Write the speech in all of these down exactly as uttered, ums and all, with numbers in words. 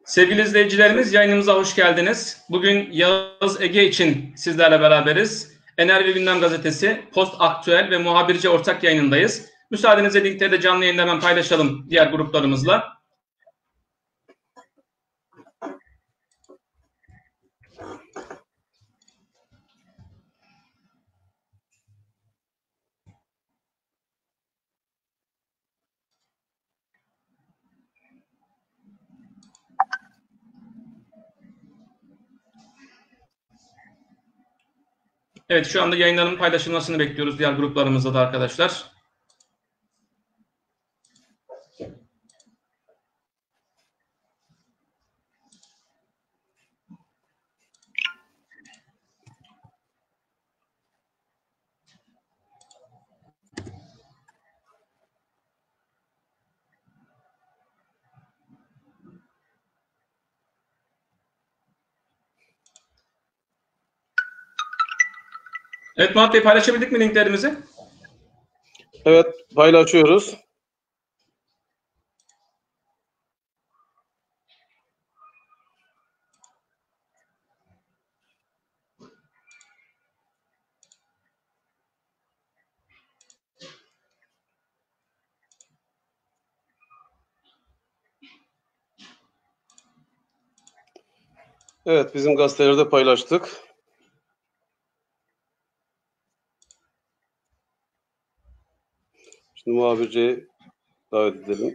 Sevgili izleyicilerimiz, yayınımıza hoş geldiniz. Bugün Yağız Ege için sizlerle beraberiz. Enerji Gündem Gazetesi, Post Aktüel ve Muhabirci ortak yayınındayız. Müsaadenizle linkleri de canlı yayında hemen paylaşalım diğer gruplarımızla. Evet, şu anda yayınların paylaşılmasını bekliyoruz diğer gruplarımızda da arkadaşlar. Evet Murat Bey, paylaşabildik mi linklerimizi? Evet, paylaşıyoruz. Evet, bizim gazetelerde paylaştık. Şimdi muhabirciyi davet edelim.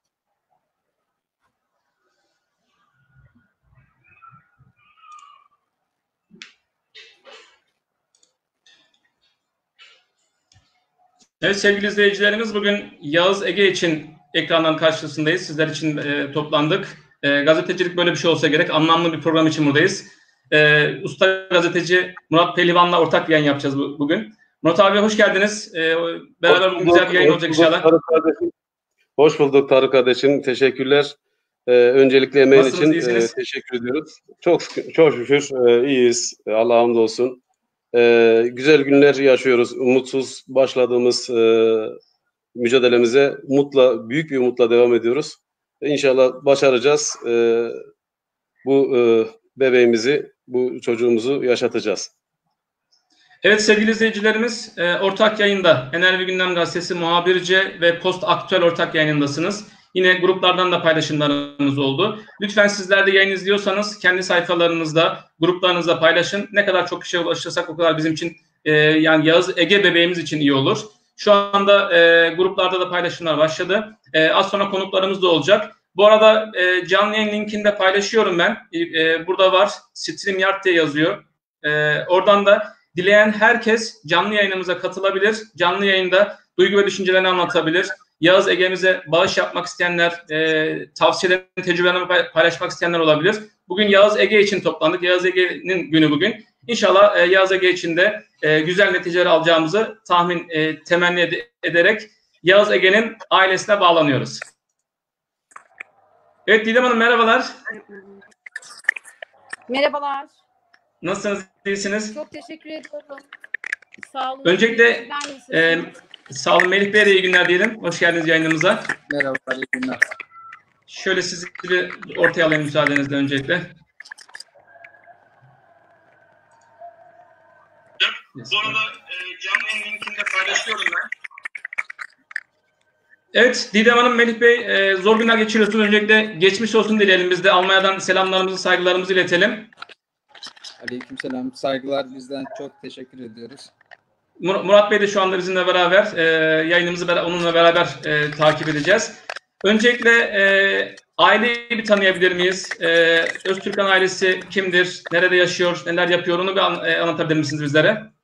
Evet sevgili izleyicilerimiz, bugün Yağız Ege için ekranların karşısındayız. Sizler için e, toplandık. E, gazetecilik böyle bir şey olsa gerek. Anlamlı bir program için buradayız. E, usta gazeteci Murat Pehlivan'la ortak bir yayın yapacağız bu, bugün. Murat abi hoş geldiniz. E, beraber Hoş bugün bulduk, güzel bir yayın hoş olacak bulduk inşallah. Tarık kardeşim. Hoş bulduk Tarık kardeşim. Teşekkürler. Ee, öncelikle emeğin Nasılsınız, için iyisiniz? e, teşekkür ediyoruz. Çok çok şükür e, iyiyiz. Allah'a hamdolsun. E, güzel günler yaşıyoruz. Umutsuz başladığımız e, mücadelemize umutla, büyük bir umutla devam ediyoruz. İnşallah başaracağız. E, bu e, bebeğimizi, bu çocuğumuzu yaşatacağız. Evet sevgili izleyicilerimiz, e, ortak yayında Enerji Gündem Gazetesi Muhabirce ve Post Aktüel ortak yayınındasınız. Yine gruplardan da paylaşımlarımız oldu. Lütfen sizler de yayın izliyorsanız kendi sayfalarınızda, gruplarınızda paylaşın. Ne kadar çok kişiye ulaşırsak o kadar bizim için, e, yani Yağız Ege bebeğimiz için iyi olur. Şu anda e, gruplarda da paylaşımlar başladı. E, az sonra konuklarımız da olacak. Bu arada e, canlı yayın linkini de paylaşıyorum ben. E, burada var, StreamYard diye yazıyor. E, oradan da dileyen herkes canlı yayınımıza katılabilir. Canlı yayında duygu ve düşüncelerini anlatabilir. Yağız Ege'mize bağış yapmak isteyenler, e, tavsiyelerini, tecrübelerini paylaşmak isteyenler olabilir. Bugün Yağız Ege için toplandık. Yağız Ege'nin günü bugün. İnşallah e, Yağız Ege için de e, güzel neticeler alacağımızı tahmin, e, temenni ed- ederek Yağız Ege'nin ailesine bağlanıyoruz. Evet Didem Hanım, merhabalar. Merhabalar. Nasılsınız, iyisiniz? Çok teşekkür ediyorum. Sağ olun. Öncelikle e, sağ olun, Melih Bey'e de iyi günler diyelim. Hoş geldiniz yayınımıza. Merhabalar, iyi günler. Şöyle sizi bir ortaya alayım müsaadenizle öncelikle. Bu arada e, canlı yayın linkini de paylaşıyorum ben. Evet Didem Hanım, Melih Bey, e, zor günler geçiriyorsunuz. Öncelikle geçmiş olsun dileyelim. Biz de Almanya'dan selamlarımızı, saygılarımızı iletelim. Aleykümselam, saygılar, bizden çok teşekkür ediyoruz. Mur Murat Bey de şu anda bizimle beraber, e, yayınımızı bera onunla beraber e, takip edeceğiz. Öncelikle e, aileyi bir tanıyabilir miyiz? E, Öztürkhan ailesi kimdir? Nerede yaşıyor? Neler yapıyor? Onu bir an, e, anlatabilir misiniz bizlere?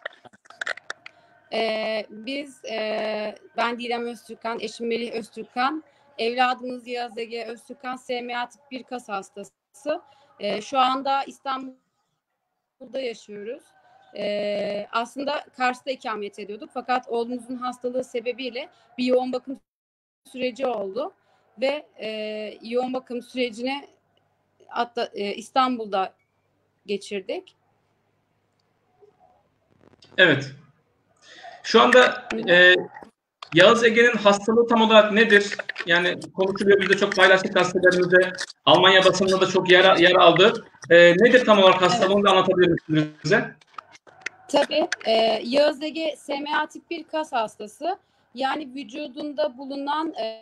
Ee, biz, e, ben Didem Öztürkhan, eşim Melih Öztürkhan, evladımız Yağız Ege Öztürkhan, S M A tip bir kas hastası. E, şu anda İstanbul'da yaşıyoruz. E, aslında Kars'ta ikamet ediyorduk fakat oğlumuzun hastalığı sebebiyle bir yoğun bakım süreci oldu ve e, yoğun bakım sürecini hatta e, İstanbul'da geçirdik. Evet. Şu anda e, Yağız Ege'nin hastalığı tam olarak nedir? Yani konuşuluyor, biz de çok paylaştık gazetelerimizde. Almanya basınında da çok yer, yer aldı. E, nedir tam olarak hastalığını da anlatabilir misiniz bize? Tabii. E, Yağız Ege S M A tip bir kas hastası. Yani vücudunda bulunan e,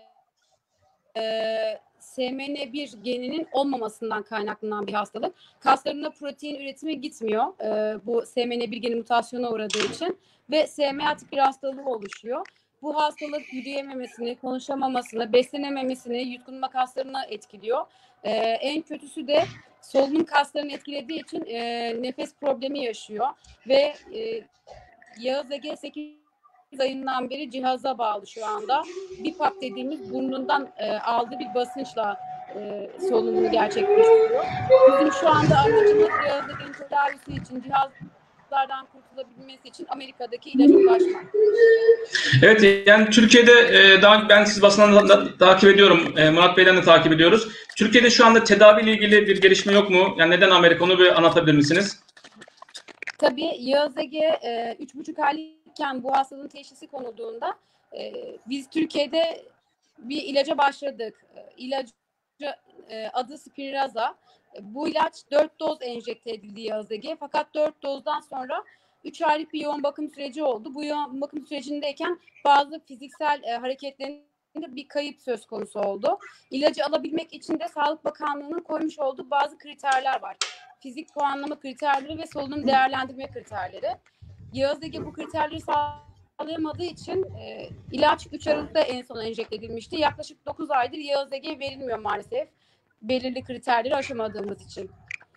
e, S M N bir geninin olmamasından kaynaklanan bir hastalık. Kaslarında protein üretimi gitmiyor. E, bu S M N bir geni mutasyona uğradığı için ve S M A tip bir hastalığı oluşuyor. Bu hastalık yürüyememesini, konuşamamasını, beslenememesini, yutkunma kaslarını etkiliyor. E, en kötüsü de solunum kaslarını etkilediği için e, nefes problemi yaşıyor ve e, Yağız Ege sekiz ayından beri cihaza bağlı şu anda. BiPAP dediğimiz burnundan e, aldığı bir basınçla e, solunumunu gerçekleştiriyor. Bizim şu anda amacımız Yağız Ege'nin tedavisi için, cihazlardan kurtulabilmesi için Amerika'daki ilaca ulaşmak. Evet, yani Türkiye'de e, daha ben siz basından da, da takip ediyorum. E, Murat Bey'den de takip ediyoruz. Türkiye'de şu anda tedaviyle ilgili bir gelişme yok mu? Yani neden Amerika? Onu bir anlatabilir misiniz? Tabii Yağız Ege e, üç buçuk aylıkken bu hastalığın teşhisi konulduğunda e, biz Türkiye'de bir ilaca başladık. E, ilacı e, adı Spinraza. E, bu ilaç dört doz enjekte edildi Yağız Ege. Fakat dört dozdan sonra üç aylık bir yoğun bakım süreci oldu. Bu yoğun bakım sürecindeyken bazı fiziksel e, hareketlerinde bir kayıp söz konusu oldu. İlacı alabilmek için de Sağlık Bakanlığı'nın koymuş olduğu bazı kriterler var. Fizik puanlama kriterleri ve solunum değerlendirme kriterleri. Yağız Ege bu kriterleri sağlayamadığı için e, ilaç üç Aralık'ta en son enjekte edilmişti. Yaklaşık dokuz aydır Yağız Ege'ye verilmiyor maalesef. Belirli kriterleri aşamadığımız için.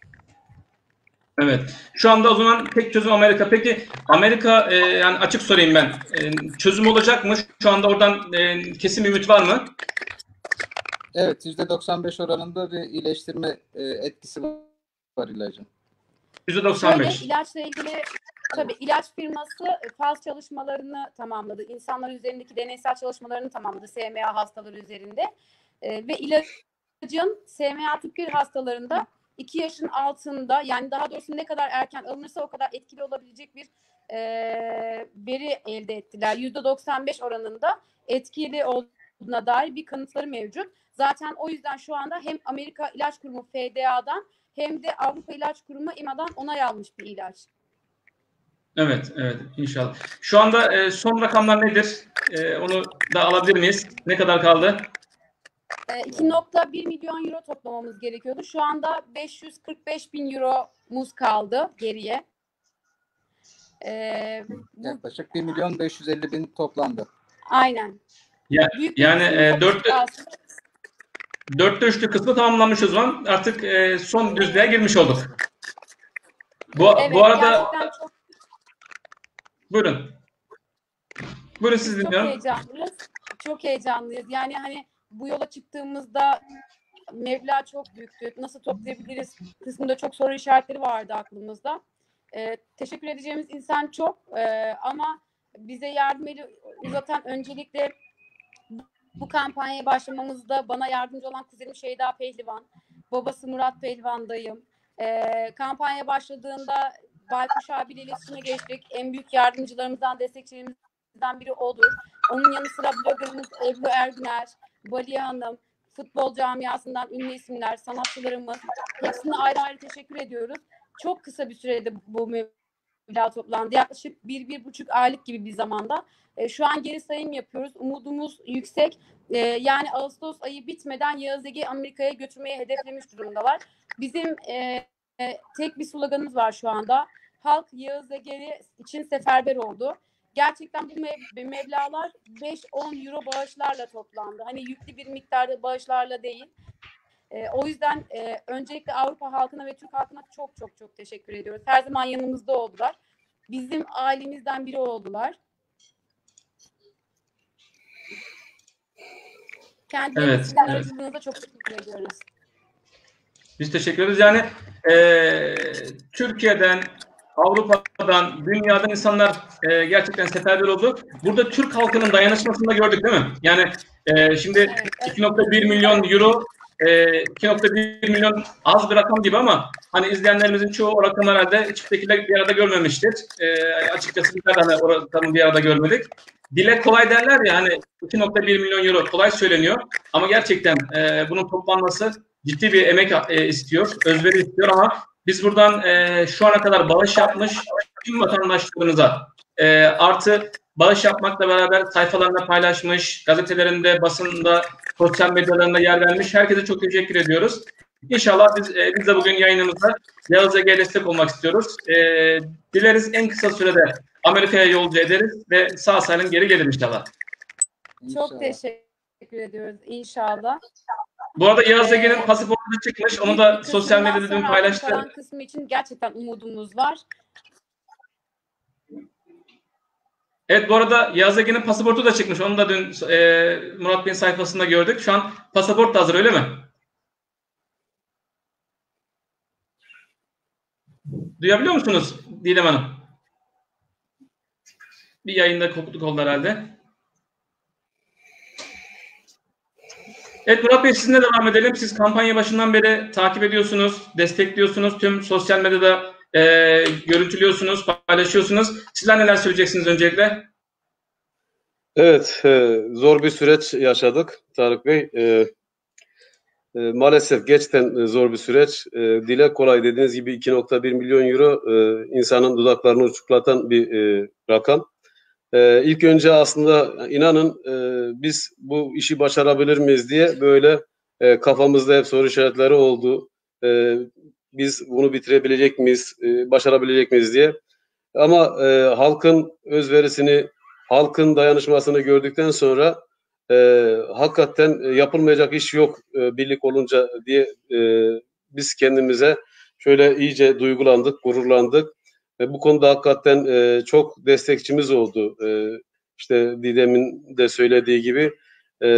Evet. Şu anda o zaman tek çözüm Amerika. Peki Amerika, e, yani açık sorayım ben. E, çözüm olacak mı? Şu anda oradan e, kesin bir ümit var mı? Evet, yüzde doksan beş oranında bir iyileştirme e, etkisi var ilacın. yüzde doksan beş. Şöyle, ilaçla ilgili tabii ilaç firması faz çalışmalarını tamamladı. İnsanlar üzerindeki deneysel çalışmalarını tamamladı S M A hastaları üzerinde. E, ve ilacın S M A tip bir hastalarında iki yaşın altında, yani daha doğrusu ne kadar erken alınırsa o kadar etkili olabilecek bir e, veri elde ettiler. yüzde doksan beş oranında etkili olduğuna dair bir kanıtları mevcut. Zaten o yüzden şu anda hem Amerika İlaç Kurumu F D A'dan hem de Avrupa İlaç Kurumu E M A'dan onay almış bir ilaç. Evet, evet inşallah. Şu anda e, son rakamlar nedir? E, onu da alabilir miyiz? Ne kadar kaldı? iki nokta bir milyon euro toplamamız gerekiyordu. Şu anda beş yüz kırk beş bin euromuz kaldı geriye. Ee, bu, Yaklaşık bir milyon beş yüz elli bin toplandı. aynen. Ya, Büyük yani e, dörtte, aslında. dörtte üçlü kısmı tamamlanmış o zaman. Artık e, son düzlüğe girmiş olduk. Bu, Evet, bu arada gerçekten çok, buyurun. Buyurun siz çok dinliyorum. heyecanlıyız. Çok heyecanlıyız. Yani hani bu yola çıktığımızda meblağ çok büyüktü. Nasıl toplayabiliriz kısmında çok soru işaretleri vardı aklımızda. Ee, teşekkür edeceğimiz insan çok ee, ama bize yardım eli uzatan öncelikle bu kampanyaya başlamamızda bana yardımcı olan kuzenim Şeyda Pehlivan, babası Murat Pehlivan dayım. Ee, kampanya başladığında Baykuş abiyle iletişime geçtik. En büyük yardımcılarımızdan, destekçilerimizden biri odur. Onun yanı sıra bloggerımız Ebru Ergüner, Baliye Hanım, futbol camiasından ünlü isimler, sanatçılarımız. Hepsine ayrı ayrı teşekkür ediyoruz. Çok kısa bir sürede bu meblağ toplandı. Yaklaşık bir, bir buçuk aylık gibi bir zamanda. E, şu an geri sayım yapıyoruz. Umudumuz yüksek. E, yani Ağustos ayı bitmeden Yağız Ege'yi Amerika'ya götürmeye hedeflemiş durumdalar. Bizim e, e, tek bir sloganımız var şu anda. Halk Yağız Ege için seferber oldu. Gerçekten bu mev- meblağlar beş on euro bağışlarla toplandı. Hani yüklü bir miktarda bağışlarla değil. E, o yüzden e, öncelikle Avrupa halkına ve Türk halkına çok çok çok teşekkür ediyoruz. Her zaman yanımızda oldular. Bizim ailemizden biri oldular. Kendilerine Evet, sizin evet. aracılığınıza çok teşekkür ediyoruz. Biz teşekkür ederiz. Yani e, Türkiye'den, Avrupa'dan, dünyadan insanlar e, gerçekten seferber oldu. Burada Türk halkının dayanışmasını da gördük değil mi? Yani e, şimdi Evet, evet. iki nokta bir milyon euro, e, iki nokta bir milyon az bir rakam gibi ama hani izleyenlerimizin çoğu o rakamı herhalde hiçbir şekilde bir arada görmemiştir. E, açıkçası biz de hani o rakamı bir arada görmedik. dile kolay derler ya, hani iki nokta bir milyon euro kolay söyleniyor ama gerçekten e, bunun toplanması ciddi bir emek e, istiyor, özveri istiyor ama biz buradan e, şu ana kadar bağış yapmış tüm vatandaşlarımıza e, artı bağış yapmakla beraber sayfalarında paylaşmış, gazetelerinde, basında, sosyal medyalarında yer vermiş herkese çok teşekkür ediyoruz. İnşallah biz, e, biz de bugün yayınımızda Yağız Ege'ye destek olmak istiyoruz. E, dileriz en kısa sürede Amerika'ya yolcu ederiz ve sağ salim geri gelir inşallah. Çok İnşallah. teşekkür ediyoruz inşallah. Bu arada Yağız Ege'nin pasaportu da çıkmış. Onu da sosyal medyada dün paylaştı. Kalan kısmı için gerçekten umudumuz var. Evet, bu arada Yağız Ege'nin pasaportu da çıkmış. Onu da dün e, Murat Bey'in sayfasında gördük. Şu an pasaport da hazır, öyle mi? Duyabiliyor musunuz Didem Hanım? Bir yayında kopukluk oldu herhalde. Evet Murat Bey, sizinle devam edelim. Siz kampanya başından beri takip ediyorsunuz, destekliyorsunuz. Tüm sosyal medyada e, görüntülüyorsunuz, paylaşıyorsunuz. Sizler neler söyleyeceksiniz öncelikle? Evet, e, zor bir süreç yaşadık Tarık Bey. E, e, maalesef gerçekten e, zor bir süreç. E, dile kolay dediğiniz gibi iki nokta bir milyon euro e, insanın dudaklarını uçuklatan bir e, rakam. E, ilk önce aslında inanın e, biz bu işi başarabilir miyiz diye böyle e, kafamızda hep soru işaretleri oldu. E, biz bunu bitirebilecek miyiz, e, başarabilecek miyiz diye. Ama e, halkın özverisini, halkın dayanışmasını gördükten sonra e, hakikaten e, yapılmayacak iş yok e, birlik olunca diye e, biz kendimize şöyle iyice duygulandık, gururlandık. Ve bu konuda hakikaten e, çok destekçimiz oldu. E, işte Didem'in de söylediği gibi e,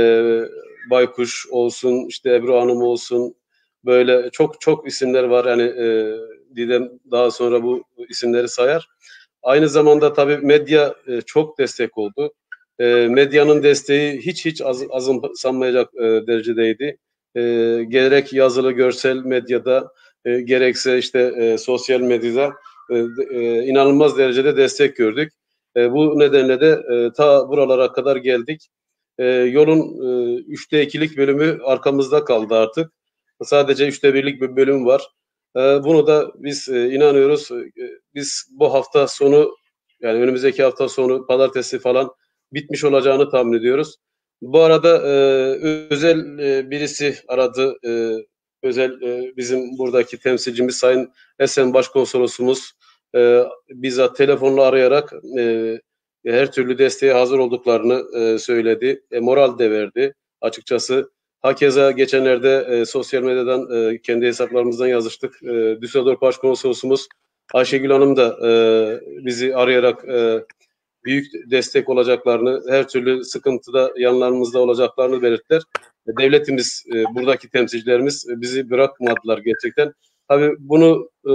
Baykuş olsun, işte Ebru Hanım olsun, böyle çok çok isimler var. Yani e, Didem daha sonra bu isimleri sayar. Aynı zamanda tabii medya e, çok destek oldu. E, medyanın desteği hiç hiç az, azımsanmayacak e, derecedeydi. E, gerek yazılı, görsel medyada, e, gerekse işte e, sosyal medyada e, e, inanılmaz derecede destek gördük. E, bu nedenle de e, ta buralara kadar geldik. E, yolun e, üçte ikilik bölümü arkamızda kaldı artık. Sadece üçte birlik bir bölüm var. E, bunu da biz e, inanıyoruz. E, biz bu hafta sonu, yani önümüzdeki hafta sonu pazartesi falan bitmiş olacağını tahmin ediyoruz. Bu arada e, özel e, birisi aradı. E, özel e, bizim buradaki temsilcimiz Sayın Esen Başkonsolosumuz e, bizzat telefonla arayarak e, her türlü desteğe hazır olduklarını e, söyledi. E, moral de verdi açıkçası. Hakeza geçenlerde e, sosyal medyadan e, kendi hesaplarımızdan yazıştık. E, Düsseldorf Başkonsolosumuz Ayşegül Hanım da e, bizi arayarak e, büyük destek olacaklarını, her türlü sıkıntıda yanlarımızda olacaklarını belirttiler. Devletimiz, e, buradaki temsilcilerimiz bizi bırakmadılar gerçekten. Tabii bunu e,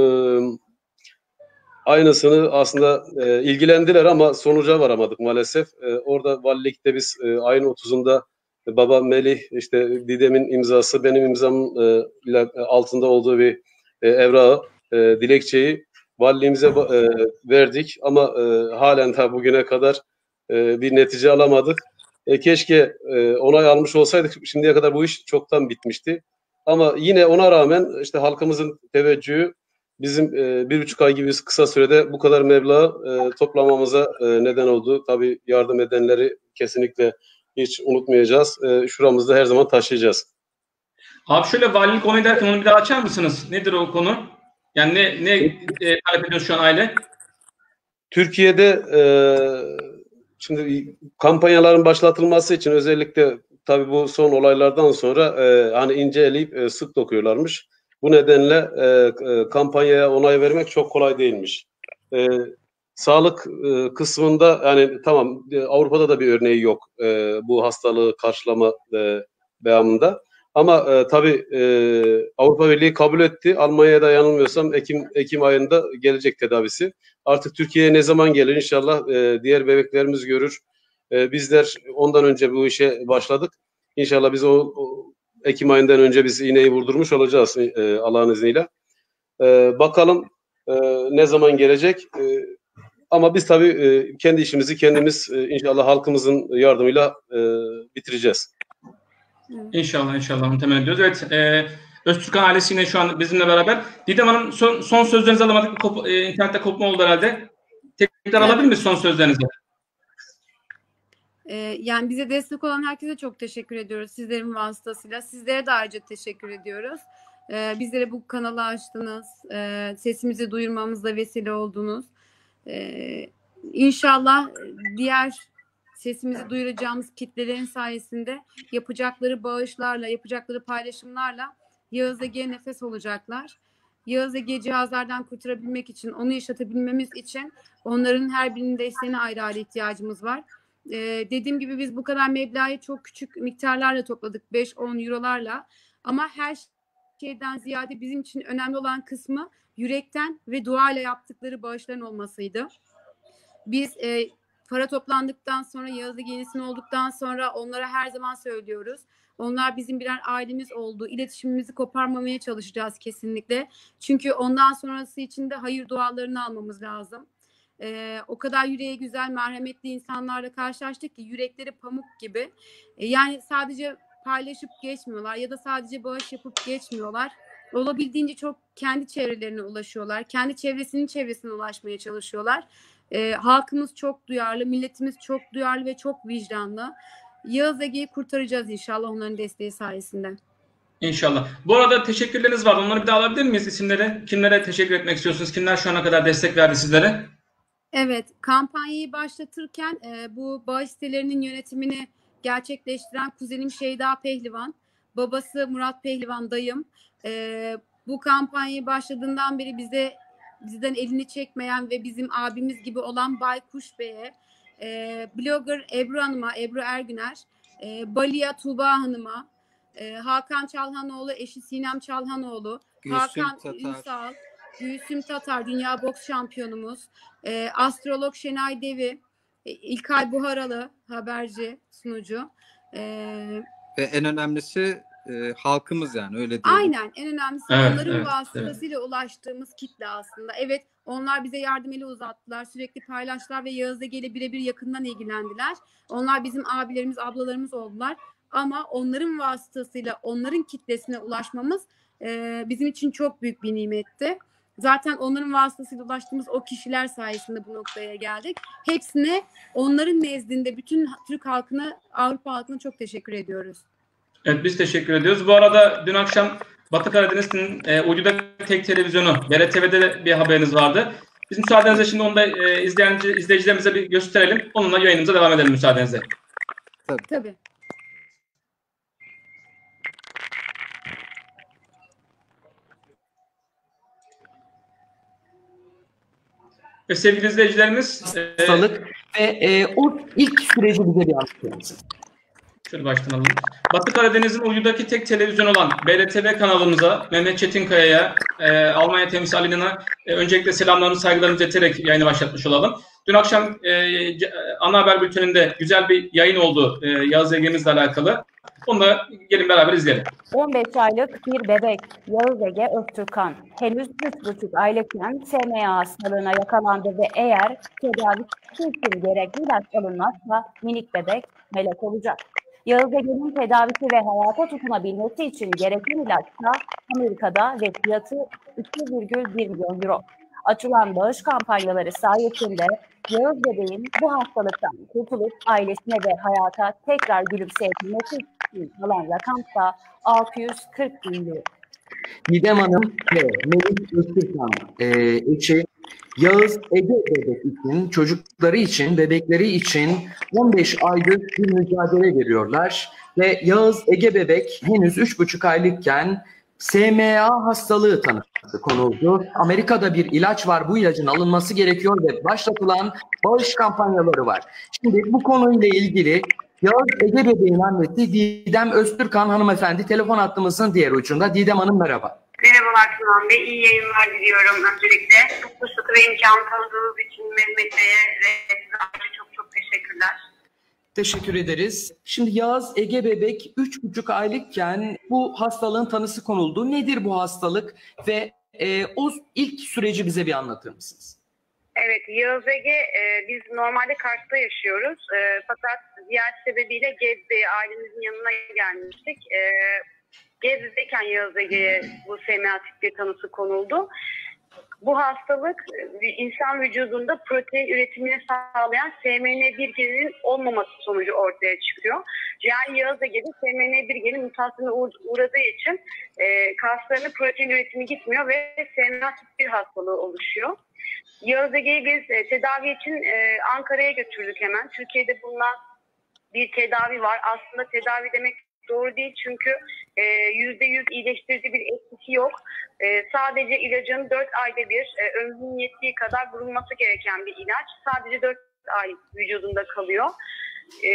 aynısını aslında e, ilgilendiler ama sonuca varamadık maalesef. E, orada valilikte biz e, ayın otuzunda e, baba Melih, işte Didem'in imzası, benim imzamın e, ile altında olduğu bir e, evrağı, e, dilekçeyi valiliğimize e, verdik ama e, halen daha bugüne kadar e, bir netice alamadık. E, keşke e, onay almış olsaydık, şimdiye kadar bu iş çoktan bitmişti. Ama yine ona rağmen işte halkımızın teveccühü bizim e, bir buçuk ay gibi kısa sürede bu kadar meblağ e, toplamamıza e, neden oldu. Tabii yardım edenleri kesinlikle hiç unutmayacağız. E, şuramızda her zaman taşıyacağız. Abi şöyle, valilik onay derken onu bir daha açar mısınız? Nedir o konu? Yani ne, ne e, talep ediyor şu an aile? Türkiye'de e, şimdi kampanyaların başlatılması için özellikle tabii bu son olaylardan sonra e, hani ince eleyip e, sık dokuyorlarmış. Bu nedenle e, e, kampanyaya onay vermek çok kolay değilmiş. E, sağlık e, kısmında yani tamam, e, Avrupa'da da bir örneği yok e, bu hastalığı karşılama e, devamında. Ama e, tabii e, Avrupa Birliği kabul etti. Almanya'da yanılmıyorsam Ekim Ekim ayında gelecek tedavisi. Artık Türkiye'ye ne zaman gelir inşallah e, diğer bebeklerimiz görür. E, bizler ondan önce bu işe başladık. İnşallah biz o, o Ekim ayından önce biz iğneyi vurdurmuş olacağız e, Allah'ın izniyle. E, bakalım e, ne zaman gelecek. E, Ama biz tabii e, kendi işimizi kendimiz e, inşallah halkımızın yardımıyla e, bitireceğiz. İnşallah inşallah onu temenni ediyoruz. Evet, e, Öztürkhan ailesi yine şu an bizimle beraber. Didem Hanım son, son sözlerinizi alamadık. Kop, e, internette kopma oldu herhalde. Tekrar Evet. alabilir miyiz son sözlerinizi? Ee, yani bize destek olan herkese çok teşekkür ediyoruz. Sizlerin vasıtasıyla. Sizlere de ayrıca teşekkür ediyoruz. Ee, bizlere bu kanalı açtınız. Ee, sesimizi duyurmamızda vesile oldunuz. Ee, İnşallah diğer sesimizi duyuracağımız kitlelerin sayesinde yapacakları bağışlarla, yapacakları paylaşımlarla Yağız Ege'ye nefes olacaklar. Yağız Ege'yi cihazlardan kurtarabilmek için, onu yaşatabilmemiz için onların her birinin desteğine ayrı ayrı ihtiyacımız var. Ee, dediğim gibi biz bu kadar meblağı çok küçük miktarlarla topladık. beş on eurolarla. Ama her şeyden ziyade bizim için önemli olan kısmı yürekten ve duayla yaptıkları bağışların olmasıydı. Biz e, para toplandıktan sonra, Yağız Ege yenisini olduktan sonra onlara her zaman söylüyoruz. Onlar bizim birer ailemiz oldu. İletişimimizi koparmamaya çalışacağız kesinlikle. Çünkü ondan sonrası için de hayır dualarını almamız lazım. Ee, o kadar yüreği güzel, merhametli insanlarla karşılaştık ki yürekleri pamuk gibi. Ee, yani sadece paylaşıp geçmiyorlar ya da sadece bağış yapıp geçmiyorlar. Olabildiğince çok kendi çevrelerine ulaşıyorlar. Kendi çevresinin çevresine ulaşmaya çalışıyorlar. Ee, halkımız çok duyarlı, milletimiz çok duyarlı ve çok vicdanlı. Yağız Ege'yi kurtaracağız inşallah onların desteği sayesinde. İnşallah. Bu arada teşekkürleriniz var. Onları bir daha alabilir miyiz isimleri? Kimlere teşekkür etmek istiyorsunuz? Kimler şu ana kadar destek verdi sizlere? Evet, kampanyayı başlatırken e, bu bağış sitelerinin yönetimini gerçekleştiren kuzenim Şeyda Pehlivan, babası Murat Pehlivan, dayım. E, bu kampanyayı başladığından beri bize bizden elini çekmeyen ve bizim abimiz gibi olan Baykuş Bey'e, e, blogger Ebru Hanım'a, Ebru Ergüner, e, Baliya Tuğba Hanım'a, e, Hakan Çalhanoğlu, eşi Sinem Çalhanoğlu, Gülsüm Hakan Tatar. Ünsal, Gülsüm Tatar, dünya boks şampiyonumuz, e, astrolog Şenay Devi, e, İlkay Buharalı, haberci, sunucu. E, Ve en önemlisi e, halkımız, yani öyle diyelim. aynen, en önemlisi Evet, onların evet, vasıtasıyla ulaştığımız kitle aslında. Evet, onlar bize yardım eli uzattılar, sürekli paylaştılar ve Yağız Ege'yle birebir yakından ilgilendiler. Onlar bizim abilerimiz, ablalarımız oldular. Ama onların vasıtasıyla onların kitlesine ulaşmamız e, bizim için çok büyük bir nimetti. Zaten onların vasıtasıyla ulaştığımız o kişiler sayesinde bu noktaya geldik. Hepsine onların nezdinde bütün Türk halkına, Avrupa halkına çok teşekkür ediyoruz. Evet, biz teşekkür ediyoruz. Bu arada dün akşam Batı Karadeniz'in e, uyduda tek televizyonu B R T V'de de bir haberiniz vardı. Biz müsaadenizle şimdi onu da e, izleyenci, izleyicilerimize bir gösterelim. Onunla yayınımıza devam edelim müsaadenizle. Tabii. Tabii. Ve sevgili izleyicilerimiz e, hastalık ve e, o ilk süreci bize bir anlatır mısın? şöyle baştan alalım. Batı Karadeniz'in uydudaki tek televizyon olan B R T V kanalımıza, Mehmet Çetinkaya'ya, e, Almanya temsiline e, öncelikle selamlarımı, saygılarımı ileterek yayını başlatmış olalım. Dün akşam e, ana haber bülteninde güzel bir yayın oldu e, Yağız Ege'mizle alakalı. Onu da gelin beraber izleyelim. on beş aylık bir bebek Yağız Ege Öztürkhan henüz üç buçuk aylıkken S M A hastalığına yakalandı ve eğer tedavisi için gerekli ilaç alınmazsa minik bebek melek olacak. Yağız Ege'nin tedavisi ve hayata tutunabilmesi için gereken ilaç da Amerika'da ve fiyatı iki virgül bir milyon euro. Açılan bağış kampanyaları sayesinde Yağız bebeğin bu hastalıktan kurtulup ailesine ve hayata tekrar gülümseyebilmesi için alan rakamsa altı yüz kırk bin euro. Didem Hanım ve Melih Öztürkhan e, eşi Yağız Ege bebek için, çocukları için, bebekleri için on beş aydır bir mücadele veriyorlar. Ve Yağız Ege bebek henüz üç buçuk aylıkken S M A hastalığı tanısı konuldu. Amerika'da bir ilaç var, bu ilacın alınması gerekiyor ve başlatılan bağış kampanyaları var. Şimdi bu konuyla ilgili Yağız Ege bebeğin annesi Didem Öztürkhan hanımefendi telefon hattımızın diğer ucunda. Didem Hanım merhaba. Merhabalar Sinan Bey, iyi yayınlar diliyorum öncelikle. Bu fırsatı ve imkanı tanıdığınız için Mehmet Bey'e ve size çok çok teşekkürler. Teşekkür ederiz. Şimdi Yağız Ege bebek üç buçuk aylıkken bu hastalığın tanısı konuldu. Nedir bu hastalık ve e, o ilk süreci bize bir anlatır mısınız? Evet, Yağız Ege, e, biz normalde Kars'ta yaşıyoruz. E, fakat ziyaret sebebiyle Gebze ailemizin yanına gelmiştik. E, Gebze'deyken Yağız Ege'ye bu S M A tip bir tanısı konuldu. Bu hastalık insan vücudunda protein üretimini sağlayan S M N bir geninin olmaması sonucu ortaya çıkıyor. Yani Yağız Ege'de S M N bir geni mutasyona uğradığı için e, kaslarının protein üretimi gitmiyor ve S M A tip bir hastalığı oluşuyor. Yağız Ege'yi biz e, tedavi için e, Ankara'ya götürdük hemen. Türkiye'de bulunan bir tedavi var. Aslında tedavi demek doğru değil çünkü yüzde yüz iyileştirici bir etkisi yok. E, sadece ilacın dört ayda bir e, ömrünün yettiği kadar vurulması gereken bir ilaç. Sadece dört ay vücudunda kalıyor. E,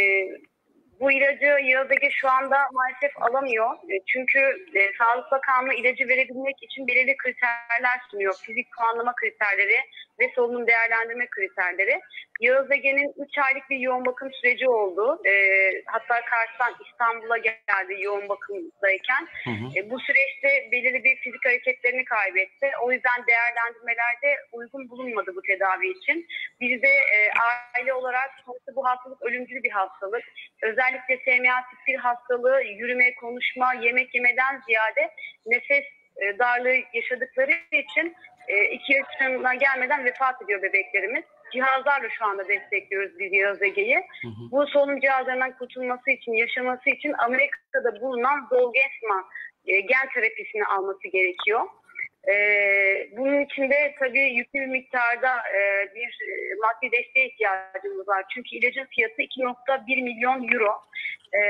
bu ilacı Yağız Ege şu anda maalesef alamıyor. E, çünkü e, Sağlık Bakanlığı ilacı verebilmek için belirli kriterler sunuyor. Fizik puanlama kriterleri ve solunum değerlendirme kriterleri. Yağız Ege'nin üç aylık bir yoğun bakım süreci oldu. E, hatta Kars'tan İstanbul'a geldi yoğun bakımdayken. Hı hı. E, bu süreçte belirli bir fizik hareketlerini kaybetti. O yüzden değerlendirmelerde uygun bulunmadı bu tedavi için. Biz de e, aile olarak sonuçta bu hastalık ölümcül bir hastalık. Özellikle S M A tip bir hastalığı yürüme, konuşma, yemek yemeden ziyade nefes e, darlığı yaşadıkları için e, iki yaşına gelmeden vefat ediyor bebeklerimiz. Cihazlarla şu anda destekliyoruz biz Yağız Ege'yi. Bu solunum cihazlarından kurtulması için, yaşaması için Amerika'da bulunan Zolgensma e, gen terapisini alması gerekiyor. E, bunun için de tabii yüklü bir miktarda e, bir e, maddi desteğe ihtiyacımız var. Çünkü ilacın fiyatı iki nokta bir milyon euro. E,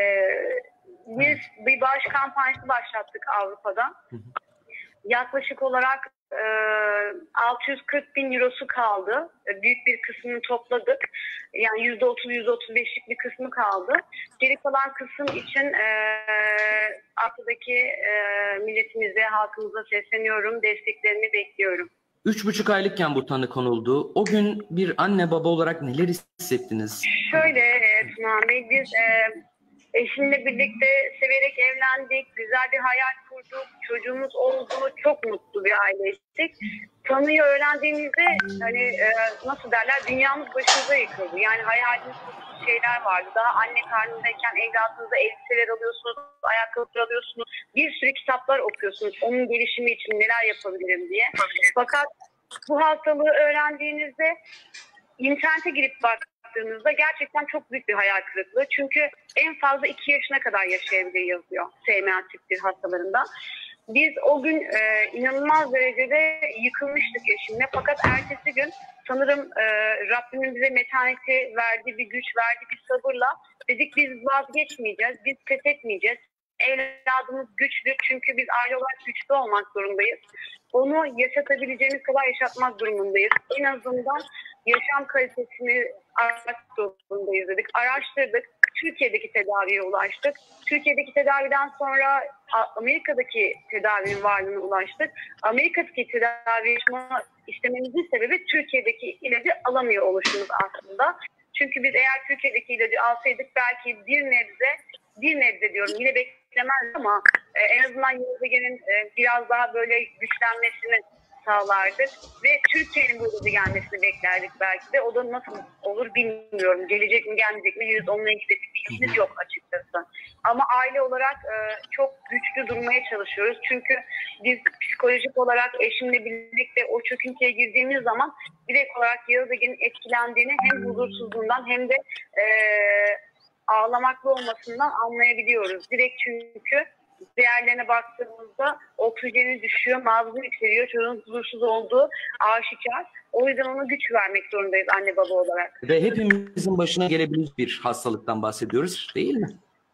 biz bir bağış kampanyası başlattık Avrupa'da. Yaklaşık olarak e, altı yüz kırk bin eurosu kaldı. E, büyük bir kısmını topladık. Yani yüzde otuz yüzde otuz beşlik bir kısmı kaldı. Geri kalan kısım için e, Avrupa'daki e, milletimize, halkımıza sesleniyorum. Desteklerini bekliyorum. Üç buçuk aylıkken bu tanı konuldu. O gün bir anne baba olarak neler hissettiniz? Şöyle e, Tuna Bey, biz e, eşimle birlikte severek evlendik, güzel bir hayal kurduk, çocuğumuz oldu, çok mutlu bir aileydik. Tanıyı öğrendiğimizde hani e, nasıl derler, dünyamız başımıza yıkıldı. Yani hayalimiz şeyler vardı. Daha anne karnındayken evladınıza elbiseler alıyorsunuz, ayakkabılar alıyorsunuz, bir sürü kitaplar okuyorsunuz. Onun gelişimi için neler yapabilirim diye. Fakat bu hastalığı öğrendiğinizde internete girip baktığınızda gerçekten çok büyük bir hayal kırıklığı. Çünkü en fazla iki yaşına kadar yaşayabilir yazıyor S M A tip bir hastalarında. Biz o gün e, inanılmaz derecede yıkılmıştık eşimle. Fakat ertesi gün sanırım e, Rabbimin bize metaneti verdiği bir güç, verdiği bir sabırla dedik biz vazgeçmeyeceğiz, biz pes etmeyeceğiz. Evladımız güçlü çünkü biz aile olarak güçlü olmak zorundayız. Onu yaşatabileceğimiz kadar yaşatmak durumundayız. En azından yaşam kalitesini arttırmak zorundayız dedik. Araştırdık. Türkiye'deki tedaviye ulaştık. Türkiye'deki tedaviden sonra Amerika'daki tedavinin varlığına ulaştık. Amerika'daki tedavi istememizin sebebi Türkiye'deki ilacı alamıyor oluşumuz aslında. Çünkü biz eğer Türkiye'deki ilacı alsaydık belki bir nebze, bir nebze diyorum yine beklemez ama e, en azından Yağız Ege'nin e, biraz daha böyle güçlenmesini sağlardık ve Türkiye'nin bu ilacı gelmesini beklerdik belki de. O da nasıl olur bilmiyorum. Gelecek mi gelmeyecek mi henüz onunla ilgili bir bilgimiz yok açıkçası. Ama aile olarak e, çok güçlü durmaya çalışıyoruz. Çünkü biz psikolojik olarak eşimle birlikte o çöküntüye girdiğimiz zaman direkt olarak Yağız Ege'nin etkilendiğini hem huzursuzluğundan hem de e, ağlamaklı olmasından anlayabiliyoruz. Direkt çünkü değerlerine baktığımızda oksijeni düşüyor, nabzı yükseliyor, çocuğun huzursuz olduğu aşikar. O yüzden ona güç vermek zorundayız anne baba olarak. Ve hepimizin başına gelebilir bir hastalıktan bahsediyoruz, değil mi?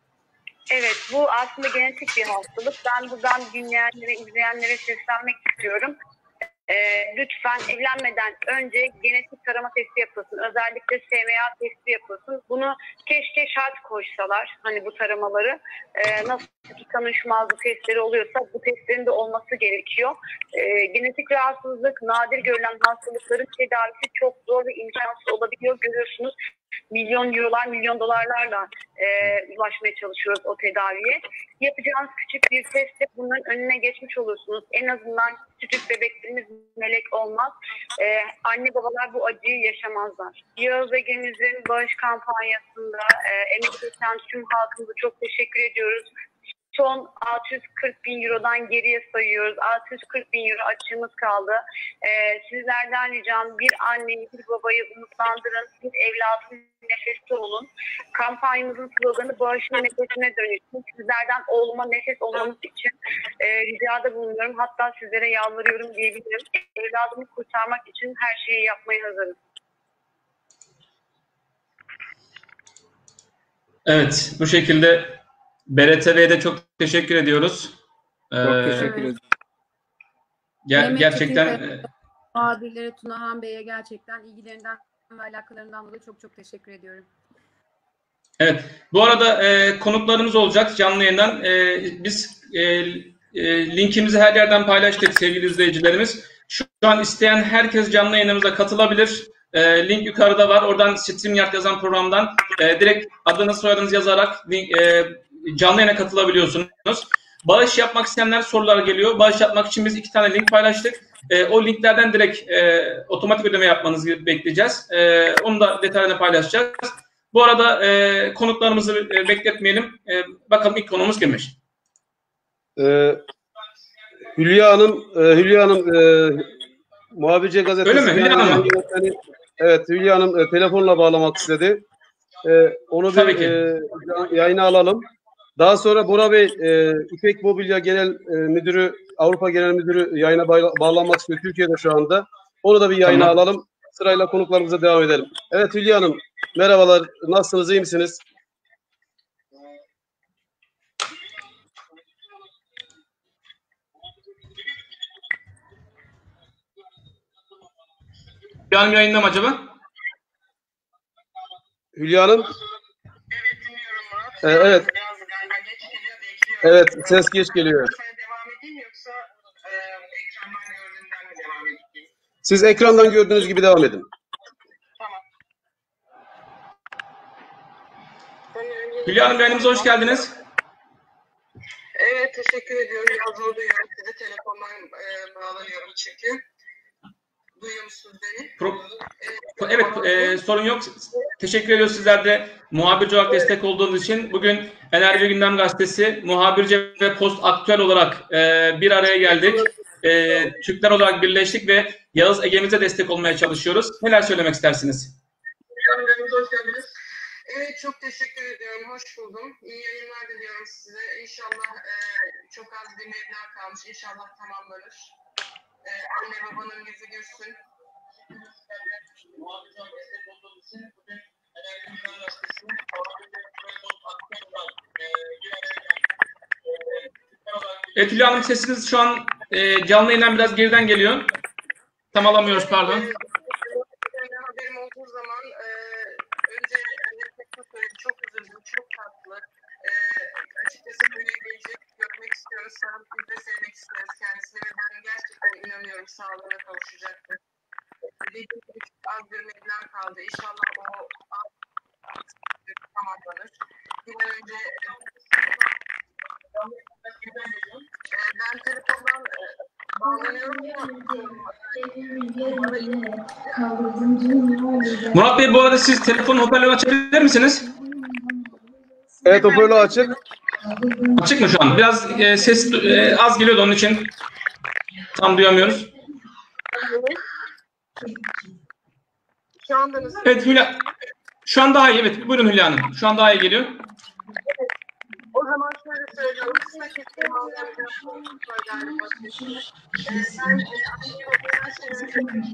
Evet, bu aslında genetik bir hastalık. Ben buradan dinleyenlere, izleyenlere seslenmek istiyorum. Ee, lütfen evlenmeden önce genetik tarama testi yapılsın. Özellikle S M A testi yapılsın. Bunu keşke şart koysalar. Hani bu taramaları e, nasıl ki kan uyuşmazlığı testleri oluyorsa bu testlerin de olması gerekiyor. E, genetik rahatsızlık, nadir görülen hastalıkların tedavisi çok zor ve imkansız olabiliyor. Görüyorsunuz milyon eurolar, milyon dolarlarla e, ulaşmaya çalışıyoruz o tedaviye. Yapacağınız küçük bir testle bunların önüne geçmiş olursunuz. En azından küçük bebeklerimiz melek olmaz. E, anne babalar bu acıyı yaşamazlar. Yağız Ege'mizin bağış kampanyasında e, emek geçen tüm halkımıza çok teşekkür ediyoruz. Son altı yüz kırk bin eurodan geriye sayıyoruz. altı yüz kırk bin euro açığımız kaldı. Ee, sizlerden ricam bir anneyi, bir babayı umutlandırın. Bir evladın nefesi olun. Kampanyamızın sloganı bağışına nefesine dönüşsün. Sizlerden oğluma nefes olmamız için e, ricada bulunuyorum. Hatta sizlere yalvarıyorum diyebilirim. Evladımı kurtarmak için her şeyi yapmaya hazırım. Evet, bu şekilde B R T V'ye de çok teşekkür ediyoruz. Çok Ee, teşekkür ederim. ger- Mehmet gerçekten Çetin ve muhabirlere Tunahan Bey'e gerçekten ilgilerinden ve alakalarından dolayı çok çok teşekkür ediyorum. evet. Bu arada e, konuklarımız olacak canlı yayından. E, biz e, e, linkimizi her yerden paylaştık sevgili izleyicilerimiz. Şu an isteyen herkes canlı yayınımıza katılabilir. E, link yukarıda var. Oradan StreamYard yazan programdan e, direkt adını soyadınızı yazarak link, e, canlı yayına katılabiliyorsunuz. Bağış yapmak isteyenler sorular geliyor. Bağış yapmak için biz iki tane link paylaştık. E, o linklerden direkt e, otomatik ödeme yapmanızı bekleyeceğiz. E, onu da detaylarını paylaşacağız. Bu arada e, konuklarımızı e, bekletmeyelim. E, bakalım ilk konumuz kimmiş? Ee, Hülya Hanım, e, Hülya Hanım e, Muhabirce Gazetesi. Öyle mi? Hülya Hanım mı? Yani, evet, Hülya Hanım e, telefonla bağlamak istedi. E, onu Tabii bir ki. e, yayına alalım. Daha sonra Bora Bey, e, İpek Mobilya Genel e, Müdürü, Avrupa Genel Müdürü yayına bağla- bağlanmak istiyor Türkiye'de şu anda. Onu da bir yayına Tamam. alalım. Sırayla konuklarımıza devam edelim. Evet Hülya Hanım, merhabalar. Nasılsınız, iyi misiniz? Hülya Hanım yayında mı acaba? Hülya Hanım? Evet dinliyorum Murat. E, evet. Biraz galiba geç geliyor, bekliyorum. Evet, ses geç geliyor. Sen devam edeyim yoksa e, ekrandan gördüğümden mi devam edeyim? Siz ekrandan gördüğünüz gibi devam edin. Tamam. Hani önce- Hülya Hanım yayınımıza hoş geldiniz. Evet teşekkür ediyorum. Biraz zor duyuyorum. Size telefondan e, bağlanıyorum çünkü. Duyuyor musunuz beni? Pro- Evet, e, sorun yok. Teşekkür ediyoruz sizler de muhabirci olarak destek olduğunuz için. Bugün Enerji Gündem Gazetesi muhabirce ve post aktüel olarak e, bir araya geldik. E, Türkler olarak birleştik ve Yağız Ege'mize destek olmaya çalışıyoruz. Neler söylemek istersiniz? Yayınlarınıza hoş geldiniz. Evet çok teşekkür ediyorum. Hoş buldum. İyi yayınlar diliyorum size. İnşallah e, çok az bir meblağ kalmış. İnşallah tamamlanır. E, anne babanın yüzü gülsün. Evet Hülya Hanım sesiniz şu an e, canlı yayından biraz geriden geliyor. Tam alamıyoruz pardon. Benim haberim olduğu zaman e, önce annem söyledi. Çok üzüldüm. Çok tatlı. E, açıkçası böyle gelecek görmek istiyoruz. Sana biz de sevmek isteriz kendisine ve ben gerçekten inanıyorum sağlığına kavuşacaktır. Dediğim gibi çok az bir meblağ kaldı. İnşallah o az tamamlanır. Bir an önce e, ben telefondan e, bağlanıyorum ama Murat Bey bu arada siz telefon hoparlörü açabilir misiniz? Evet, hoparlör açık. Açık mı şu an? Biraz e, ses e, az geliyordu onun için tam duyamıyoruz. şu anda nasıl? Evet Hülya. Şu an daha iyi. Evet buyurun Hülya Hanım. Şu an daha iyi geliyor. O zaman şöyle söylüyorum. Kısa keseyim anlayamayacağım. Galiba. Ee, ben e, anneyi babadan seviyorum.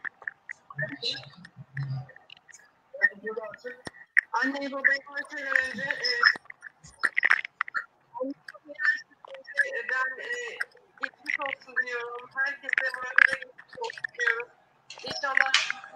Anneyi babayı her şeyden önce e, ben e, geçmiş olsun diyorum. Herkese Murat'a geçmiş olsun diyorum. İnşallah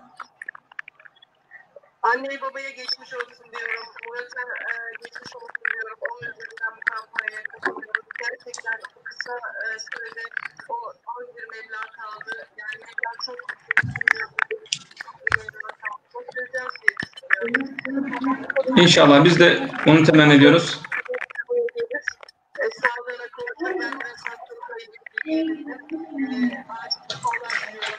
anneye babaya geçmiş olsun diyorum. Murat'a e, geçmiş olsun diyorum. Onun üzerinden bu kampanyaya katılıyoruz. Gerçekten o kısa e, sürede o az bir meblağ kaldı. Yani meblağ çok çok bir meblağ kaldı. Çok göreceğiz diye düşünüyorum. İnşallah biz de onu temenni ediyoruz. E, sağlığına kavuşur. Ben de hastalıkla ilgili bilgilerini e, acil konular biliyorum.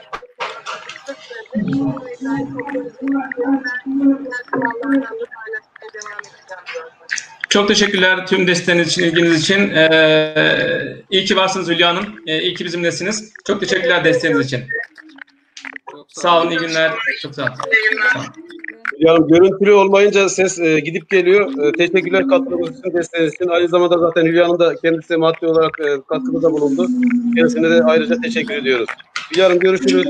Çok teşekkürler tüm desteğiniz için, ilginiz için. Ee, iyi ki varsınız Hülya Hanım. Ee, iyi ki bizimlesiniz. Çok teşekkürler desteğiniz için. Çok Sağ olun, iyi günler. Çok sağ olun. Sağ olun. Yani görüntülü olmayınca ses e, gidip geliyor. E, teşekkürler katkınız için, desteğiniz için. Aynı zamanda zaten Hülya Hanım da kendisi maddi olarak e, katkıda bulundu. Kendisine de ayrıca teşekkür ediyoruz. Hülya Hanım görüşürüz.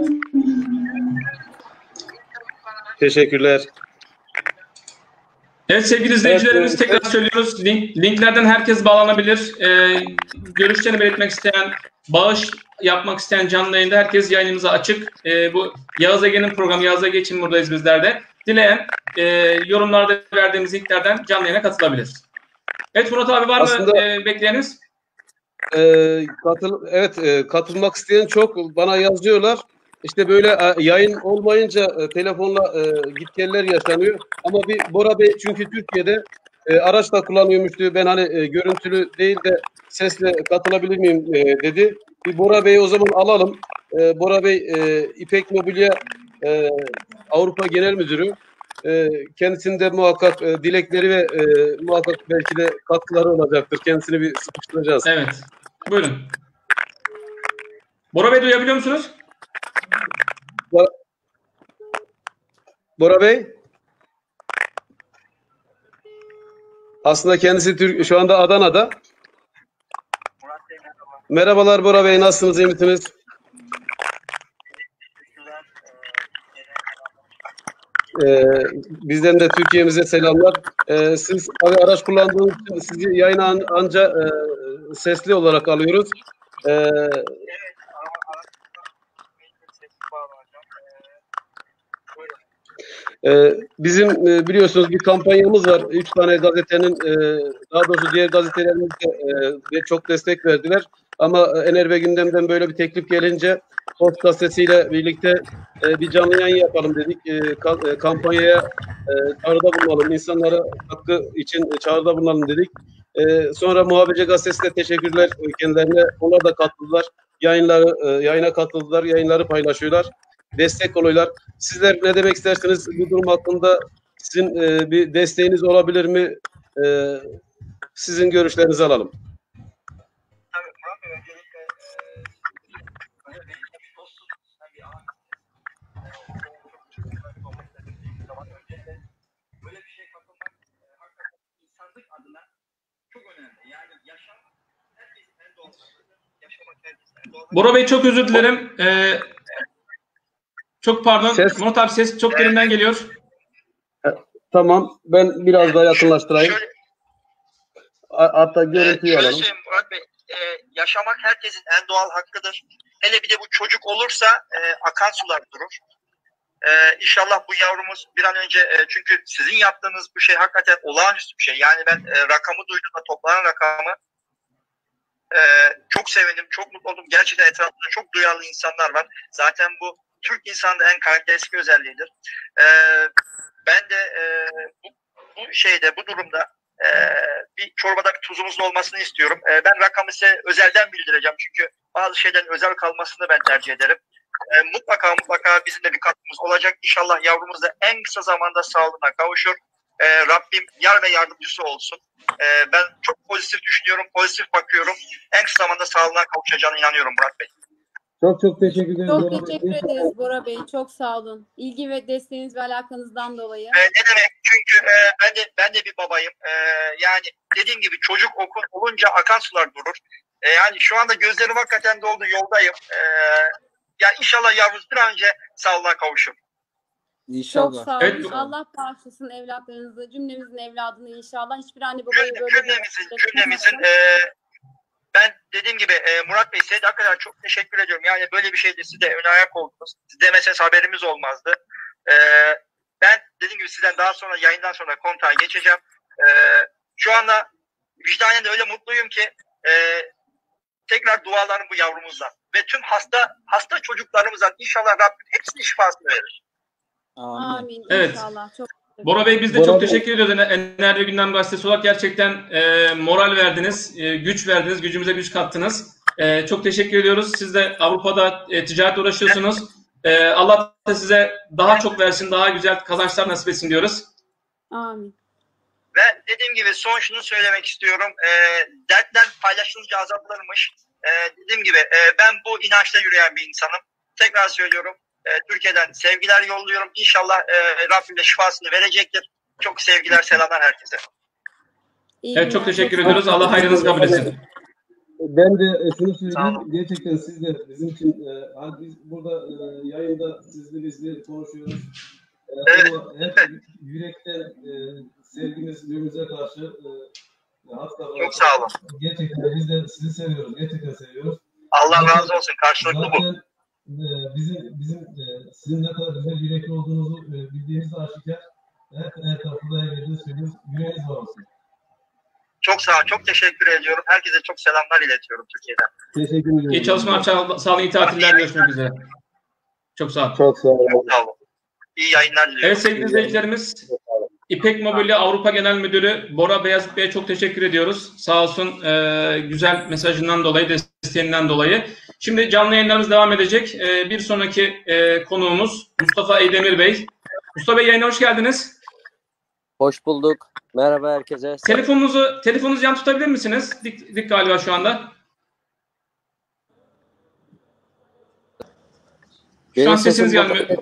Teşekkürler. Evet sevgili izleyicilerimiz Evet, tekrar evet. söylüyoruz. Link, linklerden herkes bağlanabilir. Ee, görüşlerini belirtmek isteyen, bağış yapmak isteyen canlı yayında herkes yayınımıza açık. Ee, bu Yağız Ege'nin programı, Yağız Ege için buradayız bizler de. Dileyen e, yorumlarda verdiğimiz linklerden canlı yayına katılabilir. Evet Murat abi var Aslında- mı e, bekleyeniniz? E, katıl, evet e, katılmak isteyen çok bana yazıyorlar. İşte böyle e, yayın olmayınca e, telefonla e, gitgeller yaşanıyor. Ama bir Bora Bey çünkü Türkiye'de e, araç da kullanıyormuştu. Ben hani e, görüntülü değil de sesle katılabilir miyim e, dedi. Bir Bora Bey'i o zaman alalım. E, Bora Bey e, İpek Mobilya e, Avrupa Genel Müdürü. E, kendisinin de muhakkak e, dilekleri ve e, muhakkak belki de katkıları olacaktır. Kendisini bir sıkıştıracağız. Evet. Buyurun. Bora Bey duyabiliyor musunuz? Bora Bey? Aslında kendisi Türk, şu anda Adana'da. Merhabalar Bora Bey, nasılsınız, iyi misiniz? Ee, bizden de Türkiye'mize selamlar. Ee, siz tabii araç kullandığınız için sizi yayına an- anca e, sesli olarak alıyoruz. Ee, Ee, bizim e, biliyorsunuz bir kampanyamız var. Üç tane gazetenin, e, daha doğrusu diğer gazetelerimiz de e, çok destek verdiler. Ama e, Enerve Gündem'den böyle bir teklif gelince Post Gazetesi'yle birlikte e, bir canlı yayın yapalım dedik. E, ka- e, kampanyaya e, çağrıda bulunalım. İnsanlara hakkı için çağrıda bulunalım dedik. E, sonra Muhabirce Gazetesi'ne teşekkürler kendilerine. Onlar da katıldılar. Yayınları, e, yayına katıldılar. Yayınları paylaşıyorlar. Destek oluyorlar. Sizler ne demek istersiniz bu durum hakkında? Sizin e, bir desteğiniz olabilir mi? E, sizin görüşlerinizi alalım. Tabii Murat Bey, öncelikle e, öyle bir dostluk, bir ağ, zaman öncelikle böyle bir şey katılmak e, hakikaten insanlık adına çok önemli. Yani yaşam herkesin en doğal hakkıdır. Yaşamak herkesin en doğal hakkıdır. Bora Bey çok özür dilerim. Ee, çok pardon. Ses- Murat abi ses çok derinden geliyor. Tamam. Ben biraz daha yakınlaştırayım. Şöyle, A- Hatta e, görüntüyü şöyle alalım. söyleyeyim Murat Bey, e, yaşamak herkesin en doğal hakkıdır. Hele bir de bu çocuk olursa e, akan sular durur. Ee, inşallah bu yavrumuz bir an önce e, çünkü sizin yaptığınız bu şey hakikaten olağanüstü bir şey. Yani ben e, rakamı duyduğumda toplanan rakamı e, çok sevindim, çok mutlu oldum. Gerçekten etrafında çok duyarlı insanlar var. Zaten bu Türk insanının en karakteristik özelliğidir. E, ben de e, bu, bu şeyde, bu durumda e, bir çorbada bir tuzumuzun olmasını istiyorum. E, ben rakamı size özelden bildireceğim. Çünkü bazı şeylerin özel kalmasını ben tercih ederim. E, mutlaka mutlaka bizim de bir katkımız olacak. İnşallah yavrumuz da en kısa zamanda sağlığına kavuşur. E, Rabbim yar ve yardımcısı olsun. E, ben çok pozitif düşünüyorum, pozitif bakıyorum. En kısa zamanda sağlığına kavuşacağına inanıyorum Murat Bey. Çok çok teşekkür ederim. Çok Bora Bey. teşekkür ederiz Bora Bey. Çok sağ olun. İlgi ve desteğiniz ve alakanızdan dolayı. E, ne demek? Çünkü e, ben de ben de bir babayım. E, yani dediğim gibi çocuk okul olunca akan sular durur. E, yani şu anda gözlerim hakikaten doldu, yoldayım. E, yani inşallah yavrumuz bir an önce sağlığına kavuşur. İnşallah. Çok sağ olun. Evet. Allah bağışlasın evlatlarınızı, cümlemizin evladını inşallah. Hiçbir anne babayı Cümle, böyle cümlemizin, bir cümlemizin e, ben dediğim gibi e, Murat Bey size de hakikaten çok teşekkür ediyorum. Yani böyle bir şeyde siz de ön ayak oldunuz. Siz demeseniz haberimiz olmazdı. E, ben dediğim gibi sizden daha sonra yayından sonra kontağa geçeceğim. E, şu anda vicdanen de öyle mutluyum ki e, tekrar dualarım bu yavrumuzla ve tüm hasta hasta çocuklarımızdan inşallah Rabbim hepsinin şifasını verir. Amin. Amin. Evet. İnşallah. Çok Bora Bey biz de Bora çok Bey. teşekkür ediyoruz. Enerji Gündem Gazetesi olarak gerçekten e, moral verdiniz, e, güç verdiniz, gücümüze güç kattınız. E, çok teşekkür ediyoruz. Siz de Avrupa'da e, ticaretle uğraşıyorsunuz. E, Allah da size daha çok versin, daha güzel kazançlar nasip etsin diyoruz. Amin. Ve dediğim gibi son şunu söylemek istiyorum. E, dertler paylaşılınca azalırmış. E, dediğim gibi e, ben bu inançla yürüyen bir insanım. Tekrar söylüyorum. E, Türkiye'den sevgiler yolluyorum. İnşallah e, Rabbim de şifasını verecektir. Çok sevgiler, selamlar herkese. İyi Evet çok günler. teşekkür ediyoruz. Allah hayrınızı kabul etsin. Ben de e, şunu Sağ söyleyeyim. olun. Gerçekten siz de bizim için e, hani biz burada e, yayında sizle bizle konuşuyoruz. E, Evet. Ama hep yürekten e, sevgimiz birbirimize karşı e, hatta Çok sağ olun. gerçekten biz de sizi seviyoruz. Gerçekten seviyoruz. Allah Zaten- razı olsun. Karşılıklı bu. Zaten e, bizim bizim e, sizin ne kadar güzel yürekli olduğunuzu e, bildiğimiz aşikar. Her, her tarafta da her yerde söylüyoruz. Yüreğiniz var olsun. Çok sağ olun. Çok teşekkür ediyorum. Herkese çok selamlar iletiyorum Türkiye'den. Teşekkür ederim. İyi çalışmalar, sağ sağ olun, iyi tatiller, görüşmek üzere. Çok sağ olun. Çok sağ olun. Çok sağ olun. İyi yayınlar diliyorum. Evet sevgili izleyicilerimiz, İpek Mobilya Avrupa Genel Müdürü Bora Beyazıt Bey'e çok teşekkür ediyoruz. Sağ olsun e, güzel mesajından dolayı, desteğinden dolayı. Şimdi canlı yayınlarımız devam edecek. E, bir sonraki e, konuğumuz Mustafa Eydemir Bey. Mustafa Bey yayına hoş geldiniz. Hoş bulduk. Merhaba herkese. Telefonunuzu telefonunuzu yan tutabilir misiniz? Dik, dik galiba şu anda. Şu Benim an sesiniz sesim- gelmiyor.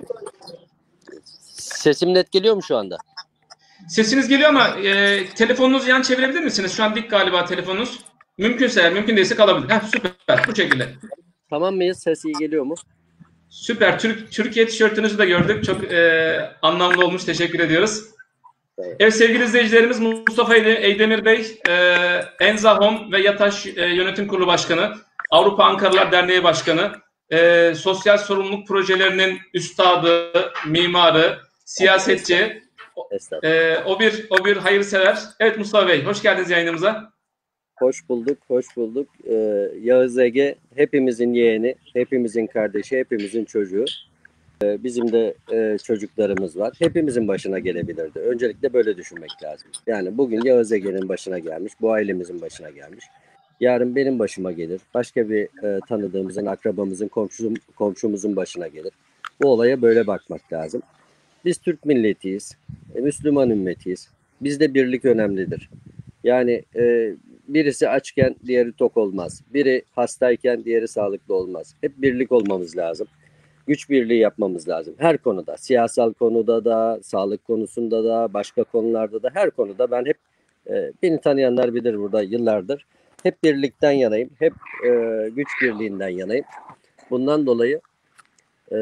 Sesim net geliyor mu şu anda? Sesiniz geliyor ama e, telefonunuzu yan çevirebilir misiniz? Şu an dik galiba telefonunuz. Mümkünse eğer, mümkün değilse kalabilir. Heh, süper. Bu şekilde. Tamam mıyız? Ses iyi geliyor mu? Süper. Türk, Türkiye tişörtünüzü de gördük. Çok e, anlamlı olmuş. Teşekkür ediyoruz. Evet. Evet sevgili izleyicilerimiz, Mustafa Eydemir Bey, e, Enza Home ve Yataş e, Yönetim Kurulu Başkanı, Avrupa Ankaralılar Derneği Başkanı, e, sosyal sorumluluk projelerinin üstadı, mimarı, siyasetçi, Estağfurullah. e, o bir o bir hayırsever. Evet Mustafa Bey, hoş geldiniz yayınımıza. Hoş bulduk, hoş bulduk. Ee, Yağız Ege hepimizin yeğeni, hepimizin kardeşi, hepimizin çocuğu. Ee, bizim de e, çocuklarımız var. Hepimizin başına gelebilirdi. Öncelikle böyle düşünmek lazım. Yani bugün Yağız Ege'nin başına gelmiş, bu ailemizin başına gelmiş. Yarın benim başıma gelir. Başka bir e, tanıdığımızın, akrabamızın, komşum, komşumuzun başına gelir. Bu olaya böyle bakmak lazım. Biz Türk milletiyiz, e, Müslüman ümmetiyiz. Bizde birlik önemlidir. Yani e, birisi açken diğeri tok olmaz. Biri hastayken diğeri sağlıklı olmaz. Hep birlik olmamız lazım. Güç birliği yapmamız lazım. Her konuda, siyasal konuda da, sağlık konusunda da, başka konularda da, her konuda ben hep, e, beni tanıyanlar bilir burada yıllardır, hep birlikten yanayım, hep e, güç birliğinden yanayım. Bundan dolayı e,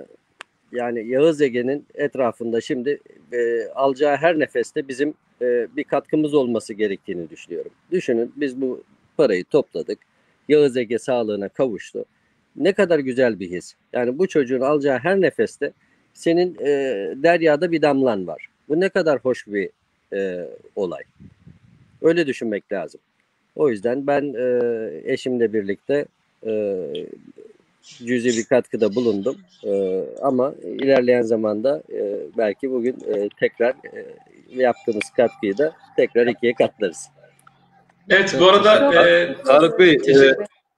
yani Yağız Ege'nin etrafında şimdi e, alacağı her nefeste bizim e, bir katkımız olması gerektiğini düşünüyorum. Düşünün, biz bu parayı topladık. Yağız Ege sağlığına kavuştu. Ne kadar güzel bir his. Yani bu çocuğun alacağı her nefeste senin e, deryada bir damlan var. Bu ne kadar hoş bir e, olay. Öyle düşünmek lazım. O yüzden ben e, eşimle birlikte e, cüzi bir katkıda bulundum. E, ama ilerleyen zamanda e, belki bugün e, tekrar e, yaptığımız katkıyı da tekrar ikiye katlarız. Evet bu arada e, Tarık Bey, e,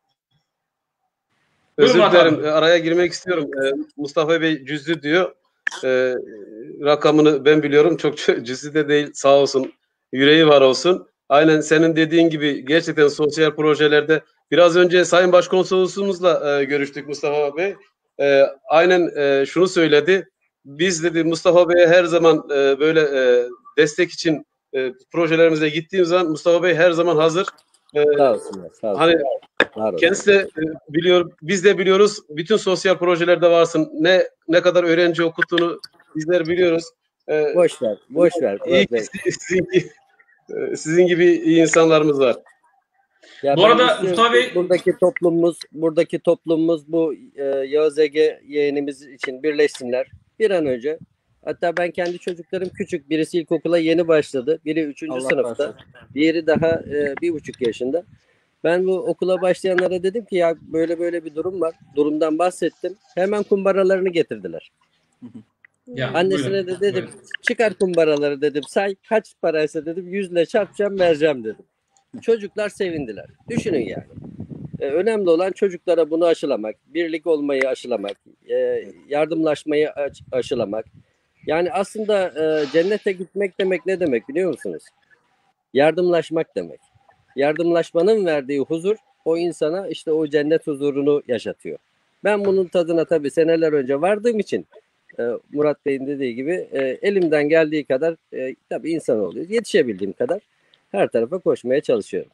özür Buyurun dilerim, Hakan. araya girmek istiyorum. E, Mustafa Bey cüzdü diyor. E, rakamını ben biliyorum. Çok cüzdü de değil, sağ olsun. Yüreği var olsun. Aynen senin dediğin gibi gerçekten sosyal projelerde biraz önce Sayın Başkonsolosumuzla e, görüştük Mustafa Bey. E, aynen e, şunu söyledi. Biz dedi Mustafa Bey'e her zaman e, böyle e, destek için e, projelerimize gittiğim zaman Mustafa Bey her zaman hazır. E, Sağ olsunlar. Sağ olsunlar. hani Var olun. kendisi de e, biliyor, biz de biliyoruz. Bütün sosyal projelerde varsın. Ne ne kadar öğrenci okuttuğunu bizler biliyoruz. E, Boş ver, boş ver. iyi ki sizin, e, sizin gibi iyi insanlarımız var. Ya Bu ben arada istiyorum Mustafa ki Bey- buradaki toplumumuz, buradaki toplumumuz bu e, Yağız Ege yeğenimiz için birleşsinler bir an önce. Hatta ben kendi çocuklarım küçük. Birisi ilkokula yeni başladı. Biri üçüncü Allah sınıfta. bağışlasın. Diğeri daha e, bir buçuk yaşında. Ben bu okula başlayanlara dedim ki ya böyle böyle bir durum var. Durumdan bahsettim. Hemen kumbaralarını getirdiler. Ya, Annesine buyurun, de dedim buyurun. çıkar kumbaraları dedim, say kaç paraysa dedim, yüzle çarpacağım vereceğim dedim. Çocuklar sevindiler. Düşünün yani. Ee, önemli olan çocuklara bunu aşılamak, birlik olmayı aşılamak, e, yardımlaşmayı aş- aşılamak. Yani aslında e, cennete gitmek demek ne demek biliyor musunuz? Yardımlaşmak demek. Yardımlaşmanın verdiği huzur o insana işte o cennet huzurunu yaşatıyor. Ben bunun tadına tabii seneler önce vardığım için e, Murat Bey'in dediği gibi e, elimden geldiği kadar e, tabii insan oluyoruz. Yetişebildiğim kadar her tarafa koşmaya çalışıyorum.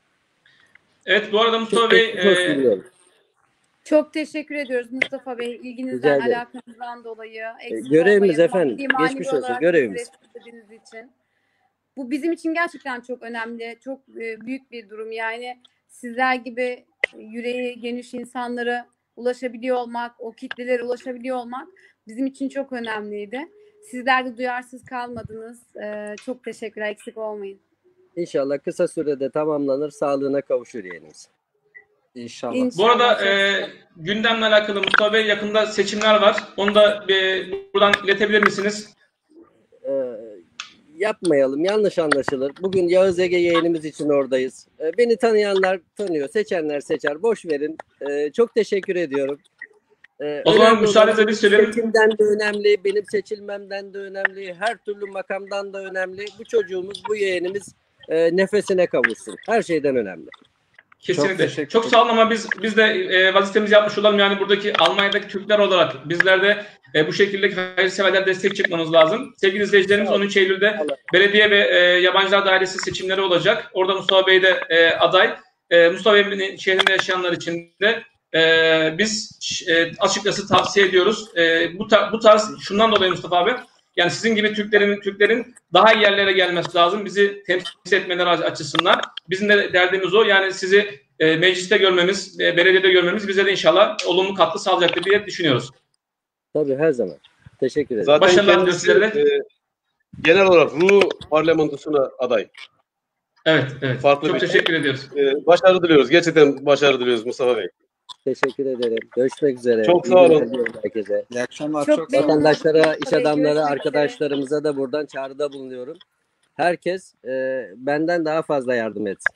Evet, bu arada Mustafa Çok Bey, geçmiş olsun e, diyorum. Çok teşekkür ediyoruz Mustafa Bey. Rica İlginizden, ederim. alakanızdan dolayı. E, Eksik görevimiz olmayın. efendim. Maddi manevi Geçmiş olsun. olarak Görevimiz. bizi desteklediğiniz için. Bu bizim için gerçekten çok önemli. Çok e, büyük bir durum. Yani sizler gibi yüreği geniş insanlara ulaşabiliyor olmak, o kitlelere ulaşabiliyor olmak bizim için çok önemliydi. Sizler de duyarsız kalmadınız. E, çok teşekkürler. Eksik olmayın. İnşallah kısa sürede tamamlanır, sağlığına kavuşur yeğenimiz. İnşallah. bu İnşallah. arada çok e, gündemle alakalı Mustafa Bey, yakında seçimler var. Onu da e, buradan iletebilir misiniz? Ee, yapmayalım, yanlış anlaşılır. Bugün Yağız Ege yeğenimiz için oradayız. Ee, beni tanıyanlar tanıyor, seçenler seçer. Boş verin. Ee, çok teşekkür ediyorum. Ee, O zaman önemli olan müsaadenizle biz söyleyelim. seçimden de önemli, benim seçilmemden de önemli, her türlü makamdan da önemli. Bu çocuğumuz, bu yeğenimiz e, nefesine kavuşsun. Her şeyden önemli. Kesinlikle. Çok Çok, teşekkür sağ olun ama biz biz de e, vazifemizi yapmış olalım. Yani buradaki Almanya'daki Türkler olarak bizler de e, bu şekilde hayırseverler destek çıkmamız lazım. Sevgili izleyicilerimiz, Sağ olun. on üç Eylül'de Allah. belediye ve e, yabancılar dairesi seçimleri olacak. Orada Mustafa Bey de e, aday. E, Mustafa Bey'in şehrinde yaşayanlar için de e, biz e, açıkçası tavsiye ediyoruz. E, bu, tar- bu tarz şundan dolayı Mustafa abi, yani sizin gibi Türklerin Türklerin daha iyi yerlere gelmesi lazım. Bizi temsil etmeleri açısından. Bizim de derdimiz o. Yani sizi e, mecliste görmemiz, e, belediyede görmemiz bize de inşallah olumlu katkı sağlayacaktır diye düşünüyoruz. Tabii, her zaman. Teşekkür ederim. Zaten Başarılar kendisi diliyoruz sizlere. e, genel olarak Rum parlamentosuna aday. Evet, evet. Farklı Çok bir- teşekkür ediyoruz. E, başarı diliyoruz. Gerçekten başarı diliyoruz Mustafa Bey. Teşekkür ederim. Görüşmek üzere. Çok İyi sağ olun. günler diliyorum herkese. İyi akşamlar. Çok Çok, sağ olun. memnun Vatandaşlara, iş Tabii, adamları, görüşmek arkadaşlarımıza da buradan çağrıda bulunuyorum. Herkes e, benden daha fazla yardım etsin.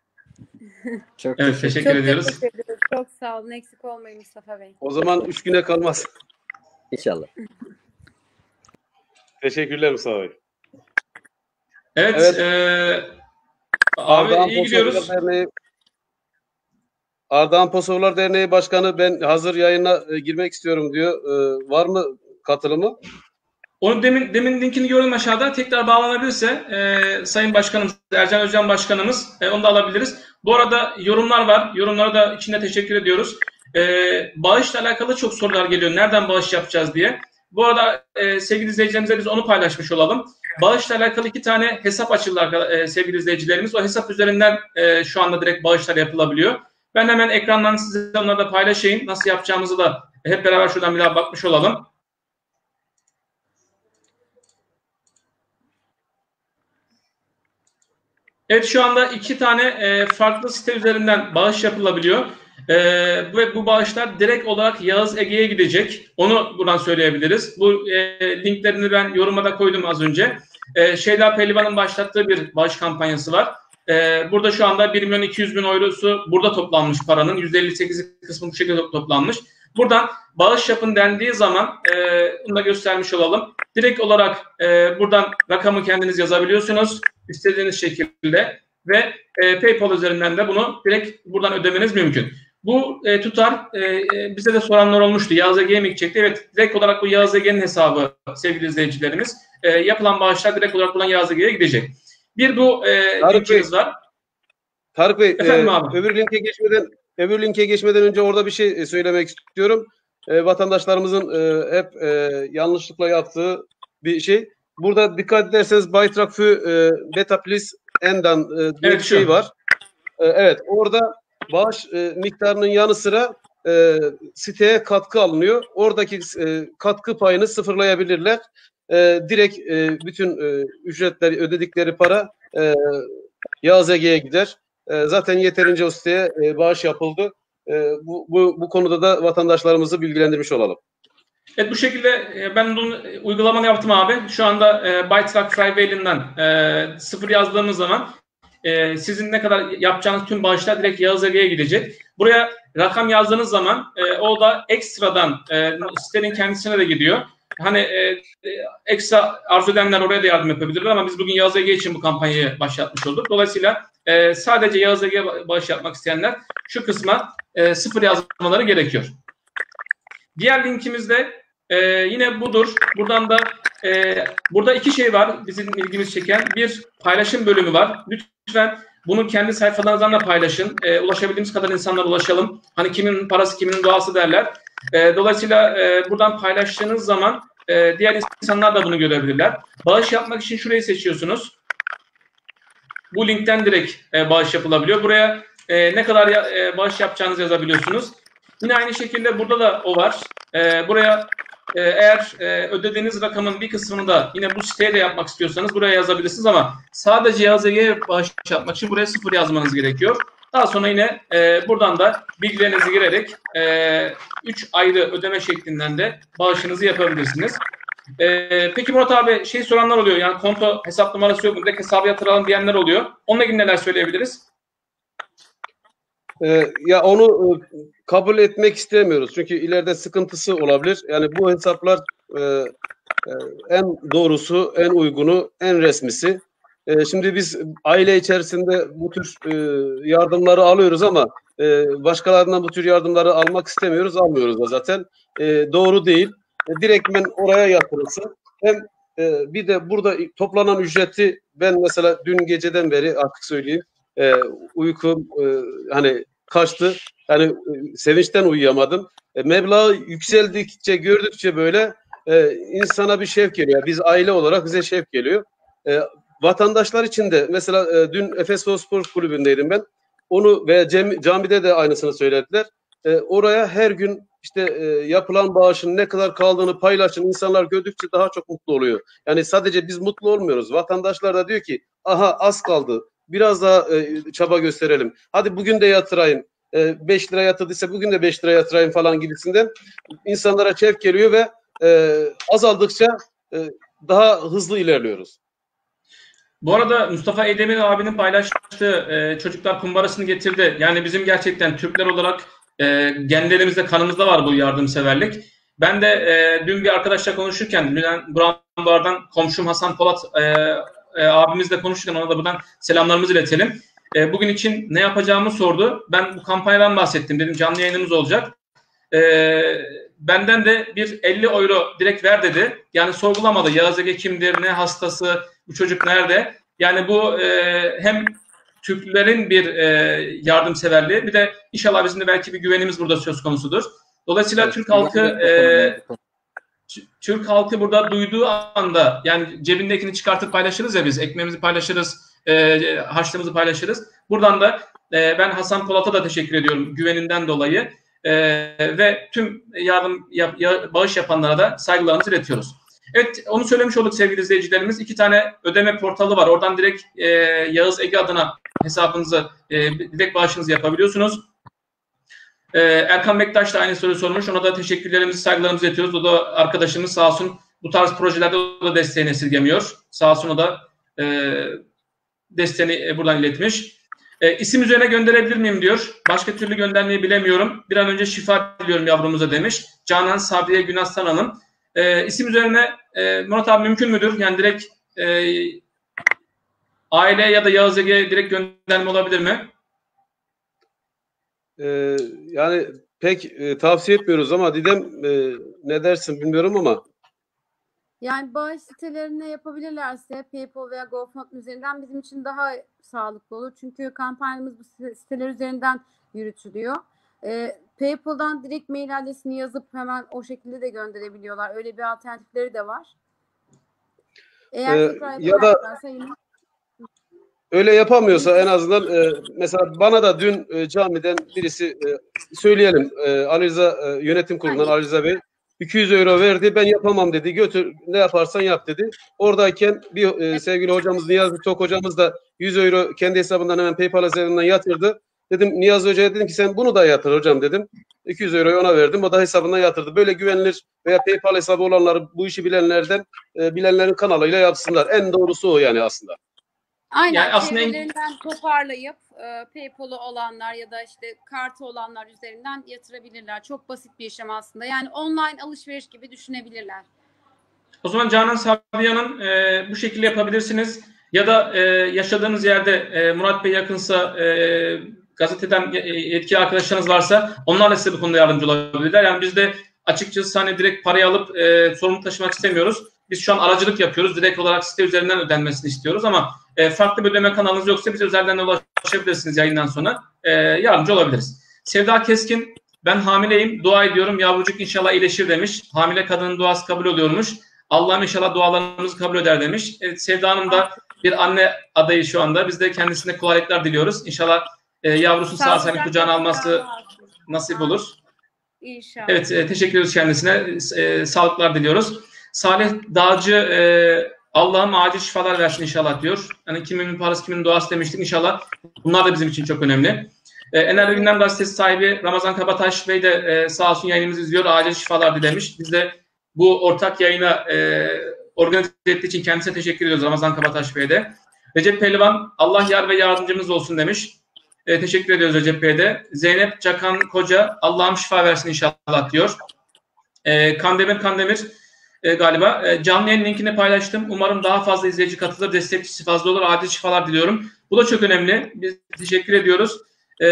Çok Evet, teşekkür teşekkür Çok ediyoruz. teşekkür ederiz. Çok sağ olun. Eksik olmayın Mustafa Bey. O zaman üç güne kalmaz. İnşallah. Teşekkürler Mustafa Bey. Evet, Evet. e, Ardahan abi iyi gidiyoruz. Posovlar Derneği Ardahan Posovlar Derneği Başkanı, ben hazır yayına e, girmek istiyorum diyor. E, var mı katılımı? Onu demin demin linkini gördüm aşağıda. Tekrar bağlanabilirse e, Sayın Başkanımız, Ercan Özcan Başkanımız, e, onu da alabiliriz. Bu arada yorumlar var. Yorumlara da içinde teşekkür ediyoruz. E, bağışla alakalı çok sorular geliyor. Nereden bağış yapacağız diye. Bu arada e, sevgili izleyicilerimize biz onu paylaşmış olalım. Bağışla alakalı iki tane hesap açıldı arkadaşlar, e, sevgili izleyicilerimiz. O hesap üzerinden e, şu anda direkt bağışlar yapılabiliyor. Ben hemen ekrandan size onları da paylaşayım. Nasıl yapacağımızı da hep beraber şuradan bir daha bakmış olalım. Evet, şu anda iki tane e, farklı site üzerinden bağış yapılabiliyor. E, ve bu bağışlar direkt olarak Yağız Ege'ye gidecek. Onu buradan söyleyebiliriz. Bu e, linklerini ben yoruma da koydum az önce. E, Şeyda Pehlivan'ın başlattığı bir bağış kampanyası var. E, burada şu anda bir milyon iki yüz bin eurosu burada toplanmış paranın. yüzde elli sekiz kısmı bu şekilde toplanmış. Buradan bağış yapın dendiği zaman e, bunu da göstermiş olalım. Direkt olarak e, buradan rakamı kendiniz yazabiliyorsunuz. İstediğiniz şekilde ve e, PayPal üzerinden de bunu direkt buradan ödemeniz mümkün. Bu e, tutar e, e, bize de soranlar olmuştu. Yağız Ege'ye mi gidecekti? Evet, direkt olarak bu Yağız Ege'nin hesabı sevgili izleyicilerimiz. E, yapılan bağışlar direkt olarak buradan Yağız Ege'ye gidecek. Bir bu e, linkimiz var. Tarık Bey, Efendim e, abi. öbür linke geçmeden öbür linke geçmeden önce orada bir şey söylemek istiyorum. E, vatandaşlarımızın e, hep e, yanlışlıkla yaptığı bir şey. Burada dikkat ederseniz Beitrag für e, Betaplis Endan e, diye Evet, bir şey şu. var. E, evet, orada bağış e, miktarının yanı sıra e, siteye katkı alınıyor. Oradaki e, katkı payını sıfırlayabilirler. E, direkt e, bütün e, ücretler, ödedikleri para e, Yağız Ege'ye gider. E, zaten yeterince o siteye e, bağış yapıldı. E, bu, bu, bu konuda da vatandaşlarımızı bilgilendirmiş olalım. Evet, bu şekilde e, ben bunu e, uygulamanı yaptım abi. Şu anda e, BuyTruck Freewheel'inden e, sıfır yazdığımız zaman e, sizin ne kadar yapacağınız tüm bağışlar direkt Yağız Ege'ye gidecek. Buraya rakam yazdığınız zaman e, o da ekstradan e, sitenin kendisine de gidiyor. Hani e, e, ekstra arzu edenler oraya da yardım yapabilirler ama biz bugün Yağız Ege için bu kampanyayı başlatmış olduk. Dolayısıyla e, sadece Yağız Ege'ye bağış yapmak isteyenler şu kısma e, sıfır yazmaları gerekiyor. Diğer linkimizde e, yine budur. Buradan da e, burada iki şey var bizim ilgimizi çeken. Bir, paylaşım bölümü var. Lütfen bunu kendi sayfalarınızdan da paylaşın. E, ulaşabildiğimiz kadar insanlara ulaşalım. Hani kimin parası kimin duası derler. E, dolayısıyla e, buradan paylaştığınız zaman e, diğer insanlar da bunu görebilirler. Bağış yapmak için şurayı seçiyorsunuz. Bu linkten direkt e, bağış yapılabiliyor. Buraya e, ne kadar ya, e, bağış yapacağınızı yazabiliyorsunuz. Yine aynı şekilde burada da o var. E, buraya e, eğer e, ödediğiniz rakamın bir kısmını da yine bu siteye de yapmak istiyorsanız buraya yazabilirsiniz ama sadece Yağız Ege'ye bağış yapmak için buraya sıfır yazmanız gerekiyor. Daha sonra yine e, buradan da bilgilerinizi girerek e, üç ayrı ödeme şeklinden de bağışınızı yapabilirsiniz. E, peki Murat abi şey soranlar oluyor. Yani konto hesap numarası yok mu? Direkt hesabı yatıralım diyenler oluyor. Onunla ilgili neler söyleyebiliriz? Ee, ya onu e, kabul etmek istemiyoruz. Çünkü ileride sıkıntısı olabilir. Yani bu hesaplar e, e, en doğrusu, en uygunu, en resmisi. E, şimdi biz aile içerisinde bu tür e, yardımları alıyoruz ama e, başkalarından bu tür yardımları almak istemiyoruz, almıyoruz da zaten. E, doğru değil. E, direktmen oraya yatırılsın. Hem e, bir de burada toplanan ücreti ben mesela dün geceden beri artık söyleyeyim e, uykum e, hani kaçtı. Yani e, sevinçten uyuyamadım. E, meblağ yükseldikçe, gördükçe böyle e, insana bir şevk geliyor. Biz aile olarak bize şevk geliyor. E, vatandaşlar için de mesela e, dün Efes Spor Kulübü'ndeydim ben. Onu ve cem, camide de aynısını söylediler. E, oraya her gün işte e, yapılan bağışın ne kadar kaldığını paylaşın. İnsanlar gördükçe daha çok mutlu oluyor. Yani sadece biz mutlu olmuyoruz. Vatandaşlar da diyor ki aha az kaldı. Biraz daha e, çaba gösterelim. Hadi bugün de yatırayım. E, beş lira yatırdıysa bugün de beş lira yatırayım falan gibisinden insanlara şevk geliyor ve e, azaldıkça e, daha hızlı ilerliyoruz. Bu arada Mustafa Eydemir abinin paylaştığı e, çocuklar kumbarasını getirdi. Yani bizim gerçekten Türkler olarak e, genlerimizde, kanımızda var bu yardımseverlik. Ben de e, dün bir arkadaşla konuşurken, Buranbar'dan komşum Hasan Polat e, e, abimizle konuşurken ona da buradan selamlarımızı iletelim. E, bugün için ne yapacağımı sordu. Ben bu kampanyadan bahsettim. Dedim canlı yayınımız olacak. E, benden de bir elli euro direkt ver dedi. Yani sorgulamadı. Yağız Ege kimdir, ne hastası, bu çocuk nerede? Yani bu e, hem Türklerin bir e, yardımseverliği, bir de inşallah bizim de belki bir güvenimiz burada söz konusudur. Dolayısıyla evet, Türk halkı e, Türk halkı burada duyduğu anda, yani cebindekini çıkartıp paylaşırız ya biz, ekmeğimizi paylaşırız, e, harçlığımızı paylaşırız. Buradan da e, ben Hasan Polat'a da teşekkür ediyorum güveninden dolayı e, ve tüm yardım yap, ya, bağış yapanlara da saygılarımızı iletiyoruz. Evet, onu söylemiş olduk sevgili izleyicilerimiz. İki tane ödeme portalı var. Oradan direkt e, Yağız Ege adına hesabınızı, e, direkt bağışınızı yapabiliyorsunuz. E, Erkan Bektaş da aynı soruyu sormuş. Ona da teşekkürlerimizi, saygılarımızı iletiyoruz. O da arkadaşımız sağ olsun bu tarz projelerde o da desteğini esirgemiyor. Sağ olsun o da e, desteğini buradan iletmiş. E, isim üzerine gönderebilir miyim diyor. Başka türlü göndermeyi bilemiyorum. Bir an önce şifa diliyorum yavrumuza demiş. Canan Sabriye Günaslan Hanım. E, isim üzerine e, Murat abi mümkün müdür? Yani direkt e, aile ya da Yağız Ege'ye direkt gönderme olabilir mi? Ee, yani pek e, tavsiye etmiyoruz ama Didem e, ne dersin bilmiyorum ama. Yani bağış sitelerine yapabilirlerse PayPal veya GoFundMe üzerinden bizim için daha sağlıklı olur. Çünkü kampanyamız bu siteler üzerinden yürütülüyor. Ee, PayPal'dan direkt mail adresini yazıp hemen o şekilde de gönderebiliyorlar. Öyle bir alternatifleri de var. Eğer Ee, tekrar ya da yine... öyle yapamıyorsa en azından e, mesela bana da dün e, camiden birisi e, söyleyelim e, Ali Rıza e, yönetim kurulundan Ali Rıza Bey iki yüz euro verdi, ben yapamam dedi, götür ne yaparsan yap dedi. Oradayken bir e, sevgili hocamız Niyazi Tok hocamız da yüz euro kendi hesabından hemen PayPal hesabından yatırdı. Dedim Niyazi Hoca'ya dedim ki sen bunu da yatır hocam dedim. iki yüz euroyu ona verdim. O da hesabından yatırdı. Böyle güvenilir veya PayPal hesabı olanları, bu işi bilenlerden, e, bilenlerin kanalıyla yapsınlar. En doğrusu o yani aslında. Aynen. Yani aslında çevrelerinden toparlayıp e, PayPal'ı olanlar ya da işte kartı olanlar üzerinden yatırabilirler. Çok basit bir işlem aslında. Yani online alışveriş gibi düşünebilirler. O zaman Canan Sabiha Hanım e, bu şekilde yapabilirsiniz. Ya da e, yaşadığınız yerde e, Murat Bey yakınsa, e, gazeteden e, yetkili arkadaşlarınız varsa onlarla size bu konuda yardımcı olabilirler. Yani biz de açıkçası hani direkt parayı alıp e, sorumluluk taşımak istemiyoruz. Biz şu an aracılık yapıyoruz. Direkt olarak site üzerinden ödenmesini istiyoruz ama e, farklı bir ödeme kanalınız yoksa bize özelden ulaşabilirsiniz yayından sonra. E, yardımcı olabiliriz. Sevda Keskin, ben hamileyim, dua ediyorum, yavrucuk inşallah iyileşir demiş. Hamile kadının duası kabul oluyormuş. Allah'ım inşallah dualarımızı kabul eder demiş. Evet, Sevda Hanım da bir anne adayı şu anda. Biz de kendisine kolaylıklar diliyoruz. İnşallah e, yavrusunu sağ salim kucağına alması nasip olur. İnşallah. Evet, e, teşekkür ediyoruz kendisine. E, sağlıklar diliyoruz. Salih Dağcı, e, Allah'ım acil şifalar versin inşallah diyor. Yani kimin parası kimin duası demiştik inşallah. Bunlar da bizim için çok önemli. E, Enerji Gündem Gazetesi sahibi Ramazan Kabataş Bey de e, sağ olsun yayınımızı izliyor. Acil şifalar dilemiş. Biz de bu ortak yayına e, organize ettiği için kendisine teşekkür ediyoruz Ramazan Kabataş Bey'e de. Recep Pehlivan, Allah yar ve yardımcımız olsun demiş. E, teşekkür ediyoruz Recep Bey'e de. Zeynep Cakan Koca, Allah'ım şifa versin inşallah diyor. E, Kandemir Kandemir e, galiba. E, canlı yayın linkini paylaştım. Umarım daha fazla izleyici katılır, destekçisi fazla olur. Acil şifalar diliyorum. Bu da çok önemli. Biz teşekkür ediyoruz. E,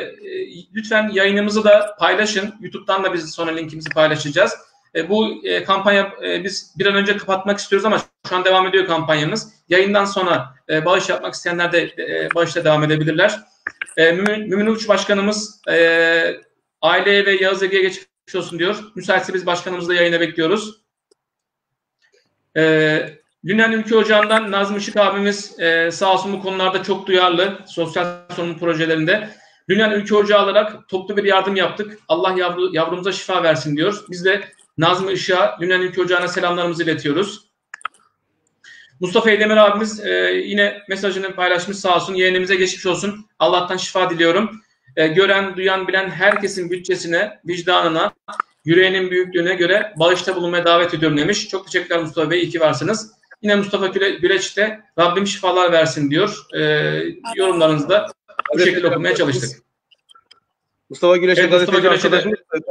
lütfen yayınımızı da paylaşın. YouTube'dan da biz sonra linkimizi paylaşacağız. E, bu e, kampanya e, biz bir an önce kapatmak istiyoruz ama şu an devam ediyor kampanyamız. Yayından sonra e, bağış yapmak isteyenler de e, bağışla devam edebilirler. E, Mümin, Mümin Uç Başkanımız e, aileye ve Yağız Ege'ye geçmiş olsun diyor. Müsaitse biz başkanımızı da yayına bekliyoruz. E, Dünya Ülke Ocağı'ndan Nazım Işık abimiz e, sağ olsun bu konularda çok duyarlı. Sosyal sorumluluk projelerinde. Dünya Ülke Ocağı olarak toplu bir yardım yaptık. Allah yavru, yavrumuza şifa versin diyor. Biz de Nazım Işık'a, Dünya Ülke Ocağı'na selamlarımızı iletiyoruz. Mustafa Eydemir abimiz e, yine mesajını paylaşmış sağ olsun. Yeğenimize geçmiş olsun. Allah'tan şifa diliyorum. E, gören, duyan, bilen herkesin bütçesine, vicdanına, yüreğinin büyüklüğüne göre bağışta bulunmaya davet ediyorum demiş. Çok teşekkürler Mustafa Bey. İyi ki varsınız. Yine Mustafa Güleç de Rabbim şifalar versin diyor. E, yorumlarınızı da bu evet, şekilde okumaya çalıştık. Mustafa Güleç'e evet, Mustafa Güleç'e de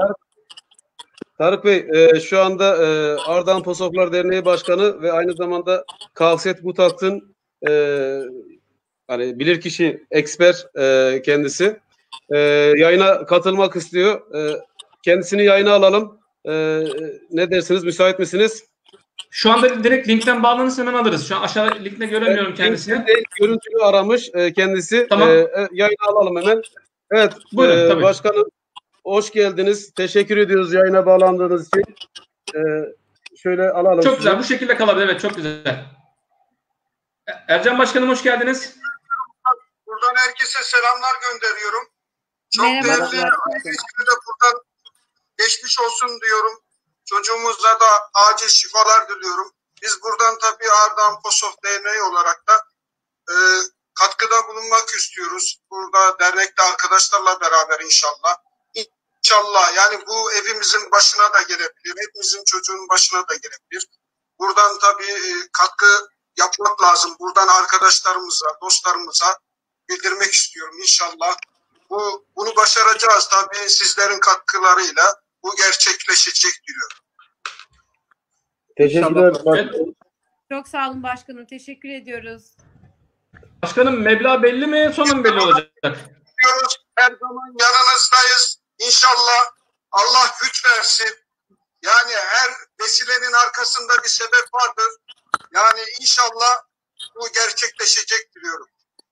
Tarık Bey, e, şu anda e, Ardahan Posoflar Derneği Başkanı ve aynı zamanda Kavset Gutakt'ın e, hani bilirkişi, eksper e, kendisi. E, yayına katılmak istiyor. E, kendisini yayına alalım. E, ne dersiniz? Müsait misiniz? Şu anda direkt linkten bağlanırsa hemen alırız. Şu an aşağıda linkte göremiyorum evet, kendisini. Değil, görüntülü aramış e, kendisi. Tamam. E, yayına alalım hemen. Evet, buyurun, e, başkanım. Hoş geldiniz. Teşekkür ediyoruz yayına bağlandığınız için. Ee, şöyle alalım. Çok sizi. güzel. Bu şekilde kalabilir. Evet, çok güzel. Ercan Başkanım hoş geldiniz. Buradan herkese selamlar gönderiyorum. Çok Merhaba. değerli ailesine de buradan geçmiş olsun diyorum. Çocuğumuza da acil şifalar diliyorum. Biz buradan tabii Ardahan Posof Derneği olarak da e, katkıda bulunmak istiyoruz. Burada dernekte arkadaşlarla beraber inşallah. İnşallah yani bu evimizin başına da gelebilir. Hepimizin çocuğun başına da gelebilir. Buradan tabii katkı yapmak lazım. Buradan arkadaşlarımıza, dostlarımıza bildirmek istiyorum inşallah. Bu bunu başaracağız tabii sizlerin katkılarıyla. Bu gerçekleşecek diyorum. Teşekkürler. Çok sağ olun başkanım. Teşekkür ediyoruz. Başkanım meblağ belli mi? Sonun belli olacak. Diyoruz. Her zaman yanınızdayız. İnşallah Allah güç versin. Yani her vesilenin arkasında bir sebep vardır. Yani inşallah bu gerçekleşecek diyorum.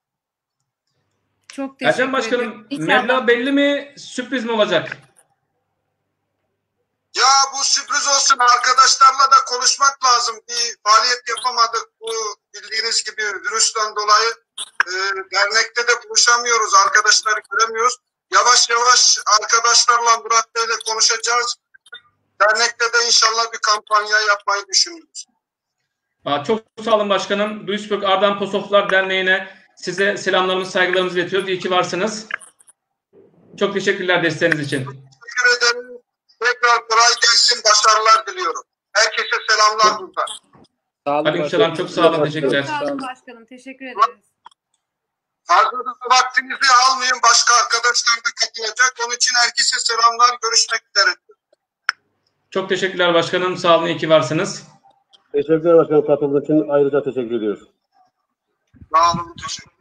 Çok teşekkür Ercan Başkanım ederim. meblağ belli mi? Sürpriz mi olacak? Ya bu sürpriz olsun. Arkadaşlarla da konuşmak lazım. Bir faaliyet yapamadık. Bu bildiğiniz gibi virüsten dolayı e, dernekte de buluşamıyoruz. Arkadaşları göremiyoruz. Yavaş yavaş arkadaşlarla Murat Bey'le konuşacağız. Dernekte de inşallah bir kampanya yapmayı düşünüyoruz. Aa, çok sağ olun başkanım. Duisburg Ardahan Posoflar Derneği'ne size selamlarımızı, saygılarımızı iletiyoruz. İyi ki varsınız. Çok teşekkürler desteğiniz için. Teşekkür selamlar buradan. Sağ olun Aleykümselam. Çok sağ olun. Teşekkürler. Çok sağ olun başkanım. Teşekkür ederiz. Fazla da vaktinizi almayın. Başka arkadaşlar da katılacak. Onun için herkese selamlar. Görüşmek üzere. Çok teşekkürler başkanım. Sağ olun. İyi ki varsınız. Teşekkürler başkanım, katıldığınız için ayrıca teşekkür ediyoruz. Sağ olun. Teşekkür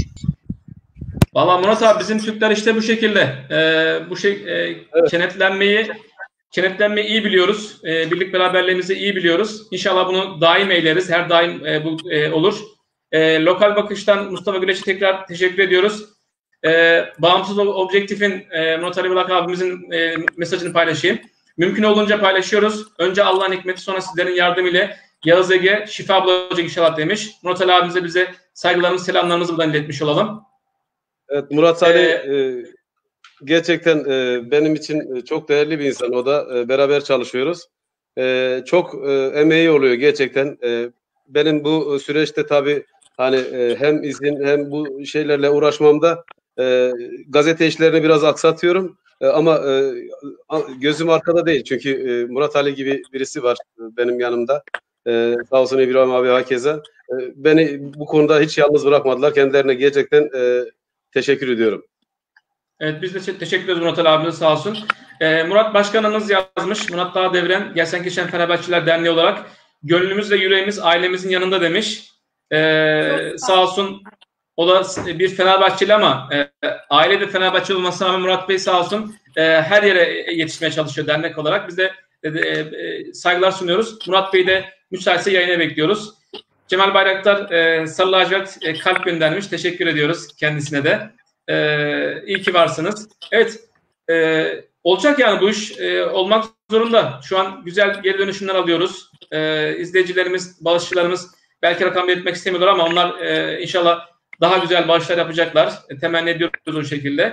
Valla Murat abi bizim Türkler işte bu şekilde. Ee, bu şey e, Evet. kenetlenmeyi kenetlenmeyi iyi biliyoruz. Ee, birlik beraberliğimizi iyi biliyoruz. İnşallah bunu daim eyleriz. Her daim e, bu e, olur. E, lokal bakıştan Mustafa Güneş'e tekrar teşekkür ediyoruz. E, bağımsız objektifin e, Murat Ali Bulak abimizin e, mesajını paylaşayım. Mümkün olduğunca paylaşıyoruz. Önce Allah'ın hikmeti, sonra sizlerin yardımıyla Yağız Ege şifa bulacak inşallah demiş. Murat Ali abimize bize saygılarımızı, selamlarımızı buradan iletmiş olalım. Evet, Murat Ali Ee, e, gerçekten e, benim için e, çok değerli bir insan. O da e, beraber çalışıyoruz. E, çok e, emeği oluyor gerçekten. E, benim bu süreçte tabii hani e, hem izin hem bu şeylerle uğraşmamda e, gazete işlerini biraz aksatıyorum. E, ama e, gözüm arkada değil. Çünkü e, Murat Ali gibi birisi var e, benim yanımda. E, sağ olsun İbrahim abi hakeza. E, beni bu konuda hiç yalnız bırakmadılar. Kendilerine gerçekten e, teşekkür ediyorum. Evet, biz de teşekkür ederiz Murat Ali abimize, sağ olsun. Ee, Murat Başkanımız yazmış. Murat Dağdevren, Gelsen Geçen Fenerbahçeliler Derneği olarak gönlümüz ve yüreğimiz ailemizin yanında demiş. Ee, sağ olsun. O da bir Fenerbahçeli ama e, aile de Fenerbahçeli olmasına rağmen Murat Bey sağ olsun e, her yere yetişmeye çalışıyor dernek olarak. Biz de e, e, saygılar sunuyoruz. Murat Bey de müsaitse yayına bekliyoruz. Cemal Bayraktar e, sarı lacivert e, kalp göndermiş. Teşekkür ediyoruz kendisine de. E, iyi ki varsınız. Evet, e, olacak yani bu iş e, olmak zorunda. Şu an güzel geri dönüşümler alıyoruz. E, izleyicilerimiz, bağışçılarımız belki rakam belirtmek istemiyorlar ama onlar e, inşallah daha güzel bağışlar yapacaklar. E, temenni ediyoruz o şekilde.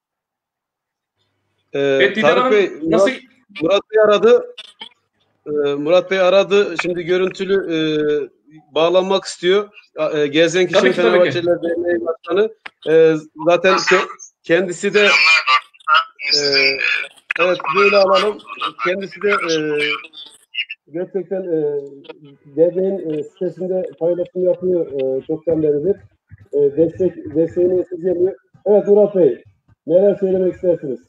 Ee, Evet, Didem Tarık Hanım, Bey, nasıl? Murat, Murat Bey aradı. Ee, Murat Bey aradı. Şimdi görüntülü e, bağlanmak istiyor. E, Gezen Tabii Kişi ki, tabii ki. Fenerbahçeliler Derneği Başkanı. E, zaten ke, kendisi de e, evet böyle alalım. Kendisi de e, gerçekten e, derneğin e, sitesinde paylaşım yapıyor e, çoktan beridir. E, destek, desteğini esirgemiyor. Evet Murat Bey, neler söylemek istersiniz?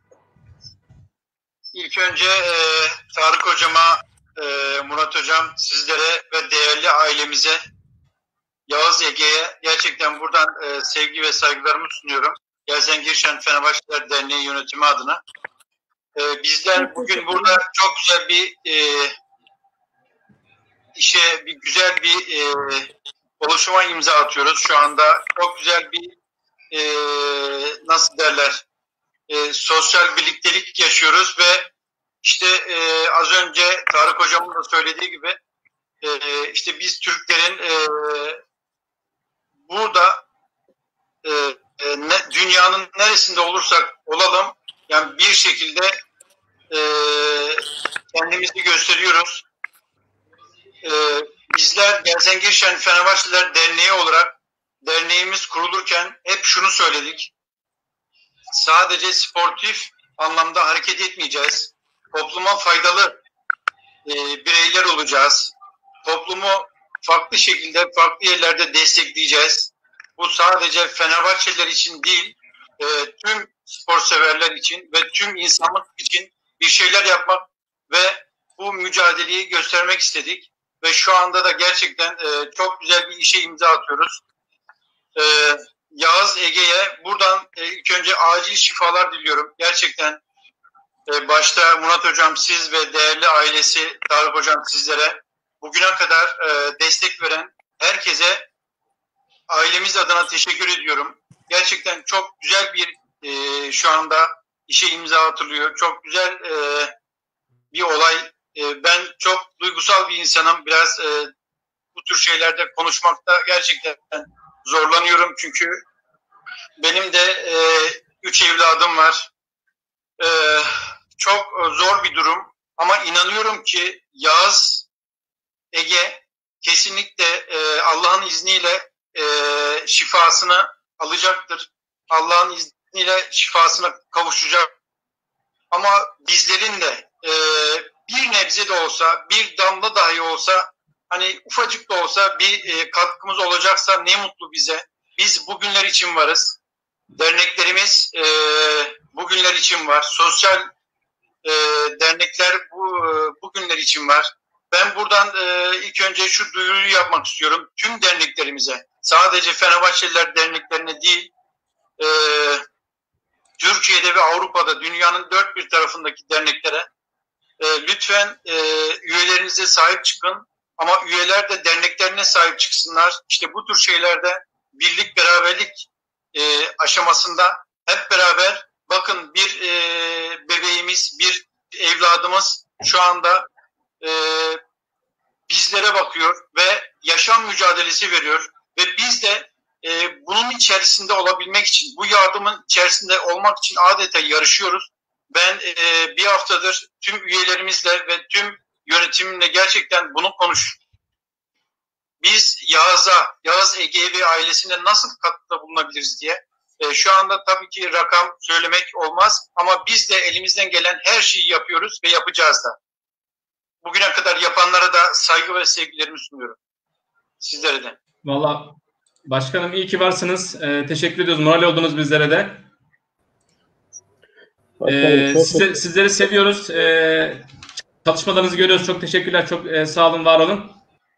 İlk önce e, Tarık Hocama, e, Murat Hocam, sizlere ve değerli ailemize, Yağız Ege'ye gerçekten buradan e, sevgi ve saygılarımı sunuyorum. Gelsen Girşen Fenerbahçeliler Derneği yönetimi adına. E, bizler bugün burada çok güzel bir e, işe, bir güzel bir e, oluşuma imza atıyoruz. Şu anda çok güzel bir e, nasıl derler e, sosyal birliktelik yaşıyoruz ve işte e, az önce Tarık Hocam'ın da söylediği gibi e, işte biz Türklerin e, burada e, e, ne, dünyanın neresinde olursak olalım yani bir şekilde e, kendimizi gösteriyoruz. E, bizler Gelsenkirchen Fenerbahçeliler Derneği olarak derneğimiz kurulurken hep şunu söyledik. Sadece sportif anlamda hareket etmeyeceğiz. Topluma faydalı e, bireyler olacağız. Toplumu farklı şekilde, farklı yerlerde destekleyeceğiz. Bu sadece Fenerbahçeliler için değil, e, tüm spor severler için ve tüm insanlık için bir şeyler yapmak ve bu mücadeleyi göstermek istedik. Ve şu anda da gerçekten e, çok güzel bir işe imza atıyoruz. E, Yağız Ege'ye buradan e, ilk önce acil şifalar diliyorum. Gerçekten e, başta Murat Hocam, siz ve değerli ailesi Tarık Hocam sizlere bugüne kadar e, destek veren herkese ailemiz adına teşekkür ediyorum. Gerçekten çok güzel bir e, şu anda işe imza atılıyor. Çok güzel e, bir olay. E, ben çok duygusal bir insanım. Biraz e, bu tür şeylerde konuşmakta gerçekten zorlanıyorum çünkü benim de e, üç evladım var. E, çok zor bir durum ama inanıyorum ki Yağız Ege kesinlikle e, Allah'ın izniyle e, şifasını alacaktır. Allah'ın izniyle şifasına kavuşacak. Ama bizlerin de e, bir nebze de olsa, bir damla dahi olsa, hani ufacık da olsa bir e, katkımız olacaksa ne mutlu bize. Biz bugünler için varız. Derneklerimiz e, bugünler için var. Sosyal e, dernekler bu e, bugünler için var. Ben buradan e, ilk önce şu duyuruyu yapmak istiyorum. Tüm derneklerimize, sadece Fenerbahçeliler derneklerine değil, e, Türkiye'de ve Avrupa'da, dünyanın dört bir tarafındaki derneklere e, lütfen e, üyelerinize sahip çıkın. Ama üyeler de derneklerine sahip çıksınlar. İşte bu tür şeylerde birlik, beraberlik e, aşamasında hep beraber, bakın bir e, bebeğimiz, bir evladımız şu anda e, bizlere bakıyor ve yaşam mücadelesi veriyor. Ve biz de e, bunun içerisinde olabilmek için, bu yardımın içerisinde olmak için adeta yarışıyoruz. Ben e, bir haftadır tüm üyelerimizle ve tüm yönetimimle gerçekten bunu konuş. Biz Yağız'a, Yağız Ege ve ailesine nasıl katkıda bulunabiliriz diye. E, şu anda tabii ki rakam söylemek olmaz ama biz de elimizden gelen her şeyi yapıyoruz ve yapacağız da. Bugüne kadar yapanlara da saygı ve sevgilerimi sunuyorum. Sizlere de. Vallahi başkanım iyi ki varsınız. Ee, teşekkür ediyoruz. Moral oldunuz bizlere de. Ee, size, sizleri seviyoruz. Ee, çalışmalarınızı görüyoruz. Çok teşekkürler. Çok e, sağ olun, var olun.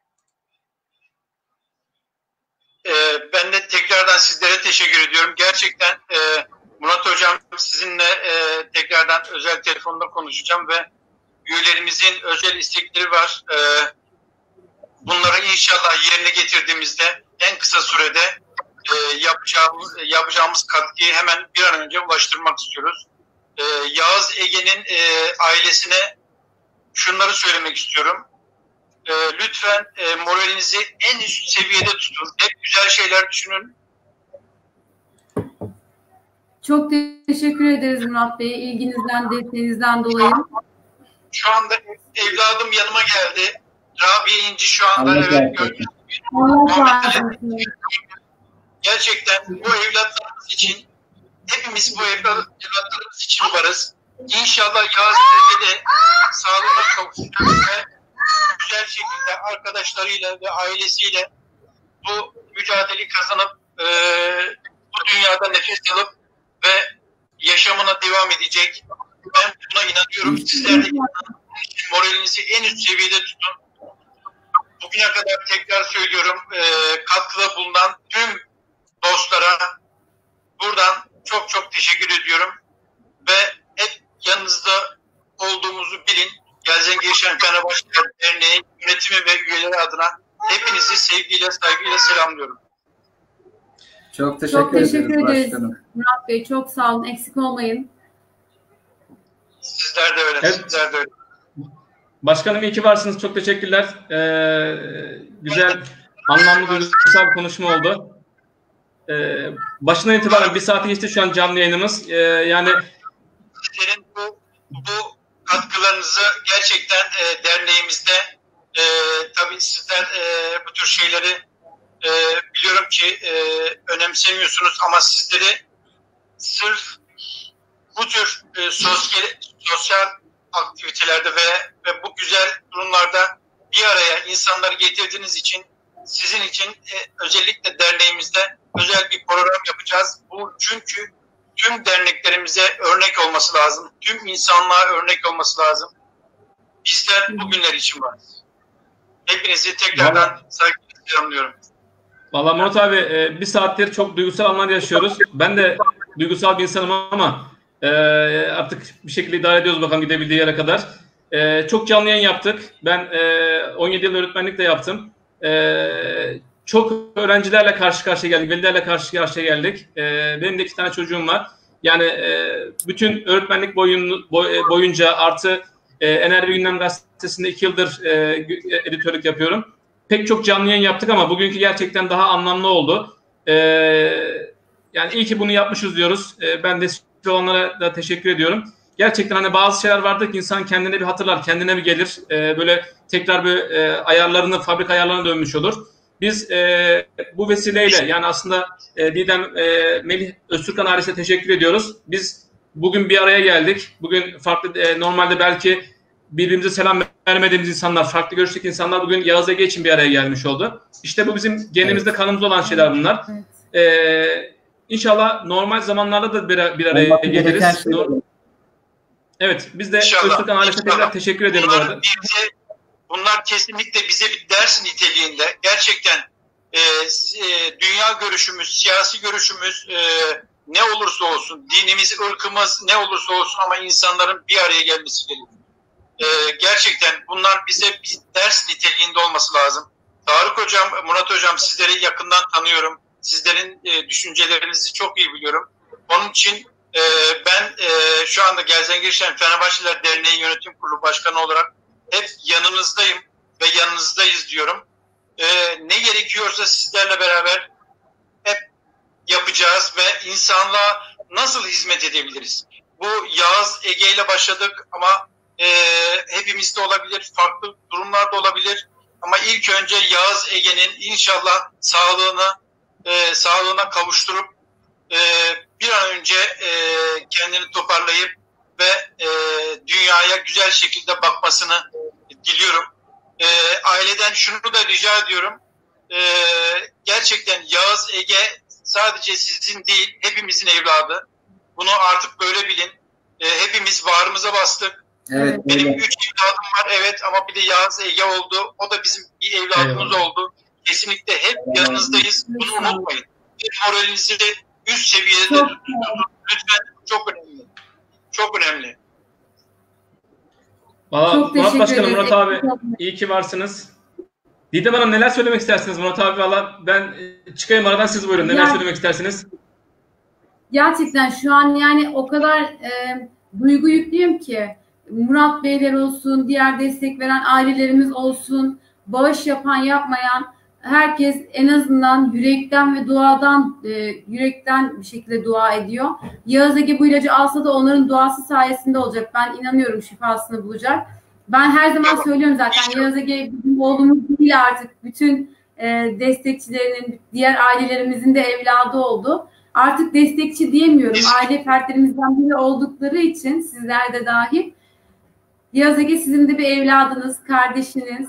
Ee, ben de tekrardan sizlere teşekkür ediyorum. Gerçekten e, Murat Hocam, sizinle e, tekrardan özel telefonda konuşacağım ve üyelerimizin özel istekleri var. E, bunları inşallah yerine getirdiğimizde en kısa sürede e, yapacağımız, yapacağımız katkıyı hemen bir an önce ulaştırmak istiyoruz. E, Yağız Ege'nin e, ailesine şunları söylemek istiyorum. E, lütfen e, moralinizi en üst seviyede tutun. Hep güzel şeyler düşünün. Çok teşekkür ederiz Murat Bey. İlginizden, desteğinizden dolayı. Şu anda evladım yanıma geldi. Rabia İnci şu anda Allah evet gördüm. Gerçekten bu evlatlarımız için, hepimiz bu evlatlarımız için varız. İnşallah Yağız Ege'de sağlığına kavuşacak ve güzel şekilde arkadaşlarıyla ve ailesiyle bu mücadeleyi kazanıp e, bu dünyada nefes alıp ve yaşamına devam edecek. Ben buna inanıyorum. Sizler de moralinizi en üst seviyede tutun. Bugüne kadar tekrar söylüyorum, e, katkıda bulunan tüm dostlara buradan çok çok teşekkür ediyorum ve hep yanınızda olduğumuzu bilin. Gelzengeşen Fenerbahçe Derneği yönetimi ve üyeleri adına hepinizi sevgiyle, saygıyla selamlıyorum. Çok teşekkür, çok teşekkür ederiz, ederiz başkanım. Murat Bey. Çok sağ olun. Eksik olmayın. Sizler de öyle. Evet. Sizler de öyle. Başkanım iyi ki varsınız. Çok teşekkürler. Ee, güzel, anlamlı, duygusal bir konuşma oldu. Ee, başından itibaren bir saati geçti şu an canlı yayınımız. Ee, yani Sizlerin bu, bu katkılarınızı gerçekten e, derneğimizde e, tabii sizler e, bu tür şeyleri e, biliyorum ki e, önemsemiyorsunuz ama sizleri sırf bu tür e, sosyal, sosyal aktivitelerde ve, ve bu güzel durumlarda bir araya insanları getirdiğiniz için, sizin için e, özellikle derneğimizde özel bir program yapacağız. Bu çünkü tüm derneklerimize örnek olması lazım. Tüm insanlığa örnek olması lazım. Bizler bugünler için varız. Hepinizi tekrardan saygıyla selamlıyorum. Vallahi Murat abi bir saattir çok duygusal anlar yaşıyoruz. Ben de duygusal bir insanım ama e, artık bir şekilde idare ediyoruz bakalım gidebildiği yere kadar. E, çok canlı yayın yaptık. Ben e, on yedi yıl öğretmenlik de yaptım. E, çok öğrencilerle karşı karşıya geldik. Velilerle karşı karşıya geldik. E, benim de iki tane çocuğum var. Yani e, bütün öğretmenlik boyun, boy, boyunca artı e, Enerji Gündem Gazetesi'nde iki yıldır e, editörlük yapıyorum. Pek çok canlı yayın yaptık ama bugünkü gerçekten daha anlamlı oldu. Ee, yani iyi ki bunu yapmışız diyoruz. Ee, ben de olanlara da teşekkür ediyorum. Gerçekten hani bazı şeyler vardır ki insan kendine bir hatırlar, kendine bir gelir. Ee, böyle tekrar bir e, ayarlarını, fabrika ayarlarına dönmüş olur. Biz e, bu vesileyle yani aslında e, Didem, e, Melih Öztürkhan ailesine teşekkür ediyoruz. Biz bugün bir araya geldik. Bugün farklı, e, normalde belki birbirimize selam vermediğimiz insanlar, farklı görüşteki insanlar bugün Yağız Ege için bir araya gelmiş oldu. İşte bu bizim genimizde, evet, kanımızda olan şeyler bunlar. Evet. Ee, İnşallah normal zamanlarda da bir, bir araya geliriz. Evet, biz de Öztürkhan ailesine tekrar teşekkür ederim. Bunlar, orada. Bize, bunlar kesinlikle bize bir ders niteliğinde. Gerçekten e, e, dünya görüşümüz, siyasi görüşümüz e, ne olursa olsun, dinimiz, ırkımız ne olursa olsun ama insanların bir araya gelmesi gerekiyor. E, gerçekten bunlar bize bir ders niteliğinde olması lazım. Tarık Hocam, Murat Hocam, sizleri yakından tanıyorum. Sizlerin e, düşüncelerinizi çok iyi biliyorum. Onun için e, ben e, şu anda Gelsenkirchen Fenerbahçeliler Derneği Yönetim Kurulu Başkanı olarak hep yanınızdayım ve yanınızdayız diyorum. E, ne gerekiyorsa sizlerle beraber hep yapacağız ve insanlığa nasıl hizmet edebiliriz? Bu Yağız Ege ile başladık ama e, hepimizde olabilir, farklı durumlarda olabilir. Ama ilk önce Yağız Ege'nin inşallah sağlığını E, sağlığına kavuşturup e, bir an önce e, kendini toparlayıp ve e, dünyaya güzel şekilde bakmasını diliyorum. E, aileden şunu da rica ediyorum. E, gerçekten Yağız Ege sadece sizin değil, hepimizin evladı. Bunu artık böyle bilin. E, hepimiz bağrımıza bastık. Evet, benim öyle. Üç evladım var, evet, ama bir de Yağız Ege oldu. O da bizim bir evladımız evet. oldu. Kesinlikle hep yanınızdayız. Bunu unutmayın. Moralinizi üst seviyede tutun. Lütfen, çok önemli. Çok önemli. Valla Murat Başkanım, Murat abi iyi ki varsınız. Didem Hanım neler söylemek istersiniz Murat abi? Valla ben çıkayım aradan, siz buyurun. Neler ya, söylemek istersiniz? Gerçekten şu an yani o kadar e, duygu yüklüyüm ki Murat Beyler olsun, diğer destek veren ailelerimiz olsun, bağış yapan yapmayan herkes en azından yürekten ve duadan e, yürekten bir şekilde dua ediyor. Yağız Ege bu ilacı alsa da onların duası sayesinde olacak. Ben inanıyorum şifasını bulacak. Ben her zaman söylüyorum zaten Yağız Ege bizim oğlumuz değil artık. Bütün e, destekçilerinin, diğer ailelerimizin de evladı oldu. Artık destekçi diyemiyorum. Aile fertlerimizden biri oldukları için sizler de dahil. Yağız Ege sizin de bir evladınız, kardeşiniz.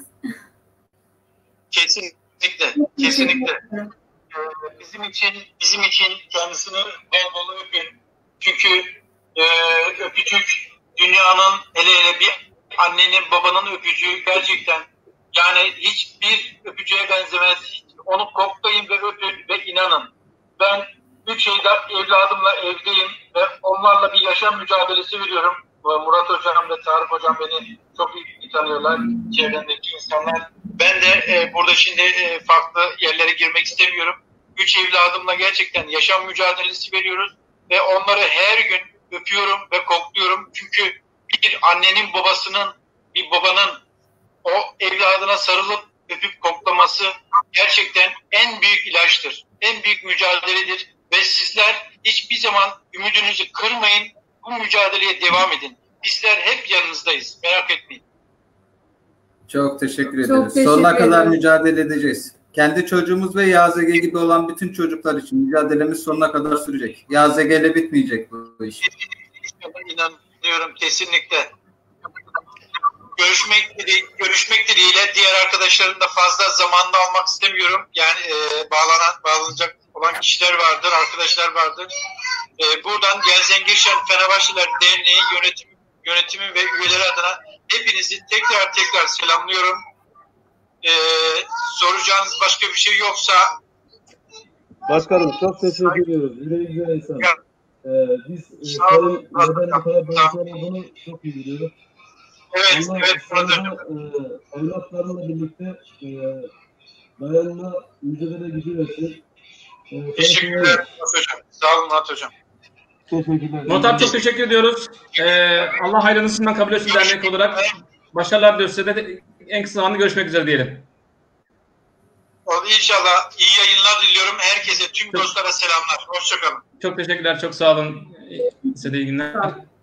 Kesinlikle, kesinlikle. Ee, bizim için, bizim için kendisini bol bol öpün. Çünkü e, öpücük dünyanın, hele hele bir annenin, babanın öpücüğü gerçekten yani hiçbir öpücüğe benzemez. Onu koklayın ve öpün ve inanın. Ben üç evladımla evdeyim ve onlarla bir yaşam mücadelesi veriyorum. Murat Hocam ve Tarık Hocam beni çok iyi tanıyorlar, çevremdeki insanlar. Ben de e, burada şimdi e, farklı yerlere girmek istemiyorum. Üç evladımla gerçekten yaşam mücadelesi veriyoruz ve onları her gün öpüyorum ve kokluyorum. Çünkü bir annenin babasının, bir babanın o evladına sarılıp öpüp koklaması gerçekten en büyük ilaçtır. En büyük mücadeledir ve sizler hiçbir zaman ümidinizi kırmayın. Bu mücadeleye devam edin. Bizler hep yanınızdayız. Merak etmeyin. Çok teşekkür ederiz. Çok teşekkür Sonuna ederim. kadar mücadele edeceğiz. Kendi çocuğumuz ve Yağız Ege gibi olan bütün çocuklar için mücadelemiz sonuna kadar sürecek. Yağız Ege ile bitmeyecek bu iş. İnanıyorum kesinlikle. Görüşmek, görüşmek dileğiyle diğer arkadaşların da fazla zamanını almak istemiyorum. Yani e, bağlanan, bağlanacak olan kişiler vardır, arkadaşlar vardır. E, buradan Gelsenkirchen Fenerbahçeliler Derneği yönetim, yönetimi ve üyeleri adına hepinizi tekrar tekrar selamlıyorum. E, soracağınız başka bir şey yoksa. Başkanım çok teşekkür ediyoruz. Yüreği güzel insan. Ee, biz e, senin neden bu kadar bağımsız olduğunu çok iyi biliyoruz. Evet, Allah evet. sana, e, evlatlarınla birlikte e, dayanma, mücadele gücü versin. E, Teşekkürler Murat Hocam. Sağ olun Murat Hocam. Teşekkürler. Murat abi çok teşekkür ediyoruz. Ee, Allah hayrınısından kabul etsin dernek olarak. Başarılar diliyoruz size de en kısa zamanda görüşmek üzere diyelim. İnşallah iyi yayınlar diliyorum. Herkese, tüm çok, dostlara selamlar. Hoşçakalın. Çok teşekkürler. Çok sağ olun. Size de iyi günler.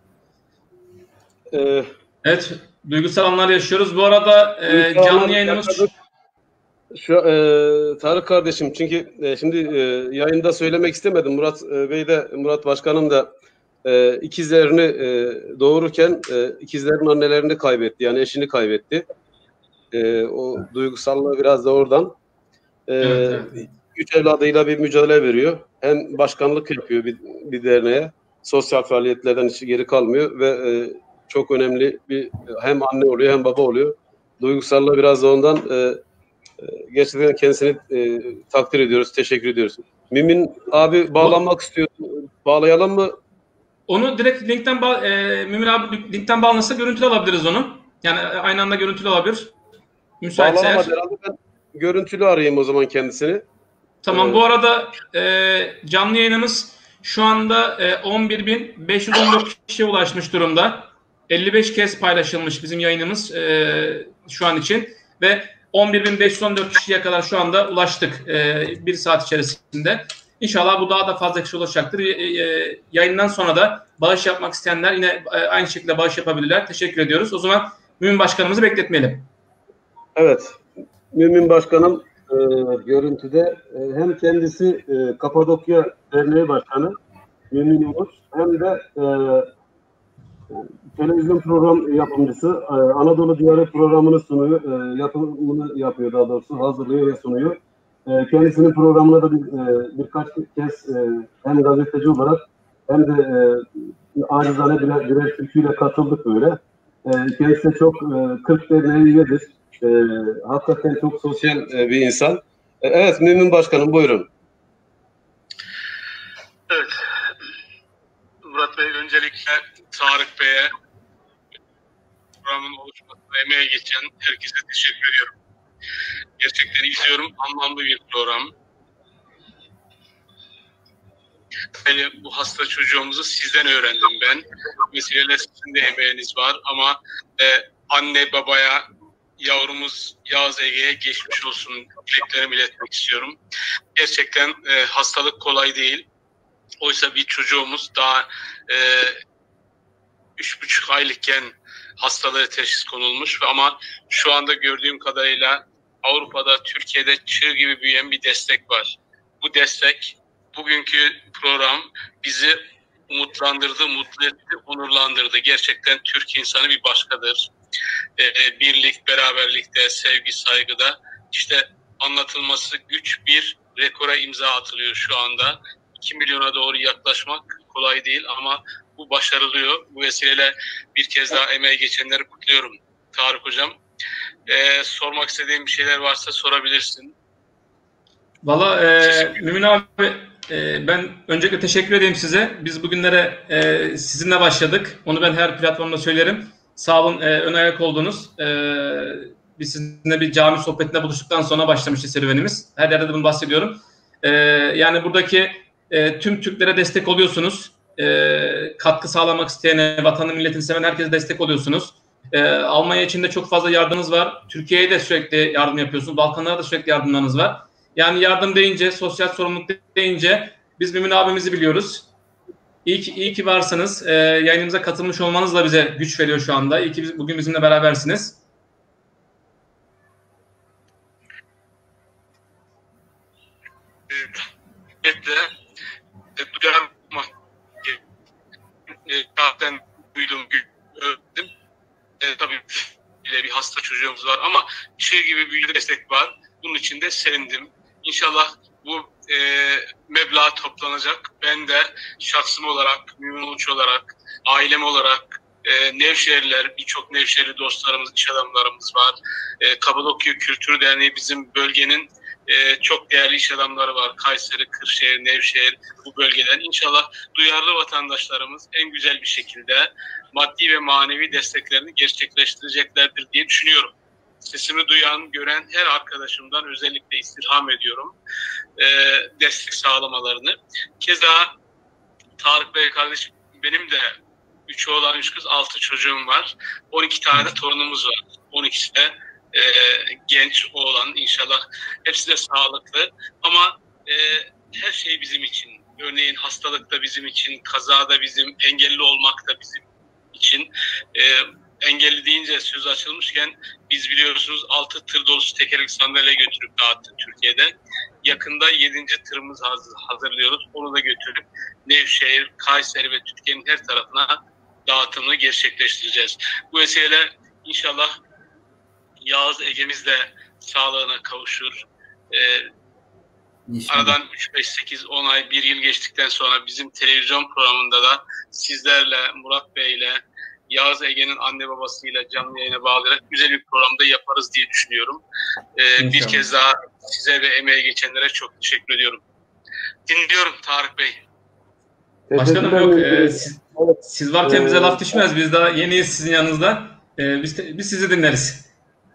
Ee, evet. Duygusal anlar yaşıyoruz. Bu arada e, canlı yayınımız... Şu e, Tarık kardeşim, çünkü e, şimdi e, yayında söylemek istemedim. Murat e, Bey de, Murat Başkanım da e, ikizlerini e, doğururken e, ikizlerin annelerini kaybetti. Yani eşini kaybetti. E, o duygusallığı biraz da oradan. E, Evet, evet. Üç evladıyla bir mücadele veriyor. Hem başkanlık yapıyor bir, bir derneğe. Sosyal faaliyetlerden hiç geri kalmıyor ve e, çok önemli bir hem anne oluyor hem baba oluyor. Duygusallığı biraz da ondan. E, gerçekten kendisini e, takdir ediyoruz. Teşekkür ediyoruz. Mümin abi bağlanmak istiyor. Bağlayalım mı? Onu direkt linkten bağ e, Mümin abi linkten bağlanırsa görüntülü alabiliriz onu. Yani aynı anda görüntülü alabilir. Müsaitse eğer. Bağlanamadı herhalde. Ben görüntülü arayayım o zaman kendisini. Tamam. Ee, Bu arada e, canlı yayınımız şu anda e, on bir bin beş yüz on dört kişiye ulaşmış durumda. elli beş kez paylaşılmış bizim yayınımız e, şu an için ve on bir bin beş yüz on dört kişiye kadar şu anda ulaştık e, bir saat içerisinde. İnşallah bu daha da fazla kişi ulaşacaktır. E, e, yayından sonra da bağış yapmak isteyenler yine e, aynı şekilde bağış yapabilirler. Teşekkür ediyoruz. O zaman Mümin Başkanımızı bekletmeyelim. Evet. Mümin Başkanım e, görüntüde e, hem kendisi e, Kapadokya Derneği Başkanı Mümin Umut hem de e, televizyon program yapımcısı e, Anadolu Diyalog programını sunuyor. E, yapımını yapıyor daha doğrusu. Hazırlıyor ve sunuyor. E, kendisinin programına da bir, e, birkaç kez e, hem gazeteci olarak hem de e, acizane birer, birer türküyle katıldık böyle. E, kendisi çok e, kırk derneğe üyedir. E, hakikaten çok sosyal e, bir insan. E, evet Mümin Başkanım buyurun. Evet. Murat Bey öncelikle Tarık Bey'e programın oluşmasına emeğe geçen herkese teşekkür ediyorum. Gerçekten izliyorum. Anlamlı bir program. Yani bu hasta çocuğumuzu sizden öğrendim ben. Vesileyle sizin de emeğiniz var ama e, anne babaya yavrumuz Yağız Ege'ye geçmiş olsun dileklerimi iletmek istiyorum. Gerçekten e, hastalık kolay değil. Oysa bir çocuğumuz daha e, üç buçuk aylıkken hastalığı teşhis konulmuş ama şu anda gördüğüm kadarıyla Avrupa'da, Türkiye'de çığ gibi büyüyen bir destek var. Bu destek, bugünkü program bizi umutlandırdı, mutlu etti, onurlandırdı. Gerçekten Türk insanı bir başkadır. Ee, birlik, beraberlikte, sevgi, saygıda işte anlatılması güç bir rekora imza atılıyor şu anda. iki milyona doğru yaklaşmak kolay değil ama bu başarılıyor. Bu vesileyle bir kez daha emeğe geçenleri kutluyorum Tarık Hocam. Ee, sormak istediğim bir şeyler varsa sorabilirsin. Valla e, Mümin abi e, ben öncelikle teşekkür edeyim size. Biz bugünlere e, sizinle başladık. Onu ben her platformda söylerim. Sağ olun, e, ön ayak oldunuz. E, biz sizinle bir cami sohbetinde buluştuktan sonra başlamıştı serüvenimiz. Her yerde de bunu bahsediyorum. E, yani buradaki e, tüm Türklere destek oluyorsunuz. E, katkı sağlamak isteyene, vatanı milletini seven herkese destek oluyorsunuz. E, Almanya için de çok fazla yardımınız var. Türkiye'ye de sürekli yardım yapıyorsunuz. Balkanlara da sürekli yardımlarınız var. Yani yardım deyince, sosyal sorumluluk deyince biz Mümin abimizi biliyoruz. İyi ki, iyi ki varsınız. E, yayınımıza katılmış olmanız da bize güç veriyor şu anda. İyi ki biz, bugün bizimle berabersiniz. Evet. Duyarmak zaten duydum, gördüm. E, tabii bile bir hasta çocuğumuz var ama şey gibi bir destek var. Bunun için de sevindim. İnşallah bu e, meblağ toplanacak. Ben de şahsım olarak, Mümin Uluç olarak, ailem olarak, e, Nevşehirliler, birçok Nevşehirli dostlarımız, iş adamlarımız var. E, Kapadokya Kültür Derneği bizim bölgenin e, çok değerli iş adamları var. Kayseri, Kırşehir, Nevşehir bu bölgeden. İnşallah duyarlı vatandaşlarımız en güzel bir şekilde maddi ve manevi desteklerini gerçekleştireceklerdir diye düşünüyorum. Sesimi duyan, gören her arkadaşımdan özellikle istirham ediyorum e, destek sağlamalarını. Keza Tarık Bey kardeşim, benim de üç oğlan, üç kız, altı çocuğum var. on iki tane de torunumuz var. on ikisi de e, genç oğlan inşallah. Hepsi de sağlıklı. Ama e, her şey bizim için. Örneğin hastalık da bizim için, kaza da bizim, engelli olmak da bizim için. E, engelli deyince söz açılmışken biz biliyorsunuz altı tır dolusu tekerlekli sandalye götürüp dağıttık Türkiye'de. yakında yedinci tırımız hazırlıyoruz. Onu da götürüp Nevşehir, Kayseri ve Türkiye'nin her tarafına dağıtımını gerçekleştireceğiz. Bu vesileyle inşallah Yağız Ege'miz de sağlığına kavuşur. Ee, aradan üç beş sekiz on ay, bir yıl geçtikten sonra bizim televizyon programında da sizlerle, Murat Bey'le, Yağız Ege'nin anne babasıyla canlı yayına bağlayarak güzel bir programda yaparız diye düşünüyorum. Ee, bir kez daha size ve emeğe geçenlere çok teşekkür ediyorum. Dinliyorum Tarık Bey. Başkanım yok. E, siz, siz varken bize laf düşmez. Biz daha yeniyiz sizin yanınızda. E, biz, biz sizi dinleriz.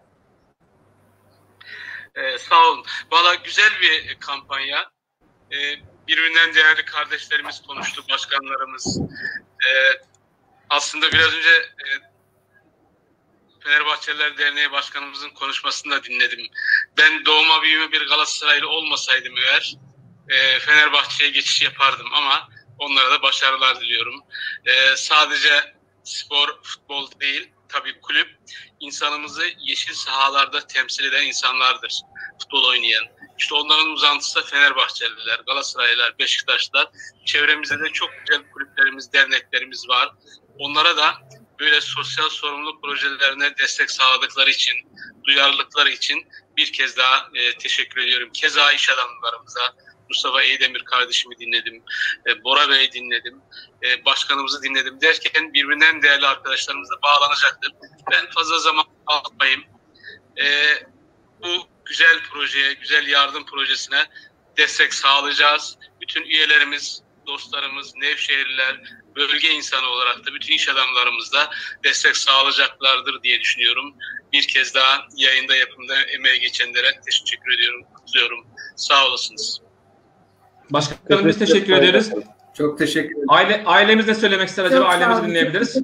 Ee, sağ olun. Valla güzel bir kampanya. Ee, birbirinden değerli kardeşlerimiz konuştu, başkanlarımız. Ee, aslında biraz önce e, Fenerbahçeliler Derneği Başkanımızın konuşmasını da dinledim. Ben doğma büyüme bir Galatasaraylı olmasaydım eğer e, Fenerbahçe'ye geçiş yapardım ama onlara da başarılar diliyorum. E, sadece spor, futbol değil, tabii kulüp insanımızı yeşil sahalarda temsil eden insanlardır. Futbol oynayan. İşte onların uzantısı da Fenerbahçeliler, Galatasaraylılar, Beşiktaşlılar. Çevremizde de çok güzel kulüplerimiz, derneklerimiz var. Onlara da böyle sosyal sorumluluk projelerine destek sağladıkları için, duyarlılıkları için bir kez daha e, teşekkür ediyorum. Keza iş adamlarımıza, Mustafa Eydemir kardeşimi dinledim, e, Bora Bey'i dinledim, e, başkanımızı dinledim derken birbirinden değerli arkadaşlarımızla bağlanacaktır. Ben fazla zaman almayayım. E, bu güzel projeye, güzel yardım projesine destek sağlayacağız. Bütün üyelerimiz, dostlarımız, Nevşehirliler, bölge insanı olarak da bütün iş adamlarımız da destek sağlayacaklardır diye düşünüyorum. Bir kez daha yayında yapımda emeğe geçenlere teşekkür ediyorum, kutluyorum. Sağ olasınız. Başkanım biz teşekkür ederiz. Çok teşekkür ederim. Aile, ailemiz ne söylemek ister acaba? Ailemizi dinleyebiliriz.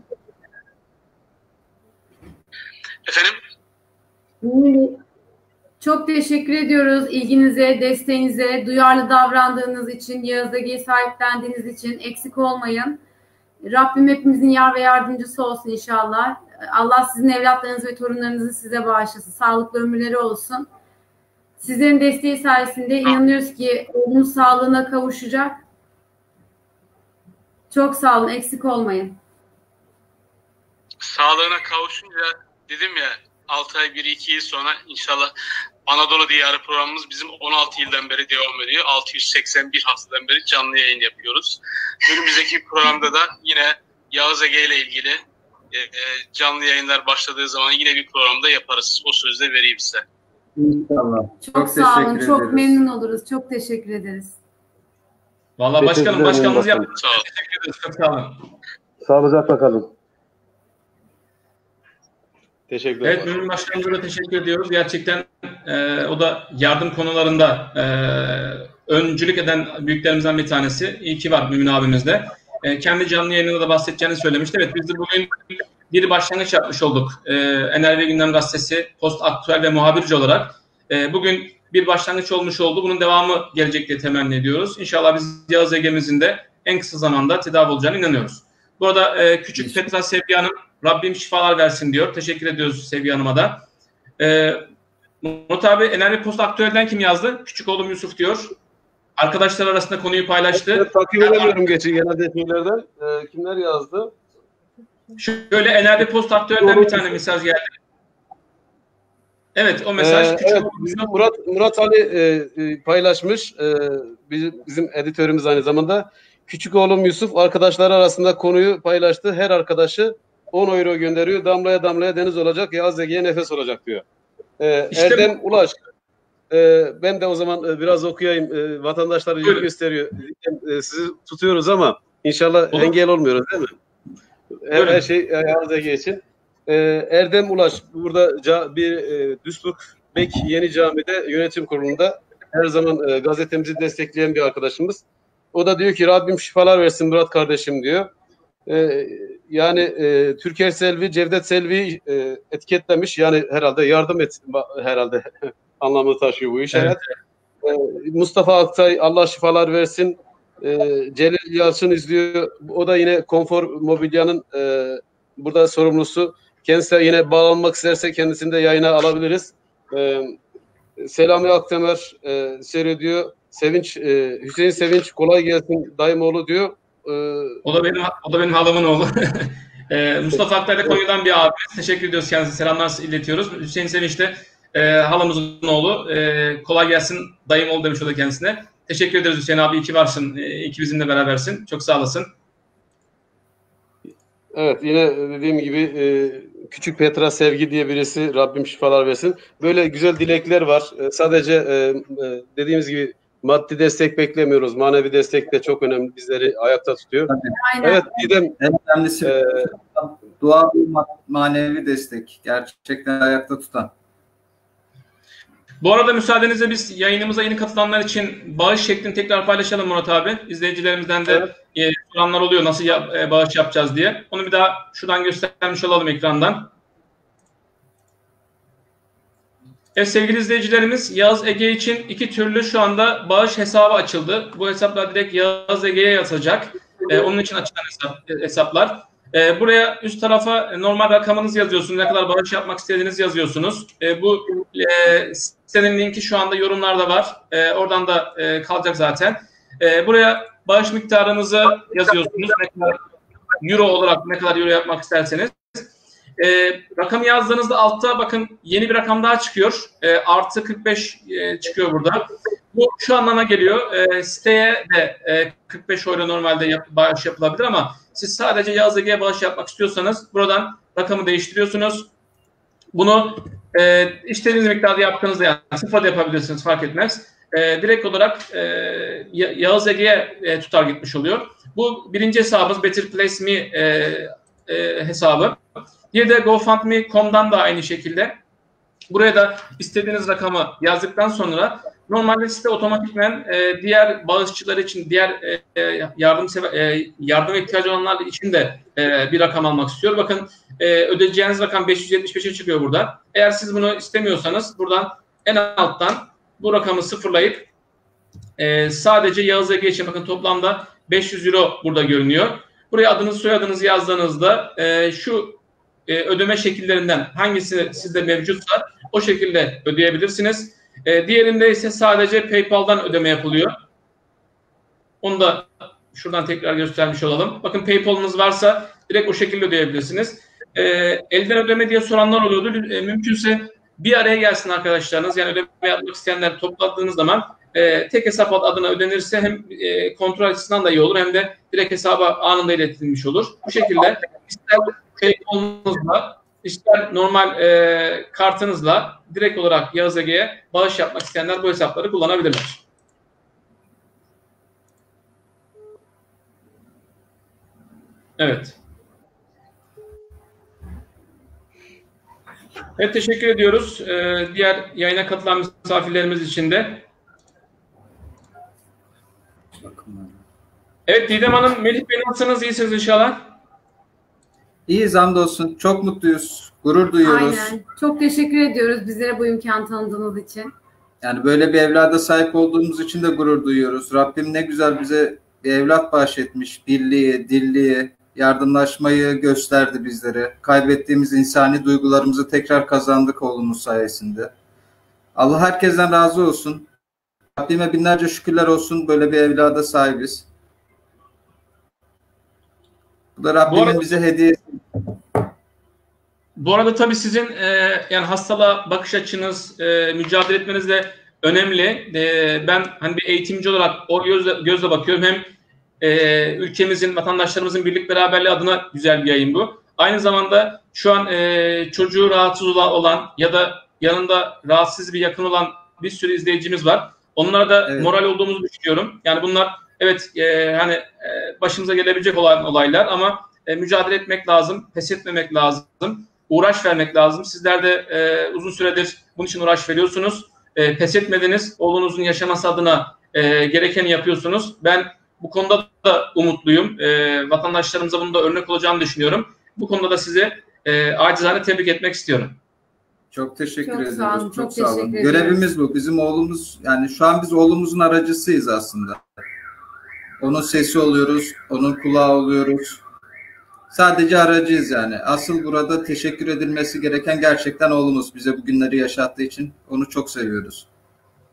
Efendim? Çok teşekkür ediyoruz ilginize, desteğinize, duyarlı davrandığınız için, Yağız Ege'yi sahiplendiğiniz için eksik olmayın. Rabbim hepimizin yar ve yardımcısı olsun inşallah. Allah sizin evlatlarınızı ve torunlarınızı size bağışlasın. Sağlıklı ömürleri olsun. Sizlerin desteği sayesinde inanıyoruz ki oğlumuz sağlığına kavuşacak. Çok sağ olun, eksik olmayın. Sağlığına kavuşunca dedim ya altı ay bir iki yıl sonra inşallah Anadolu Diyarı programımız bizim on altı yıldan beri devam ediyor. altı yüz seksen bir haftadan beri canlı yayın yapıyoruz. Önümüzdeki programda da yine Yağız Ege ile ilgili e, e, canlı yayınlar başladığı zaman yine bir programda yaparız. O sözü de vereyim size. İnşallah. Çok, Çok sağ olun, teşekkür çok ederiz. memnun oluruz. Çok teşekkür ederiz. Vallahi başkanım, başkanımız başkanım. yaptı. Sağ olun. Teşekkür ederiz. Çok sağ olun. Sağlıcakla kalın. Teşekkür ederim. Evet, Mümin Başkanımıza da teşekkür ediyoruz. Gerçekten e, o da yardım konularında e, öncülük eden büyüklerimizden bir tanesi. İyi ki var Mümin abimiz de. E, kendi canlı yayınında da bahsedeceğini söylemişti. Evet, biz de bugün bir başlangıç yapmış olduk. E, N R V Gündem Gazetesi, Post Aktüel ve muhabirci olarak. E, bugün bir başlangıç olmuş oldu. Bunun devamı gelecek diye temenni ediyoruz. İnşallah biz Yağız Ege'mizin de en kısa zamanda tedavi olacağına inanıyoruz. Bu arada e, küçük Petra Sevgi Hanım, Rabbim şifalar versin diyor. Teşekkür ediyoruz Sevgi Hanım'a da. E, Murat abi, N R V Post Aktüel'den kim yazdı? Küçük oğlum Yusuf diyor. Arkadaşlar arasında konuyu paylaştı. Evet, takip edemiyorum geçi genelde şeylerden. E, kimler yazdı? Şöyle N R V Post Aktüel'den bir tane mesaj geldi. Evet, o mesaj. Ee, evet, bizim Murat Murat Ali e, e, paylaşmış. E, bizim, bizim editörümüz aynı zamanda. Küçük oğlum Yusuf arkadaşları arasında konuyu paylaştı. Her arkadaşı on euro gönderiyor. Damlaya damlaya deniz olacak. Yağız Ege'ye nefes olacak diyor. E, İşte Erdem bu. Ulaş. E, ben de o zaman e, biraz okuyayım. E, vatandaşlar ilgi gösteriyor. E, sizi tutuyoruz ama inşallah Olur. engel olmuyoruz değil mi? Her, her şey e, Yağız Ege için. E, Erdem Ulaş burada ca, bir e, Duisburg Bek Yeni Cami'de yönetim kurulunda her zaman e, gazetemizi destekleyen bir arkadaşımız. O da diyor ki Rabbim şifalar versin Murat kardeşim diyor. E, yani e, Türker Selvi, Cevdet Selvi e, etiketlemiş. Yani herhalde yardım et herhalde anlamını taşıyor bu iş. Evet. E, Mustafa Aktay Allah şifalar versin. E, Celil Yalçın izliyor. O da yine Konfor Mobilya'nın e, burada sorumlusu. Kendisi yine bağlanmak isterse kendisini de yayına alabiliriz. E, Selami Aktemer e, seyrediyor. Sevinç, e, Hüseyin Sevinç kolay gelsin dayımoğlu diyor. E, o da benim o da benim halamın oğlu. e, Mustafa Aktay da Konya'dan bir abi. Teşekkür ediyoruz kendisine. Selamlar iletiyoruz. Hüseyin Sevinç de e, halamızın oğlu. E, kolay gelsin dayımoğlu demiş o da kendisine. Teşekkür ederiz Hüseyin abi. İyi ki varsın. E, iyi ki bizimle berabersin. Çok sağ olasın. Evet, yine dediğim gibi e, Küçük Petra Sevgi diye birisi, Rabbim şifalar versin. Böyle güzel dilekler var. E, sadece e, e, dediğimiz gibi maddi destek beklemiyoruz. Manevi destek de çok önemli. Bizleri ayakta tutuyor. Aynen. Evet, Didem. En önemlisi e, dua ve manevi destek. Gerçekten ayakta tutan. Bu arada müsaadenizle biz yayınımıza yeni katılanlar için bağış şeklini tekrar paylaşalım Murat abi. İzleyicilerimizden de evet. e, soranlar oluyor nasıl ya, e, bağış yapacağız diye. Onu bir daha şuradan göstermiş olalım ekrandan. Evet sevgili izleyicilerimiz, Yağız Ege için iki türlü şu anda bağış hesabı açıldı. Bu hesaplar direkt Yağız Ege'ye yatacak. E, onun için açılan hesap, hesaplar. E, buraya üst tarafa normal rakamınızı yazıyorsunuz. Ne kadar bağış yapmak istediğinizi yazıyorsunuz. E, bu e, sitenin linki şu anda yorumlarda var. E, oradan da e, kalacak zaten. E, buraya bağış miktarınızı yazıyorsunuz. Ne kadar euro olarak ne kadar euro yapmak isterseniz. E, rakamı yazdığınızda altta bakın yeni bir rakam daha çıkıyor. E, artı kırk beş e, çıkıyor burada. Bu şu anlama geliyor. E, siteye de e, kırk beş euro normalde yap, bağış yapılabilir ama siz sadece Yağız Ege'ye bağış yapmak istiyorsanız buradan rakamı değiştiriyorsunuz. Bunu e, istediğiniz miktarda yaptığınızda yani sıfır da yapabilirsiniz fark etmez. E, direkt olarak e, Yağız Ege'ye e, tutar gitmiş oluyor. Bu birinci hesabımız Better Place Me e, e, hesabı. Bir de GoFundMe nokta com'dan da aynı şekilde. Buraya da istediğiniz rakamı yazdıktan sonra normalde site otomatikmen e, diğer bağışçılar için, diğer e, yardım e, yardım ihtiyacı olanlar için de e, bir rakam almak istiyor. Bakın e, ödeyeceğiniz rakam beş yüz yetmiş beşe çıkıyor burada. Eğer siz bunu istemiyorsanız buradan en alttan bu rakamı sıfırlayıp e, sadece Yağız Ege için bakın toplamda beş yüz euro burada görünüyor. Buraya adınızı soyadınızı yazdığınızda e, şu e, ödeme şekillerinden hangisi sizde mevcutsa o şekilde ödeyebilirsiniz. E, diğerinde ise sadece PayPal'dan ödeme yapılıyor. Onu da şuradan tekrar göstermiş olalım. Bakın PayPal'ınız varsa direkt o şekilde ödeyebilirsiniz. E, elden ödeme diye soranlar oluyordu. E, mümkünse bir araya gelsin arkadaşlarınız. Yani ödeme yapmak isteyenler topladığınız zaman e, tek hesap adına ödenirse hem e, kontrol açısından da iyi olur hem de direkt hesaba anında iletilmiş olur. Bu şekilde ister PayPal'ınızla ister normal e, kartınızla direkt olarak Yağız Ege'ye bağış yapmak isteyenler bu hesapları kullanabilirler. Evet. Evet teşekkür ediyoruz. Ee, diğer yayına katılan misafirlerimiz için de. Evet Didem Hanım, Melih Bey nasılsınız? İyisiniz inşallah. İyiyiz hamdolsun. Çok mutluyuz. Gurur duyuyoruz. Aynen. Çok teşekkür ediyoruz bizlere bu imkanı tanıdığınız için. Yani böyle bir evlada sahip olduğumuz için de gurur duyuyoruz. Rabbim ne güzel bize bir evlat bahşetmiş. Birliği, dirliği, yardımlaşmayı gösterdi bizlere. Kaybettiğimiz insani duygularımızı tekrar kazandık oğlumuz sayesinde. Allah herkesten razı olsun. Rabbime binlerce şükürler olsun. Böyle bir evlada sahibiz. Bu da Rabbimin bu arada, bize hediyesi. Bu arada tabii sizin e, yani hastalığa bakış açınız, e, mücadele etmeniz de önemli. E, ben hani bir eğitimci olarak o gözle, gözle bakıyorum. Hem e, ülkemizin, vatandaşlarımızın birlik beraberliği adına güzel bir yayın bu. Aynı zamanda şu an e, çocuğu rahatsız olan ya da yanında rahatsız bir yakın olan bir sürü izleyicimiz var. Onlara da evet. moral olduğumuzu düşünüyorum. Yani bunlar evet e, hani e, başımıza gelebilecek olan olaylar ama e, mücadele etmek lazım, pes etmemek lazım, uğraş vermek lazım. Sizler de e, uzun süredir bunun için uğraş veriyorsunuz. E, pes etmediniz. Oğlunuzun yaşaması adına e, gerekeni yapıyorsunuz. Ben bu konuda da umutluyum. E, vatandaşlarımıza bunu da örnek olacağını düşünüyorum. Bu konuda da sizi e, acizane tebrik etmek istiyorum. Çok teşekkür çok ederiz. Sağ olun, çok, çok sağ olun. teşekkür ederiz. Görevimiz bu. Bizim oğlumuz, yani şu an biz oğlumuzun aracısıyız aslında. Onun sesi oluyoruz, onun kulağı oluyoruz. Sadece aracıyız yani. Asıl burada teşekkür edilmesi gereken gerçekten oğlumuz. Bize bu günleri yaşattığı için onu çok seviyoruz.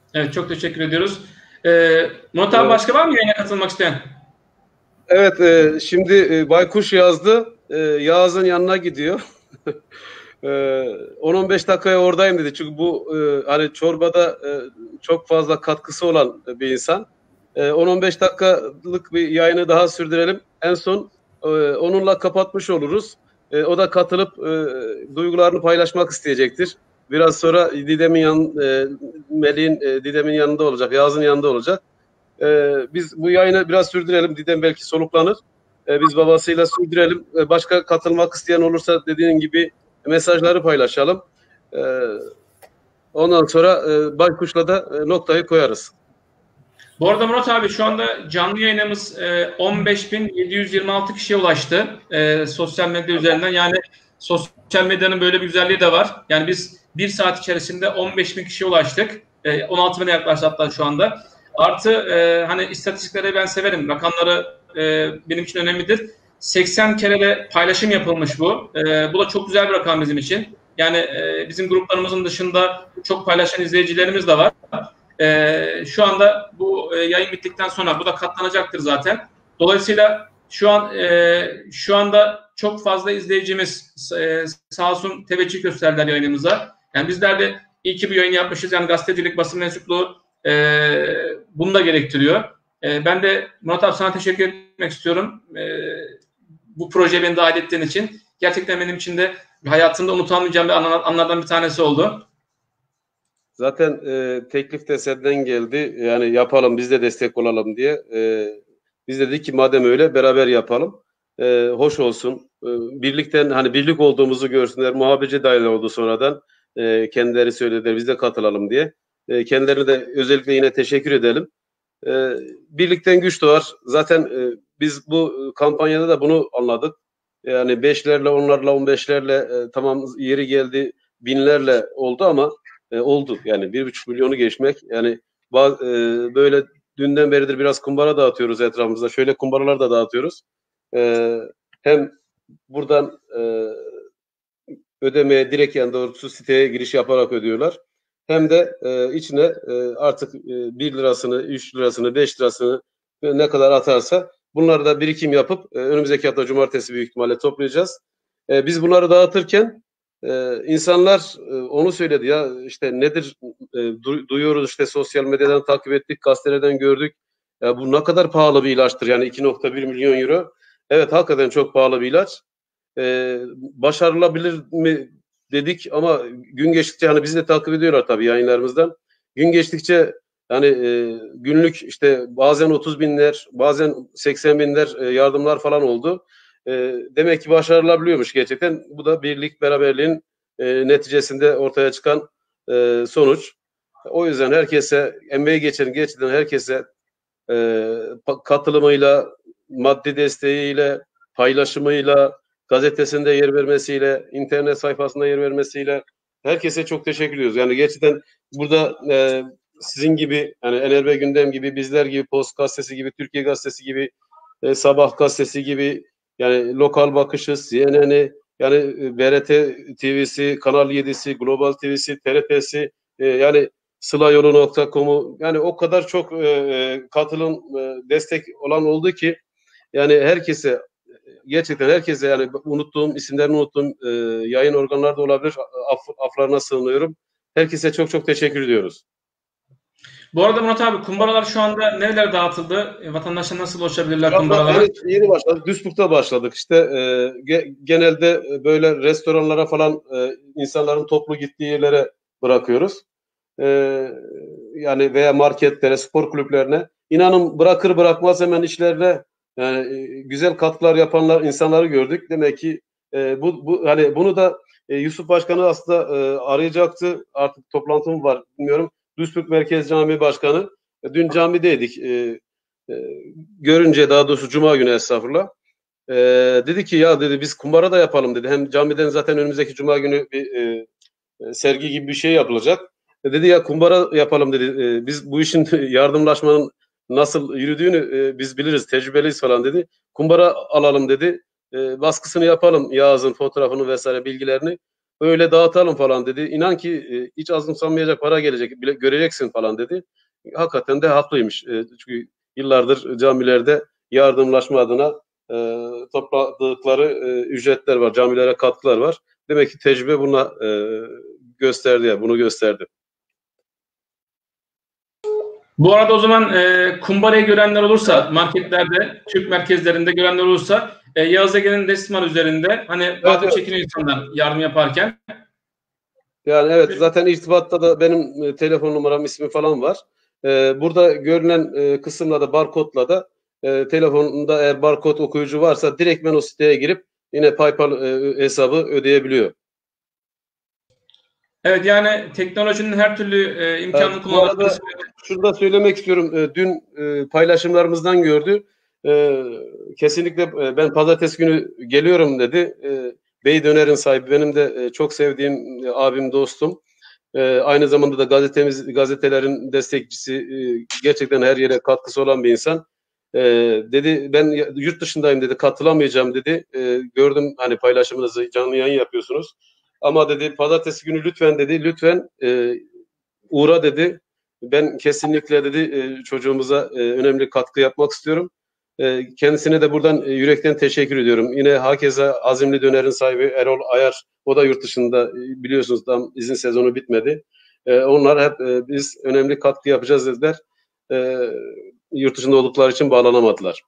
Evet, çok teşekkür ediyoruz. Ee, Murat abi, Evet. başka var mı yayına katılmak isteyen? Evet, e, şimdi e, Baykuş yazdı. E, Yağız'ın yanına gidiyor. e, on on beş dakikaya oradayım dedi. Çünkü bu e, hani çorbada e, çok fazla katkısı olan bir insan. E, on on beş dakikalık bir yayını daha sürdürelim. En son e, onunla kapatmış oluruz. E, o da katılıp e, duygularını paylaşmak isteyecektir. Biraz sonra Didem'in yan, e, Melih'in e, Didem'in yanında olacak, Yağız'ın yanında olacak. Ee, biz bu yayını biraz sürdürelim. Didem belki soluklanır. Ee, biz babasıyla sürdürelim. Ee, başka katılmak isteyen olursa dediğin gibi mesajları paylaşalım. Ee, ondan sonra e, Baykuş'la da e, noktayı koyarız. Bu arada Murat abi, şu anda canlı yayınımız e, on beş bin yedi yüz yirmi altı kişiye ulaştı e, sosyal medya üzerinden. Yani sosyal medyanın böyle bir güzelliği de var. Yani biz bir saat içerisinde on beş bin kişiye ulaştık. E, on altı bine yaklaştı hatta şu anda. Artı e, hani istatistikleri ben severim. Rakamları e, benim için önemlidir. seksen kere de paylaşım yapılmış bu. E, bu da çok güzel bir rakam bizim için. Yani e, bizim gruplarımızın dışında çok paylaşan izleyicilerimiz de var. E, şu anda bu e, yayın bittikten sonra bu da katlanacaktır zaten. Dolayısıyla şu an e, şu anda çok fazla izleyicimiz e, sağ olsun teveccüh gösterdiler yayınımıza. Yani bizler de iyi ki bir yayın yapmışız. Yani gazetecilik, basın mensupluğu e, bunu da gerektiriyor. E, ben de Murat abi sana teşekkür etmek istiyorum. E, bu projeye beni dahil ettiğin için. Gerçekten benim için de hayatımda unutamayacağım bir anlardan bir tanesi oldu. Zaten e, teklif de senden geldi. Yani yapalım, biz de destek olalım diye. E, biz dedik ki madem öyle beraber yapalım. E, hoş olsun. E, birlikten hani birlik olduğumuzu görsünler. Muhabirci dahil oldu sonradan. E, kendileri söylediler biz de katılalım diye. E, kendilerine de özellikle yine teşekkür edelim. E, birlikten güç doğar. Zaten e, biz bu kampanyada da bunu anladık. Yani beşlerle, onlarla, on beşlerle e, tamam yeri geldi binlerle oldu ama e, oldu. Yani bir buçuk milyonu geçmek. Yani bazı, e, böyle dünden beridir biraz kumbara dağıtıyoruz etrafımızda. Şöyle kumbaralar da dağıtıyoruz. E, hem buradan e, ödemeye direkt yani doğrusu siteye giriş yaparak ödüyorlar. Hem de e, içine e, artık e, bir lirasını, üç lirasını, beş lirasını ne kadar atarsa bunları da birikim yapıp e, önümüzdeki hafta cumartesi büyük ihtimalle toplayacağız. E, biz bunları dağıtırken e, insanlar e, onu söyledi ya işte nedir e, du- duyuyoruz işte sosyal medyadan takip ettik, gazetelerden gördük. Ya bu ne kadar pahalı bir ilaçtır yani iki nokta bir milyon euro. Evet hakikaten çok pahalı bir ilaç. Ee, başarılabilir mi dedik ama gün geçtikçe hani bizi de takip ediyorlar tabii yayınlarımızdan. Gün geçtikçe yani e, günlük işte bazen otuz binler, bazen seksen binler e, yardımlar falan oldu. E, demek ki başarılabiliyormuş gerçekten. Bu da birlik, beraberliğin e, neticesinde ortaya çıkan e, sonuç. O yüzden herkese, emeği geçen gerçekten herkese e, katılımıyla, maddi desteğiyle, paylaşımıyla, gazetesinde yer vermesiyle, internet sayfasında yer vermesiyle herkese çok teşekkür ediyoruz. Yani gerçekten burada e, sizin gibi, yani N L B Gündem gibi, bizler gibi, Post Gazetesi gibi, Türkiye Gazetesi gibi, e, Sabah Gazetesi gibi, yani Lokal Bakışız, C N N'i, yani e, B R T T V'si, Kanal yedisi, Global T V'si, T R T'si, e, yani sılayolu nokta com'u, yani o kadar çok e, katılım, e, destek olan oldu ki, yani herkese, gerçekten herkese, yani unuttuğum, isimlerini unuttuğum e, yayın organları da olabilir. Af, aflarına sığınıyorum. Herkese çok çok teşekkür ediyoruz. Bu arada Murat abi, kumbaralar şu anda nerelere dağıtıldı? E, vatandaşlar nasıl ulaşabilirler kumbaralara? Evet, yeni başladık. Duisburg'da başladık. İşte e, ge, genelde böyle restoranlara falan e, insanların toplu gittiği yerlere bırakıyoruz. E, yani veya marketlere, spor kulüplerine. İnanın bırakır bırakmaz hemen işlerine yani e, güzel katkılar yapanlar, insanları gördük. Demek ki e, bu, bu hani bunu da e, Yusuf Başkanı aslında e, arayacaktı. Artık toplantım var bilmiyorum. Duisburg Merkez Camii Başkanı. E, dün camideydik. E, e, görünce daha doğrusu Cuma günü estağfurullah. E, dedi ki ya dedi biz kumbara da yapalım dedi. Hem camiden zaten önümüzdeki Cuma günü bir e, sergi gibi bir şey yapılacak. E, dedi ya kumbara yapalım dedi. E, biz bu işin yardımlaşmanın nasıl yürüdüğünü e, biz biliriz, tecrübeliyiz falan dedi. Kumbara alalım dedi. E, baskısını yapalım, Yağız'ın fotoğrafını vesaire bilgilerini. öyle dağıtalım falan dedi. İnan ki e, hiç azımsanmayacak para gelecek, bile göreceksin falan dedi. Hakikaten de haklıymış. E, çünkü yıllardır camilerde yardımlaşma adına e, topladıkları e, ücretler var, camilere katkılar var. Demek ki tecrübe buna e, gösterdi ya, bunu gösterdi. Bu arada o zaman e, kumbarayı görenler olursa, marketlerde, Türk merkezlerinde görenler olursa e, Yağız Ege'nin resmi üzerinde hani bazı evet, çekiniyor insanlar yardım yaparken. Yani evet, zaten irtibatta da benim e, telefon numaram, ismi falan var. E, burada görünen e, kısımla da barkodla da e, telefonunda eğer barkod okuyucu varsa direktmen o siteye girip yine PayPal e, hesabı ödeyebiliyor. Evet, yani teknolojinin her türlü e, imkanını Evet, bu kullanmak. arada şurada söylemek istiyorum. E, dün e, paylaşımlarımızdan gördü. E, kesinlikle e, ben pazartesi günü geliyorum dedi. E, Bey Döner'in sahibi, benim de e, çok sevdiğim e, abim, dostum. E, aynı zamanda da gazetemiz, gazetelerin destekçisi, e, gerçekten her yere katkısı olan bir insan. E, dedi ben yurt dışındayım dedi, katılamayacağım dedi. E, gördüm hani paylaşımınızı, canlı yayın yapıyorsunuz. Ama dedi pazartesi günü lütfen dedi, lütfen e, uğra dedi. Ben kesinlikle dedi e, çocuğumuza e, önemli katkı yapmak istiyorum. E, kendisine de buradan e, yürekten teşekkür ediyorum. Yine hakeza Azimli Döner'in sahibi Erol Ayar, o da yurt dışında, e, biliyorsunuz tam izin sezonu bitmedi. E, onlar hep e, biz önemli katkı yapacağız dediler. E, yurt dışında oldukları için bağlanamadılar.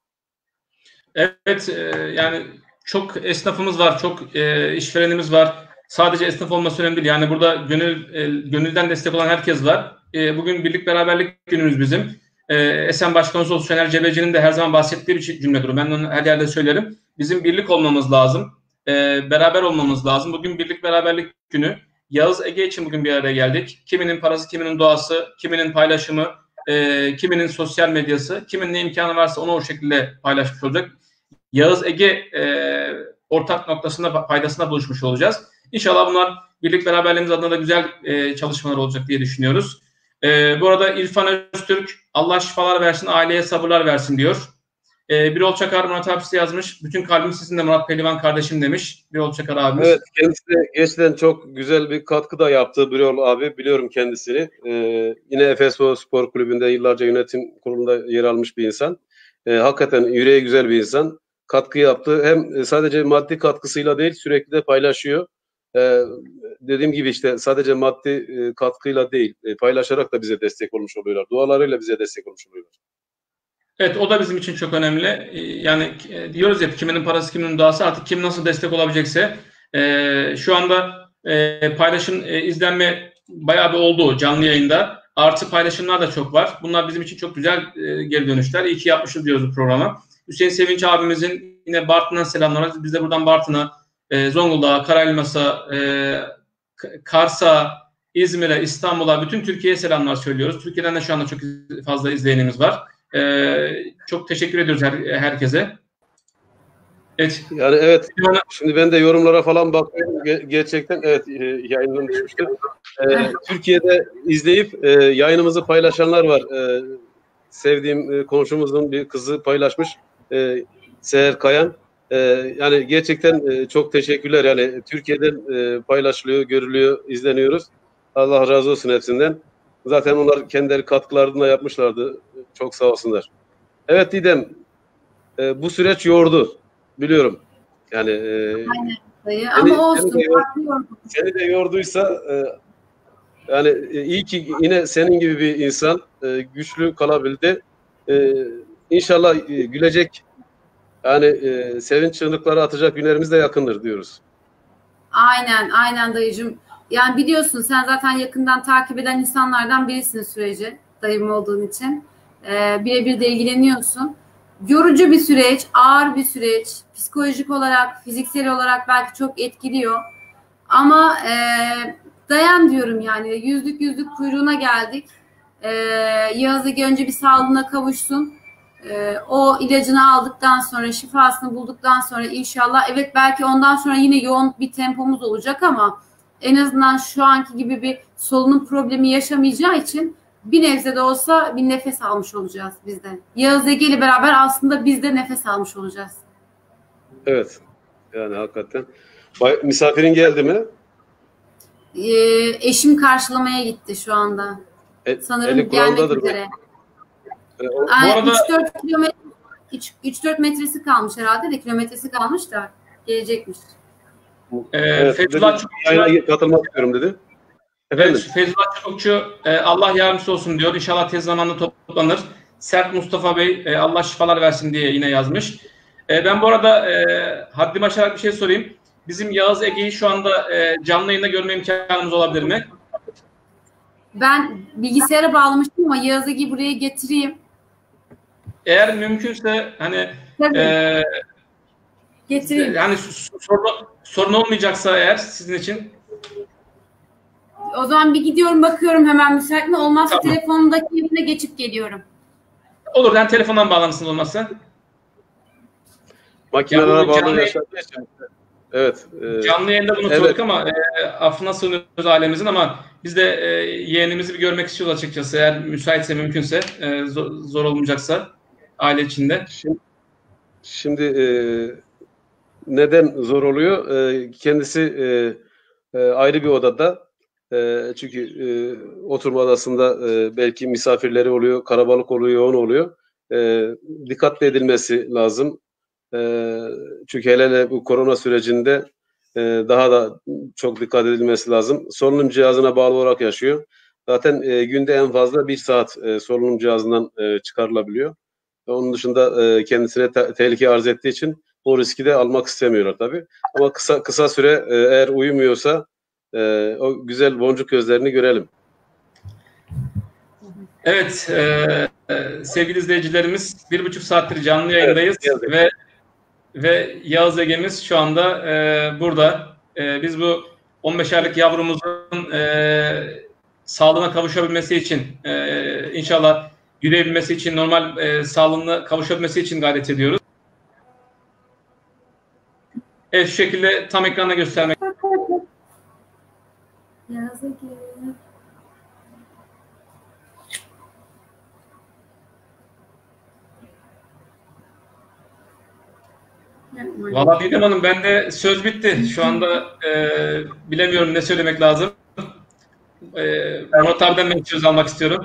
Evet, e, yani çok esnafımız var, çok e, işverenimiz var. Sadece esnaf olması önemli değil. Yani burada gönül e, gönülden destek olan herkes var. E, bugün birlik beraberlik günümüz bizim. E, Esen Başkonsolos Şener Cebeci'nin de her zaman bahsettiği bir cümledir. Ben onu her yerde söylerim. Bizim birlik olmamız lazım. E, beraber olmamız lazım. Bugün birlik beraberlik günü. Yağız Ege için bugün bir araya geldik. Kiminin parası, kiminin doğası, kiminin paylaşımı, e, kiminin sosyal medyası, kimin ne imkanı varsa onu o şekilde paylaşmış olacak. Yağız Ege e, ortak noktasında, paydasına buluşmuş olacağız. İnşallah bunlar birlik beraberliğimiz adına da güzel e, çalışmalar olacak diye düşünüyoruz. E, bu arada İrfan Öztürk, Allah şifalar versin, aileye sabırlar versin diyor. E, Birol Çakar Murat abisi yazmış. Bütün kalbim sizinle Murat Pehlivan kardeşim demiş. Birol Çakar abimiz. Evet, kendisi de gerçekten çok güzel bir katkı da yaptı Birol abi. Biliyorum kendisini. E, yine Efeso Spor Kulübü'nde yıllarca yönetim kurulunda yer almış bir insan. E, hakikaten yüreği güzel bir insan. Katkı yaptı. Hem sadece maddi katkısıyla değil, sürekli de paylaşıyor. Ee, dediğim gibi işte sadece maddi e, katkıyla değil, e, paylaşarak da bize destek olmuş oluyorlar. Dualarıyla bize destek olmuş oluyorlar. Evet, o da bizim için çok önemli. Ee, yani e, diyoruz ya, kiminin parası, kiminin duası, artık kim nasıl destek olabilecekse. E, şu anda e, paylaşım, e, izlenme bayağı bir oldu canlı yayında. Artı paylaşımlar da çok var. Bunlar bizim için çok güzel e, geri dönüşler. İyi ki yapmışız diyoruz bu programa. Hüseyin Sevinç abimizin yine Bartın'dan selamlar. Biz de buradan Bartın'a, E, Zonguldak'a, Karaelmas'a, e, Kars'a, İzmir'e, İstanbul'a, bütün Türkiye'ye selamlar söylüyoruz. Türkiye'den de şu anda çok fazla izleyenimiz var. E, çok teşekkür ediyoruz her, herkese. Evet. Yani evet, şimdi ben de yorumlara falan bakıyorum. Ge- gerçekten evet, e, yayından düşmüştü. E, Türkiye'de izleyip e, yayınımızı paylaşanlar var. E, sevdiğim e, komşumuzun bir kızı paylaşmış. E, Seher Kayan. Ee, yani gerçekten e, çok teşekkürler. Yani Türkiye'den e, paylaşılıyor, görülüyor, izleniyoruz. Allah razı olsun hepsinden. Zaten onlar kendileri katkılarını da yapmışlardı. Çok sağ olsunlar. Evet Didem, e, bu süreç yordu. Biliyorum. Yani e, Aynen dayı. seni, Ama olsun. Seni de, yor, seni de yorduysa e, yani e, iyi ki yine senin gibi bir insan e, güçlü kalabildi. E, İnşallah e, gülecek, yani e, sevinç çığlıkları atacak günlerimiz de yakındır diyoruz. Aynen, aynen dayıcığım. Yani biliyorsun, sen zaten yakından takip eden insanlardan birisin süreci, dayım olduğun için. Ee, birebir de ilgileniyorsun. Yorucu bir süreç, ağır bir süreç. Psikolojik olarak, fiziksel olarak belki çok etkiliyor. Ama e, dayan diyorum yani. Yüzlük yüzlük kuyruğuna geldik. E, Yağız Ege önce bir sağlığına kavuşsun. Ee, o ilacını aldıktan sonra, şifasını bulduktan sonra inşallah, evet belki ondan sonra yine yoğun bir tempomuz olacak ama en azından şu anki gibi bir solunum problemi yaşamayacağı için bir nebze de olsa bir nefes almış olacağız biz de. Yağız Ege ile beraber aslında biz de nefes almış olacağız. Evet. Yani hakikaten. Bay, misafirin geldi mi? e, eşim karşılamaya gitti şu anda. E, Sanırım eli gelmek Kur'an'dadır. üzere. E, o- Bu arada- üç dört kilometre üç dört metresi kalmış herhalde de kilometresi kalmış da gelecekmiş. Ee, Evet, Feyzullah dedi, Çubukçu, yayına katılmak istiyorum dedi. Efendim? evet, Feyzullah Çubukçu e, Allah yardımcısı olsun diyor. İnşallah tez zamanda toplanır. Sert Mustafa Bey e, Allah şifalar versin diye yine yazmış. E, ben bu arada e, haddimi aşarak bir şey sorayım. Bizim Yağız Ege'yi şu anda e, canlı yayında görme imkanımız olabilir mi? Ben bilgisayara bağlamıştım ama Yağız Ege'yi buraya getireyim. Eğer mümkünse hani Tabii. e, Getireyim. yani sorun, sorun olmayacaksa eğer sizin için. O zaman bir gidiyorum bakıyorum hemen müsait mi? Olmazsa Tamam. telefonumdaki yerine geçip geliyorum. Olur, ben telefondan bağlantısın olmazsa. Makinelere Ya bu bağlı canlı- yaşadığı için. Evet. e, Canlı yayında bunu evet. sorduk ama e, affına sığınıyoruz ailemizin ama biz de e, yeğenimizi bir görmek istiyoruz açıkçası. Eğer müsaitse, mümkünse, e, zor, zor olmayacaksa aile içinde. Şimdi, şimdi e, neden zor oluyor? E, kendisi e, e, ayrı bir odada. E, çünkü e, oturma odasında e, belki misafirleri oluyor, kalabalık oluyor, yoğun oluyor. E, dikkatli edilmesi lazım. E, çünkü hele hele bu korona sürecinde e, daha da çok dikkat edilmesi lazım. Solunum cihazına bağlı olarak yaşıyor. Zaten e, günde en fazla bir saat e, solunum cihazından e, çıkarılabiliyor. Onun dışında e, kendisine te- tehlike arz ettiği için o riski de almak istemiyorlar tabii. Ama kısa kısa süre e, eğer uyumuyorsa e, o güzel boncuk gözlerini görelim. Evet, e, e, sevgili izleyicilerimiz, bir buçuk saattir canlı yayındayız Evet, geldik. ve ve Yağız Ege'miz şu anda e, burada. E, biz bu on beş aylık yavrumuzun e, sağlığına kavuşabilmesi için, e, inşallah yürüyebilmesi için, normal e, sağlığına kavuşabilmesi için gayret ediyoruz. Evet, şu şekilde tam ekranda göstermek. Yağız Ege. Valla Didem Hanım, bende söz bitti. Şu anda e, bilemiyorum ne söylemek lazım. E, Murat abiden ben söz almak istiyorum.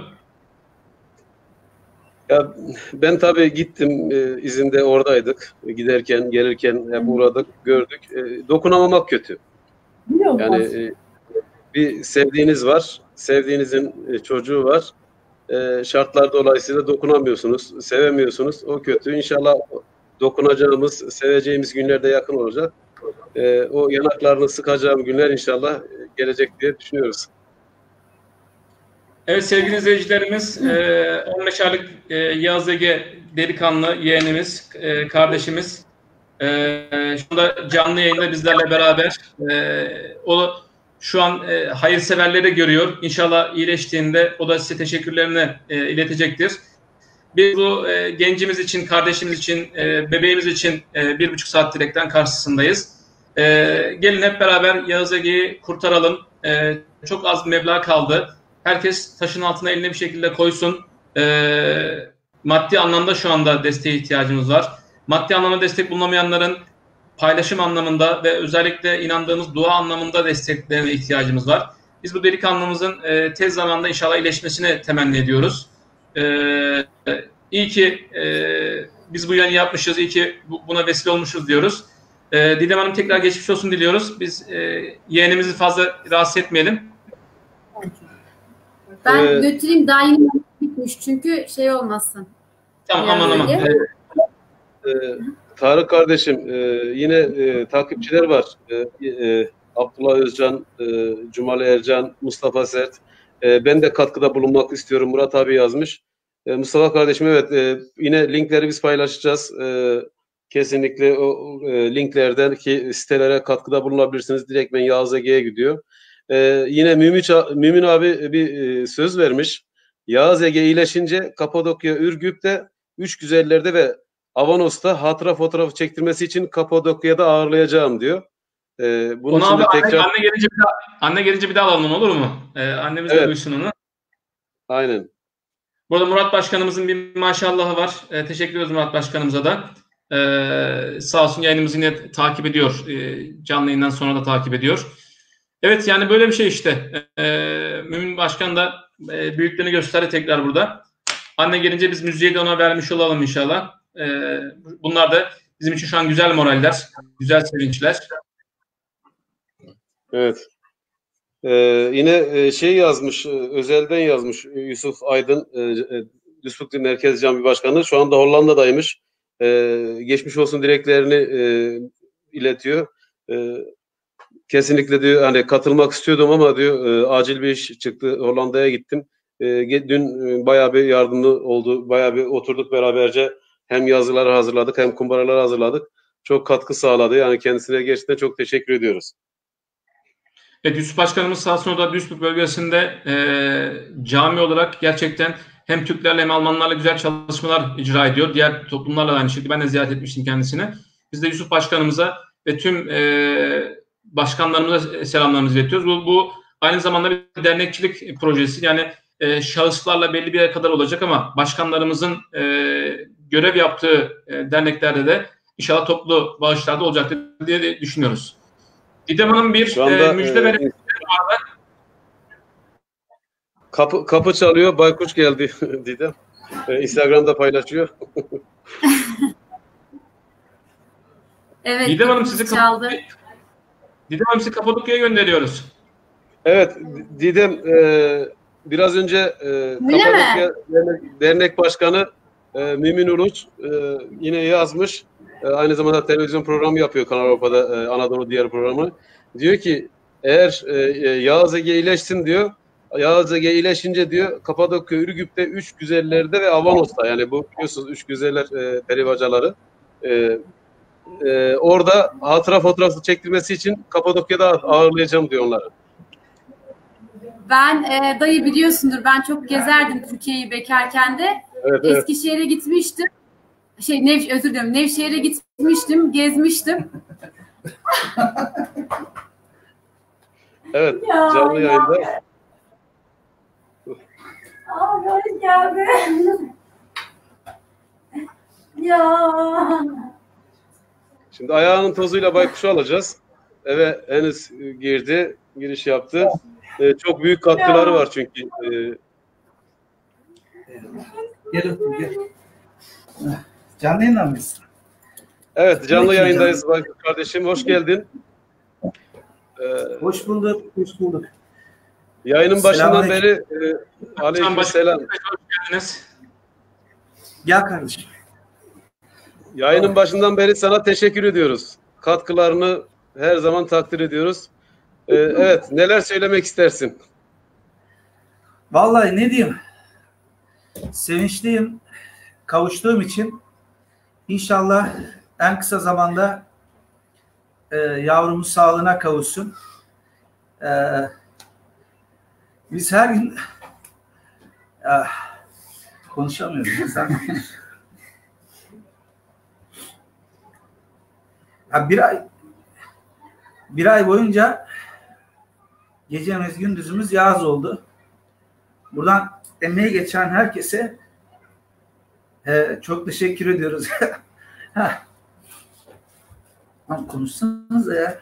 Ya ben tabii gittim, e, izinde oradaydık. Giderken, gelirken hep uğradık, gördük. E, dokunamamak kötü. Yani e, bir sevdiğiniz var, sevdiğinizin e, çocuğu var. E, şartlar dolayısıyla dokunamıyorsunuz, sevemiyorsunuz. O kötü. İnşallah dokunacağımız, seveceğimiz günlerde yakın olacak. E, o yanaklarını sıkacağım günler inşallah gelecek diye düşünüyoruz. Evet sevgili izleyicilerimiz, e, on beş aylık e, Yağız Ege delikanlı yeğenimiz, e, kardeşimiz e, şu anda canlı yayında bizlerle beraber. E, o şu an e, hayırseverleri görüyor. İnşallah iyileştiğinde o da size teşekkürlerini e, iletecektir. Biz bu e, gencimiz için, kardeşimiz için, e, bebeğimiz için e, bir buçuk saat direkten karşısındayız. E, gelin hep beraber Yağız Ege'yi kurtaralım. E, çok az bir meblağ kaldı. Herkes taşın altına elini bir şekilde koysun. E, maddi anlamda şu anda desteğe ihtiyacımız var. Maddi anlamda destek bulunamayanların paylaşım anlamında ve özellikle inandığımız dua anlamında desteklerine ihtiyacımız var. Biz bu delikanlımızın e, tez zamanda inşallah iyileşmesini temenni ediyoruz. Ee, iyi ki e, biz bu yayını yapmışız, iyi ki bu, buna vesile olmuşuz diyoruz. Ee, Didem Hanım tekrar geçmiş olsun diliyoruz. Biz e, yeğenimizi fazla rahatsız etmeyelim. Ben Ee, götüreyim daha yeni bitmiş çünkü şey olmasın. Tamam, Yağız aman aman. Ege. Ee, Tarık kardeşim, e, yine e, takipçiler var. E, e, Abdullah Özcan, e, Cumali Ercan, Mustafa Sert. E, ben de katkıda bulunmak istiyorum. Murat abi yazmış. E, Mustafa kardeşim, evet, e, yine linkleri biz paylaşacağız. E, kesinlikle o e, linklerden ki sitelere katkıda bulunabilirsiniz. Direktmen Yağız Ege'ye gidiyor. E, yine Mümin, Mümin abi bir e, söz vermiş. Yağız Ege iyileşince Kapadokya, Ürgüp'te, Üç Güzeller'de ve Avanos'ta hatıra fotoğrafı çektirmesi için Kapadokya'da ağırlayacağım diyor. Ee, bunun Onu için abi de anne, tekrar... anne gelince bir daha, anne gelince bir daha alalım, olur mu? Ee, annemiz de Evet. duysun onu. Aynen. Burada Murat Başkanımızın bir maşallahı var. Ee, teşekkür ediyoruz Murat Başkanımıza da. Ee, sağ olsun yayınımızı yine takip ediyor. Ee, canlı yayından sonra da takip ediyor. Evet, yani böyle bir şey işte. E, Mümin Başkan da e, büyüklerini gösterdi tekrar burada. Anne gelince biz müziği de ona vermiş olalım inşallah. E, bunlar da bizim için şu an güzel moraller, güzel sevinçler. Evet. Ee, yine şey yazmış, özelden yazmış Yusuf Aydın, e, Duisburg Merkez Cami Başkanı. Şu anda Hollanda'daymış. Ee, geçmiş olsun dileklerini e, iletiyor. E, kesinlikle diyor, hani katılmak istiyordum ama diyor e, acil bir iş çıktı, Hollanda'ya gittim. E, dün e, bayağı bir yardımlı oldu, bayağı bir oturduk beraberce, hem yazıları hazırladık hem kumbaraları hazırladık. Çok katkı sağladı. Yani kendisine gerçekten çok teşekkür ediyoruz. Evet, Yusuf Başkanımız sağ olsun, o da Duisburg bölgesinde e, cami olarak gerçekten hem Türklerle hem Almanlarla güzel çalışmalar icra ediyor. Diğer toplumlarla da aynı şekilde. Ben de ziyaret etmiştim kendisini. Biz de Yusuf Başkanımıza ve tüm e, başkanlarımıza selamlarımızı iletiyoruz. Bu, bu aynı zamanda bir dernekçilik projesi. Yani e, şahıslarla belli bir yere kadar olacak ama başkanlarımızın e, görev yaptığı e, derneklerde de inşallah toplu bağışlarda olacaktır diye düşünüyoruz. Didem Hanım bir anda, e, müjde e, verelim. Kapı, kapı çalıyor. Baykuş geldi Didem. E, Instagram'da paylaşıyor. Evet. Didem Hanım sizi çaldı. Didem Hanım sizi Kapadokya'ya gönderiyoruz. Evet. Didem e, biraz önce e, Kapadokya Dernek, Dernek Başkanı e, Mümin Uluç e, yine yazmış. E, aynı zamanda televizyon programı yapıyor Kanal Avrupa'da, e, Anadolu Diyarı programı. Diyor ki eğer e, Yağız Ege iyileşsin diyor. Yağız Ege iyileşince diyor Kapadokya, Ürgüp'te, Üç Güzeller'de ve Avanos'ta, yani bu biliyorsunuz Üç Güzeller e, peribacaları. E, e, orada hatıra fotoğrafı çektirmesi için Kapadokya'da ağırlayacağım diyor onları. Ben e, dayı biliyorsundur, ben çok gezerdim Türkiye'yi bekarken de. Evet, evet. Eskişehir'e gitmiştim. Şey Nev, özür dilerim. Nevşehir'e gitmiştim, gezmiştim. Evet, ya, canlı ya. yayında. Aa, hoş geldin. Ya. Şimdi ayağının tozuyla baykuşu alacağız. Eve henüz girdi, giriş yaptı. Ee, çok büyük katkıları var çünkü. Ee, Gel, gel. Canlı yayında mıyız? Evet, canlı yayındayız Baykuş kardeşim. Hoş geldin. Ee, hoş bulduk, hoş bulduk. Yayının başından beri e, aleykümselam. Hoş geldiniz. Gel kardeşim. Yayının başından beri sana teşekkür ediyoruz. Katkılarını her zaman takdir ediyoruz. Ee, evet, neler söylemek istersin? Vallahi ne diyeyim? Sevinçliyim. Kavuştuğum için inşallah en kısa zamanda e, yavrumuz sağlığına kavuşsun. E, biz her gün ah, konuşamıyorum. Sen... ya bir ay bir ay boyunca gecemiz gündüzümüz yaz oldu. Buradan emeği geçen herkese e, çok teşekkür ediyoruz. Lan konuşsanız ya.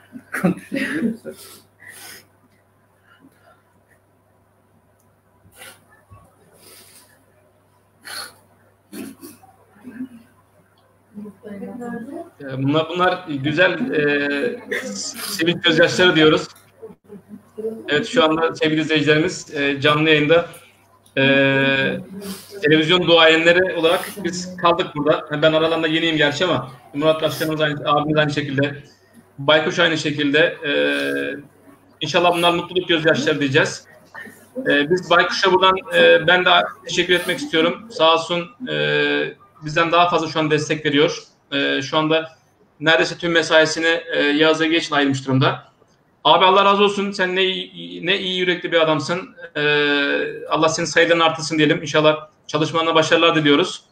Bunlar, bunlar güzel e, sevinç gözyaşları diyoruz. Evet, şu anda sevgili izleyicilerimiz e, canlı yayında e, televizyon duayenleri olarak biz kaldık burada. Ben aralarında yeniyim gerçi ama Murat Başkanımız aynı, abimiz aynı şekilde, Baykuş aynı şekilde. E, inşallah bunlar mutluluk gözyaşları diyeceğiz. E, biz Baykuş'a buradan e, ben de teşekkür etmek istiyorum. Sağ olsun e, bizden daha fazla şu an destek veriyor. E, şu anda neredeyse tüm mesaisini e, Yağız Ege için ayırmış durumda. Abi Allah razı olsun. Sen ne iyi, ne iyi yürekli bir adamsın. Ee, Allah senin sayılarını artırsın diyelim. İnşallah çalışmalarına başarılar diliyoruz.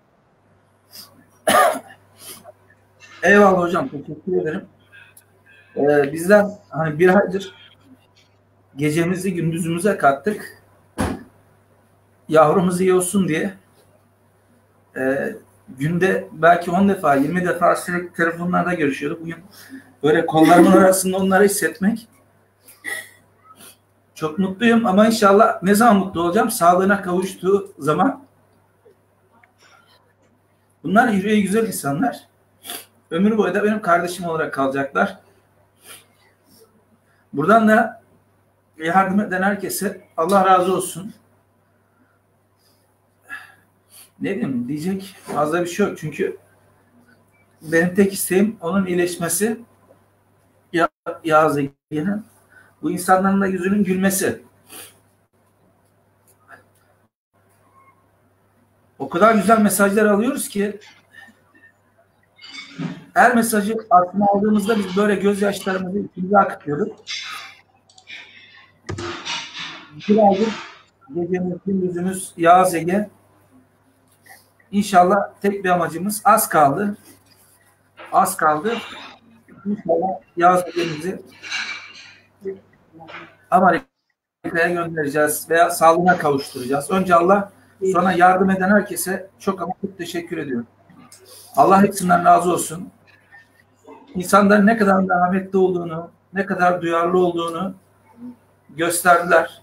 Eyvallah hocam. Teşekkür ederim. Ee, bizden hani bir aydır gecemizi gündüzümüze kattık. Yavrumuz iyi olsun diye. Ee, günde belki on defa, yirmi defa sürekli telefonlarda görüşüyorduk. Bugün böyle kollarımın arasında onları hissetmek Çok mutluyum ama inşallah ne zaman mutlu olacağım? Sağlığına kavuştuğu zaman. Bunlar yüreği güzel insanlar. Ömür boyu da benim kardeşim olarak kalacaklar. Buradan da yardım eden herkese Allah razı olsun. Ne diyeyim, diyecek fazla bir şey yok. Çünkü benim tek isteğim onun iyileşmesi. Ya, Yağız Ege'nin. Bu insanların da yüzünün gülmesi. O kadar güzel mesajlar alıyoruz ki her mesajı aklına aldığımızda biz böyle gözyaşlarımızı içimize akıtıyorduk. Günaydın. Gecemiz, gündüzümüz Yağız Ege. İnşallah tek bir amacımız az kaldı. Az kaldı. İnşallah Yağız Ege'mizi Amerika'ya göndereceğiz veya sağlığına kavuşturacağız. Önce Allah, sonra yardım eden herkese çok ama çok teşekkür ediyorum. Allah hepsinden razı olsun. İnsanların ne kadar merhametli olduğunu, ne kadar duyarlı olduğunu gösterdiler.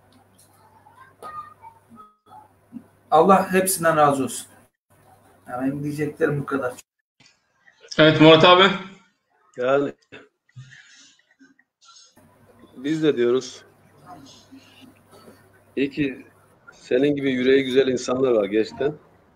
Allah hepsinden razı olsun. Yani benim diyeceklerim bu kadar. Evet Murat abi. Yani biz de diyoruz. İyi ki senin gibi yüreği güzel insanlar var gerçekten.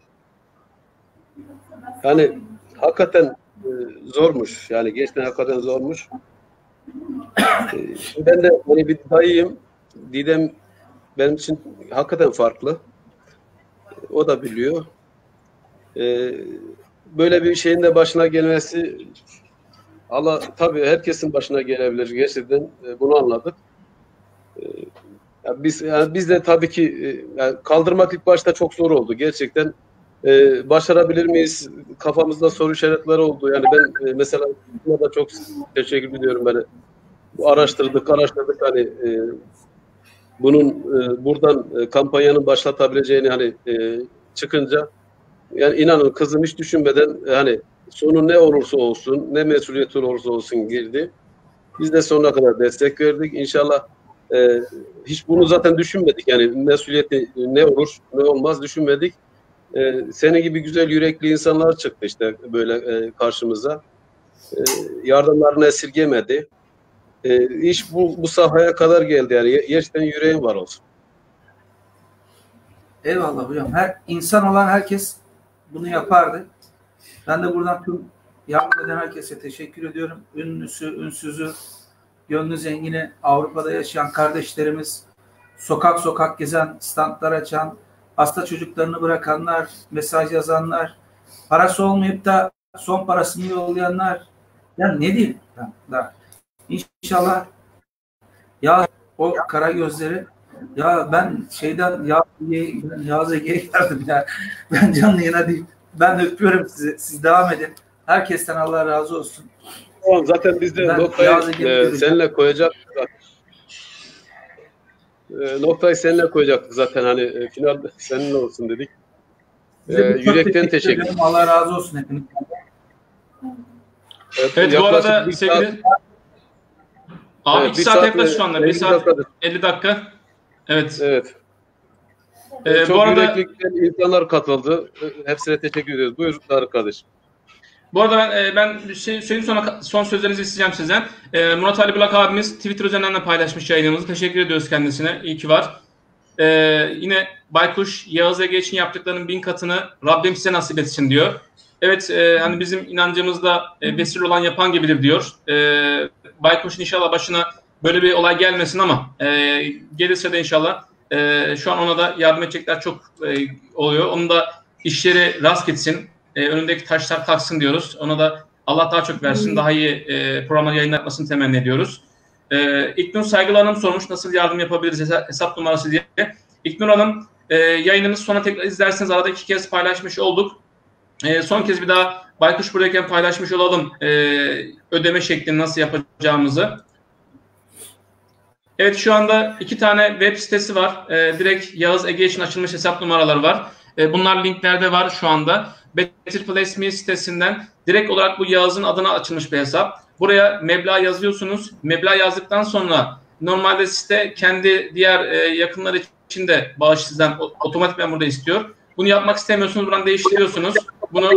Yani hakikaten e, zormuş. Yani gerçekten hakikaten zormuş. E, şimdi ben de hani bir dayıyım. Didem benim için hakikaten farklı. O da biliyor. E, böyle bir şeyin de başına gelmesi, Allah tabii herkesin başına gelebilir. Gerçekten e, bunu anladık. E, yani biz yani biz de tabii ki e, yani kaldırmak ilk başta çok zor oldu. Gerçekten e, başarabilir miyiz? Kafamızda soru işaretleri oldu. Yani ben e, mesela buna da çok teşekkür ediyorum. Böyle araştırdık, araştırdık hani e, bunun e, buradan e, kampanyanın başlatabileceğini hani e, çıkınca yani inanın kızım hiç düşünmeden hani sonu ne olursa olsun, ne mesuliyeti olursa olsun girdi. Biz de sonuna kadar destek verdik. İnşallah e, hiç bunu zaten düşünmedik. Yani mesuliyeti ne olur, ne olmaz düşünmedik. E, senin gibi güzel yürekli insanlar çıktı işte böyle e, karşımıza. E, yardımlarını esirgemedi. E, iş bu, bu sahaya kadar geldi. Yani gerçekten yüreğin var olsun. Eyvallah hocam. Her insan olan herkes bunu yapardı. Ben de buradan tüm yardım eden herkese teşekkür ediyorum. Ünlüsü, ünsüzü, gönlü zengini, Avrupa'da yaşayan kardeşlerimiz, sokak sokak gezen, standlar açan, hasta çocuklarını bırakanlar, mesaj yazanlar, parası olmayıp da son parasını yollayanlar. Ya ne diyeyim? Da. İnşallah ya o kara gözleri ya ben şeyden ya Yağız Ege'ye geldim ya. Ben canlı yayına değil. Ben öpüyorum sizi. Siz devam edin. Herkesten Allah razı olsun. Tamam, zaten biz de ben noktayı e, seninle koyacaktık. E, noktayı seninle koyacaktık zaten hani e, final seninle olsun dedik. E, yürekten teşekkür, teşekkür ederim. Allah razı olsun hepiniz. Evet, evet bu arada sevgili abi evet, iki saat yaklaşık şu anda. bir saat elli dakika. Evet. Evet. Ee, Çok bu arada yürekli insanlar katıldı. Hepsine teşekkür ediyoruz. Buyur kardeşim. Bu arada ben, ben bir şey söyleyeyim sonra son sözlerinizi isteyeceğim sizden. Ee, Murat Ali Bulak abimiz Twitter üzerinden de paylaşmış yayınımızı. Teşekkür ediyoruz kendisine. İyi ki var. Ee, yine Baykuş Yağız Ege için yaptıklarının bin katını Rabbim size nasip etsin diyor. Evet e, hani bizim inancımızda e, vesile olan yapan gibidir diyor. E, Baykuş'un inşallah başına böyle bir olay gelmesin ama e, gelirse de inşallah e, şu an ona da yardım edecekler çok e, oluyor. Onun da işleri rast gitsin. E, önündeki taşlar kalksın diyoruz. Ona da Allah daha çok versin. Daha iyi e, programları yayınlatmasını temenni ediyoruz. E, İlknur Saygılı Hanım sormuş nasıl yardım yapabiliriz hesap, hesap numarası diye. İlknur Hanım e, yayınımız sonra tekrar izlerseniz arada iki kez paylaşmış olduk. E, son kez bir daha Baykuş buradayken paylaşmış olalım e, ödeme şeklini nasıl yapacağımızı. Evet şu anda iki tane web sitesi var. E, direkt Yağız Ege için açılmış hesap numaraları var. E, bunlar linklerde var şu anda. Better Place Me sitesinden direkt olarak bu Yağız'ın adına açılmış bir hesap. Buraya meblağ yazıyorsunuz. Meblağ yazdıktan sonra Normalde site kendi diğer e, yakınları için de bağış sizden otomatikman burada istiyor. Bunu yapmak istemiyorsunuz. Buradan değiştiriyorsunuz. Bunu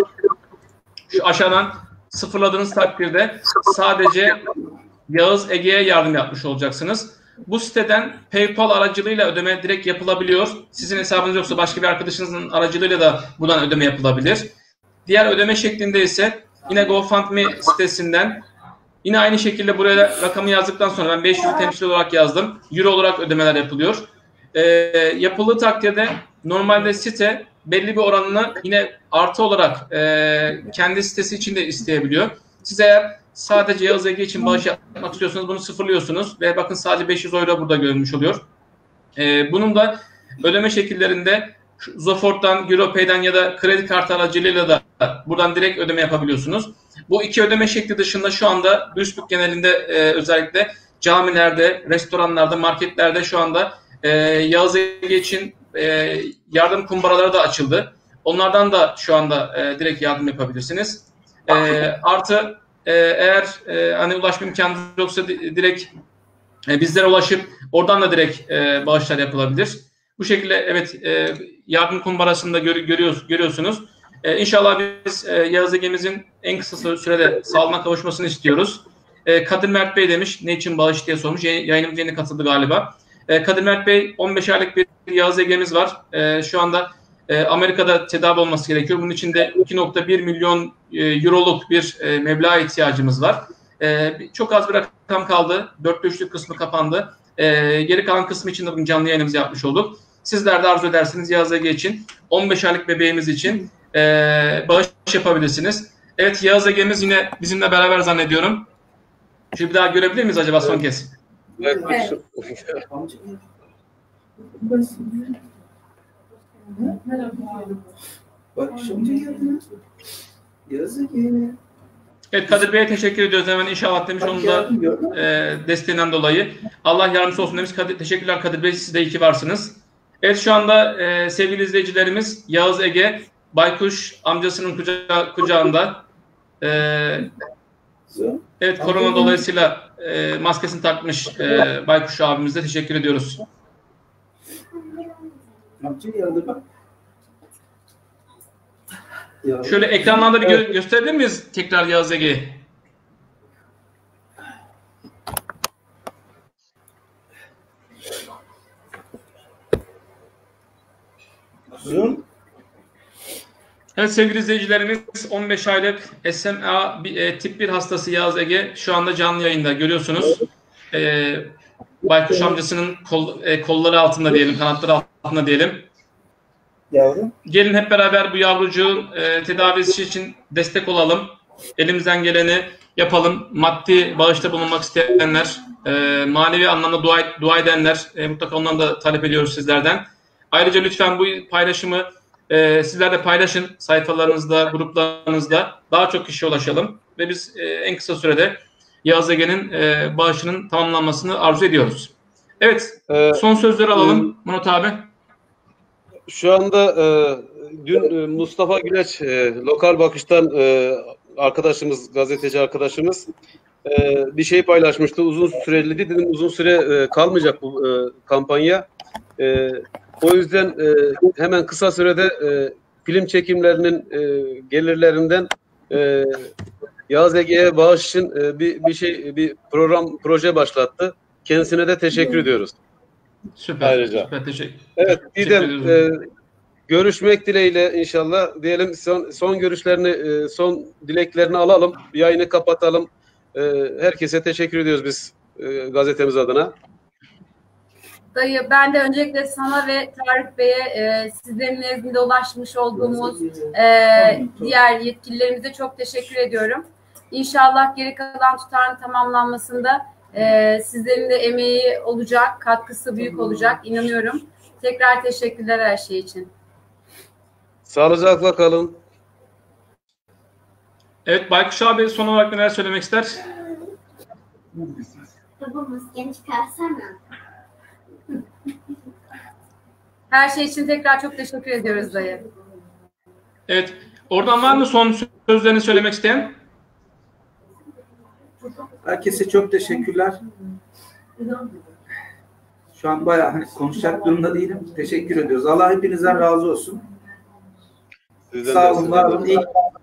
şu aşağıdan sıfırladığınız takdirde sadece Yağız Ege'ye yardım yapmış olacaksınız. Bu siteden PayPal aracılığıyla ödeme direkt yapılabiliyor. Sizin hesabınız yoksa başka bir arkadaşınızın aracılığıyla da buradan ödeme yapılabilir. Diğer ödeme şeklinde ise yine GoFundMe sitesinden yine aynı şekilde buraya rakamı yazdıktan sonra ben beş yüzü temsil olarak yazdım. Euro olarak ödemeler yapılıyor. Ee, yapıldığı takdirde normalde site belli bir oranını yine artı olarak e, kendi sitesi için de isteyebiliyor. Siz eğer sadece Yağız Ege için bağış yapmak istiyorsanız bunu sıfırlıyorsunuz ve bakın sadece beş yüz euro burada görünmüş oluyor. Ee, bunun da ödeme şekillerinde Zofort'tan, Europay'den ya da kredi kartı aracılığıyla da buradan direkt ödeme yapabiliyorsunuz. Bu iki ödeme şekli dışında şu anda Duisburg genelinde e, özellikle camilerde, restoranlarda, marketlerde şu anda e, Yağız Ege için e, yardım kumbaraları da açıldı. Onlardan da şu anda e, direkt yardım yapabilirsiniz. E, artı e, eğer e, hani ulaşma imkanınız yoksa direkt e, bizlere ulaşıp oradan da direkt e, bağışlar yapılabilir. Bu şekilde evet e, yardım kumbarasını da gör, görüyoruz, görüyorsunuz. E, İnşallah biz e, Yağız Ege'mizin en kısa sürede sağlığına kavuşmasını istiyoruz. E, Kadir Mert Bey demiş, ne için bağış diye sormuş. Yayınımız yeni katıldı galiba. E, Kadir Mert Bey, on beş aylık bir Yağız Ege'miz var. E, şu anda e, Amerika'da tedavi olması gerekiyor. Bunun için de iki nokta bir milyon e, euroluk bir e, meblağa ihtiyacımız var. E, çok az bir rakam kaldı. Dörtte üçlük kısmı kapandı. E, geri kalan kısmı için de bugün canlı yayınımızı yapmış olduk. Sizler de arzu ederseniz Yağız Ege için, on beş aylık bebeğimiz için e, bağış yapabilirsiniz. Evet, Yağız Ege'miz yine bizimle beraber zannediyorum. Şimdi bir daha görebilir miyiz acaba son kez? Evet. Evet. Bak şimdi Yağız Ege. Evet, Kadir Bey'e teşekkür ediyoruz hemen inşallah demiş, onun da e, desteğinden dolayı. Allah yardımcısı olsun demiş. Kadir, teşekkürler Kadir Bey, siz de iyi ki varsınız. Evet, şu anda e, sevgili izleyicilerimiz Yağız Ege Baykuş amcasının kuca kucağında. E, evet, korona dolayısıyla e, maskesini takmış e, Baykuş abimize teşekkür ediyoruz. Şöyle ekranlarda bir gö gösterebilir miyiz tekrar Yağız Ege'yi? Evet sevgili izleyicilerimiz, on beş aylık S M A e, tip bir hastası Yağız Ege şu anda canlı yayında görüyorsunuz. E, Baykuş amcasının kol, e, kolları altında diyelim, kanatları altında diyelim. Yavrum. Gelin hep beraber bu yavrucuğun e, tedavisi için destek olalım. Elimizden geleni yapalım. Maddi bağışta bulunmak isteyenler, e, manevi anlamda dua, dua edenler, e, mutlaka ondan da talep ediyoruz sizlerden. Ayrıca lütfen bu paylaşımı e, sizler de paylaşın sayfalarınızda, gruplarınızda. Daha çok kişiye ulaşalım. Ve biz e, en kısa sürede Yağız Ege'nin e, bağışının tamamlanmasını arzu ediyoruz. Evet, Ee, son sözleri alalım e, Murat abi. Şu anda e, dün e, Mustafa Güleç e, lokal bakıştan e, arkadaşımız, gazeteci arkadaşımız e, bir şey paylaşmıştı. Uzun süreli dedim, uzun süre e, kalmayacak bu e, kampanya. E, o yüzden e, hemen kısa sürede e, film çekimlerinin e, gelirlerinden e, Yağız Ege'ye bağış için e, bir bir şey bir program proje başlattı. Kendisine de teşekkür ediyoruz. Süper. Ayrıca. Süper, teşekkür. Evet, teşekkür Didem, e, görüşmek dileğiyle inşallah. Diyelim son, son görüşlerini, e, son dileklerini alalım. Yayını kapatalım. E, herkese teşekkür ediyoruz biz e, gazetemiz adına. Dayı, ben de öncelikle sana ve Tarık Bey'e e, sizlerin nezdinde ulaşmış olduğumuz e, diğer yetkililerimize çok teşekkür ediyorum. İnşallah geri kalan tutarın tamamlanmasında e, sizlerin de emeği olacak, katkısı büyük olacak, inanıyorum. Tekrar teşekkürler her şey için. Sağlıcakla kalın. Evet, Baykuş abi son olarak neler söylemek ister? Babamız genç kalsana. Her şey için tekrar çok teşekkür ediyoruz dayı. Evet. Oradan var mı son sözlerini söylemek isteyen? Herkese çok teşekkürler. Şu an bayağı hani konuşacak durumda değilim. Teşekkür ediyoruz. Allah hepinizden razı olsun. Sizden Sağ de- olun, var olun. İyi.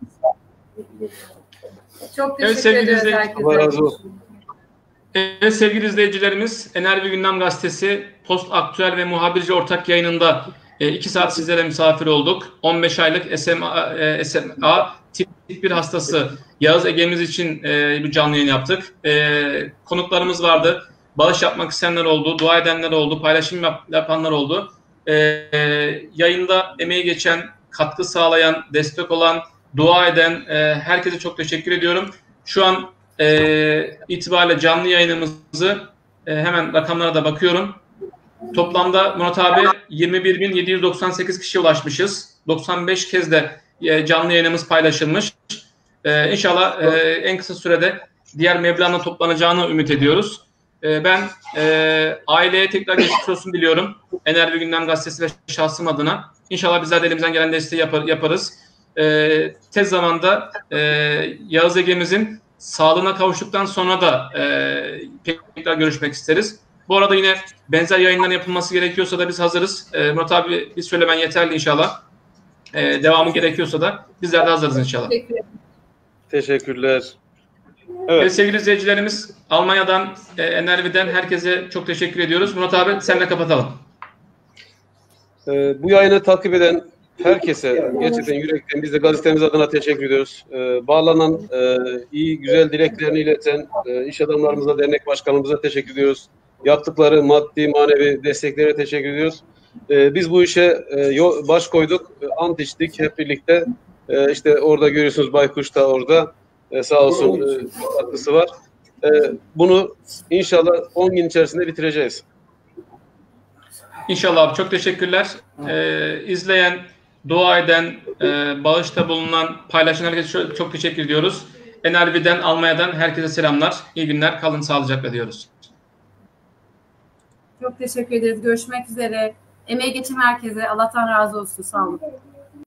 Çok Evet teşekkür sevgili ediyoruz izleyiciler. herkese. Allah razı olsun. Evet sevgili izleyicilerimiz, Enerji Gündem Gazetesi Post Aktüel ve Muhabirci ortak yayınında e, iki saat sizlere misafir olduk. on beş aylık S M A, e, S M A tip bir hastası Yağız Ege'miz için e, bir canlı yayın yaptık. E, konuklarımız vardı. Bağış yapmak isteyenler oldu, dua edenler oldu, paylaşım yap, yapanlar oldu. E, e, yayında emeği geçen, katkı sağlayan, destek olan, dua eden e, herkese çok teşekkür ediyorum. Şu an e, itibariyle canlı yayınımızı e, hemen rakamlara da bakıyorum. Toplamda Murat abi yirmi bir bin yedi yüz doksan sekiz kişiye ulaşmışız. doksan beş kez de e, canlı yayınımız paylaşılmış. E, İnşallah e, en kısa sürede diğer meblağına toplanacağını ümit ediyoruz. E, ben e, aileye tekrar geçmiş olsun diliyorum. Enerji Gündem Gazetesi ve şahsım adına. İnşallah bizler de elimizden gelen desteği yapar, yaparız. E, tez zamanda e, Yağız Ege'mizin sağlığına kavuştuktan sonra da e, tekrar görüşmek isteriz. Bu arada yine benzer yayınların yapılması gerekiyorsa da biz hazırız. E, Murat abi bir söylemen yeterli inşallah. E, devamı gerekiyorsa da bizler de hazırız inşallah. Teşekkürler. Evet. Evet sevgili izleyicilerimiz, Almanya'dan, e, Enerji'den herkese çok teşekkür ediyoruz. Murat abi senle kapatalım. Ee, bu yayını takip eden herkese gerçekten yürekten biz de gazetemiz adına teşekkür ediyoruz. Ee, bağlanan, e, iyi, güzel dileklerini ileten e, iş adamlarımıza, dernek başkanımıza teşekkür ediyoruz. Yaptıkları maddi, manevi desteklere teşekkür ediyoruz. Ee, biz bu işe e, yol, baş koyduk, e, ant içtik hep birlikte. E, işte orada görüyorsunuz Baykuş da orada. E, sağ olsun e, katkısı var. E, bunu inşallah on gün içerisinde bitireceğiz. İnşallah abi çok teşekkürler. Ee, izleyen, dua eden, e, bağışta bulunan, paylaşan herkese çok, çok teşekkür ediyoruz. Enerji'den, Almanya'dan herkese selamlar. İyi günler. Kalın sağlıcakla diyoruz. Çok teşekkür ederiz. Görüşmek üzere. Emeği geçen herkese Allah'tan razı olsun. Sağ olun.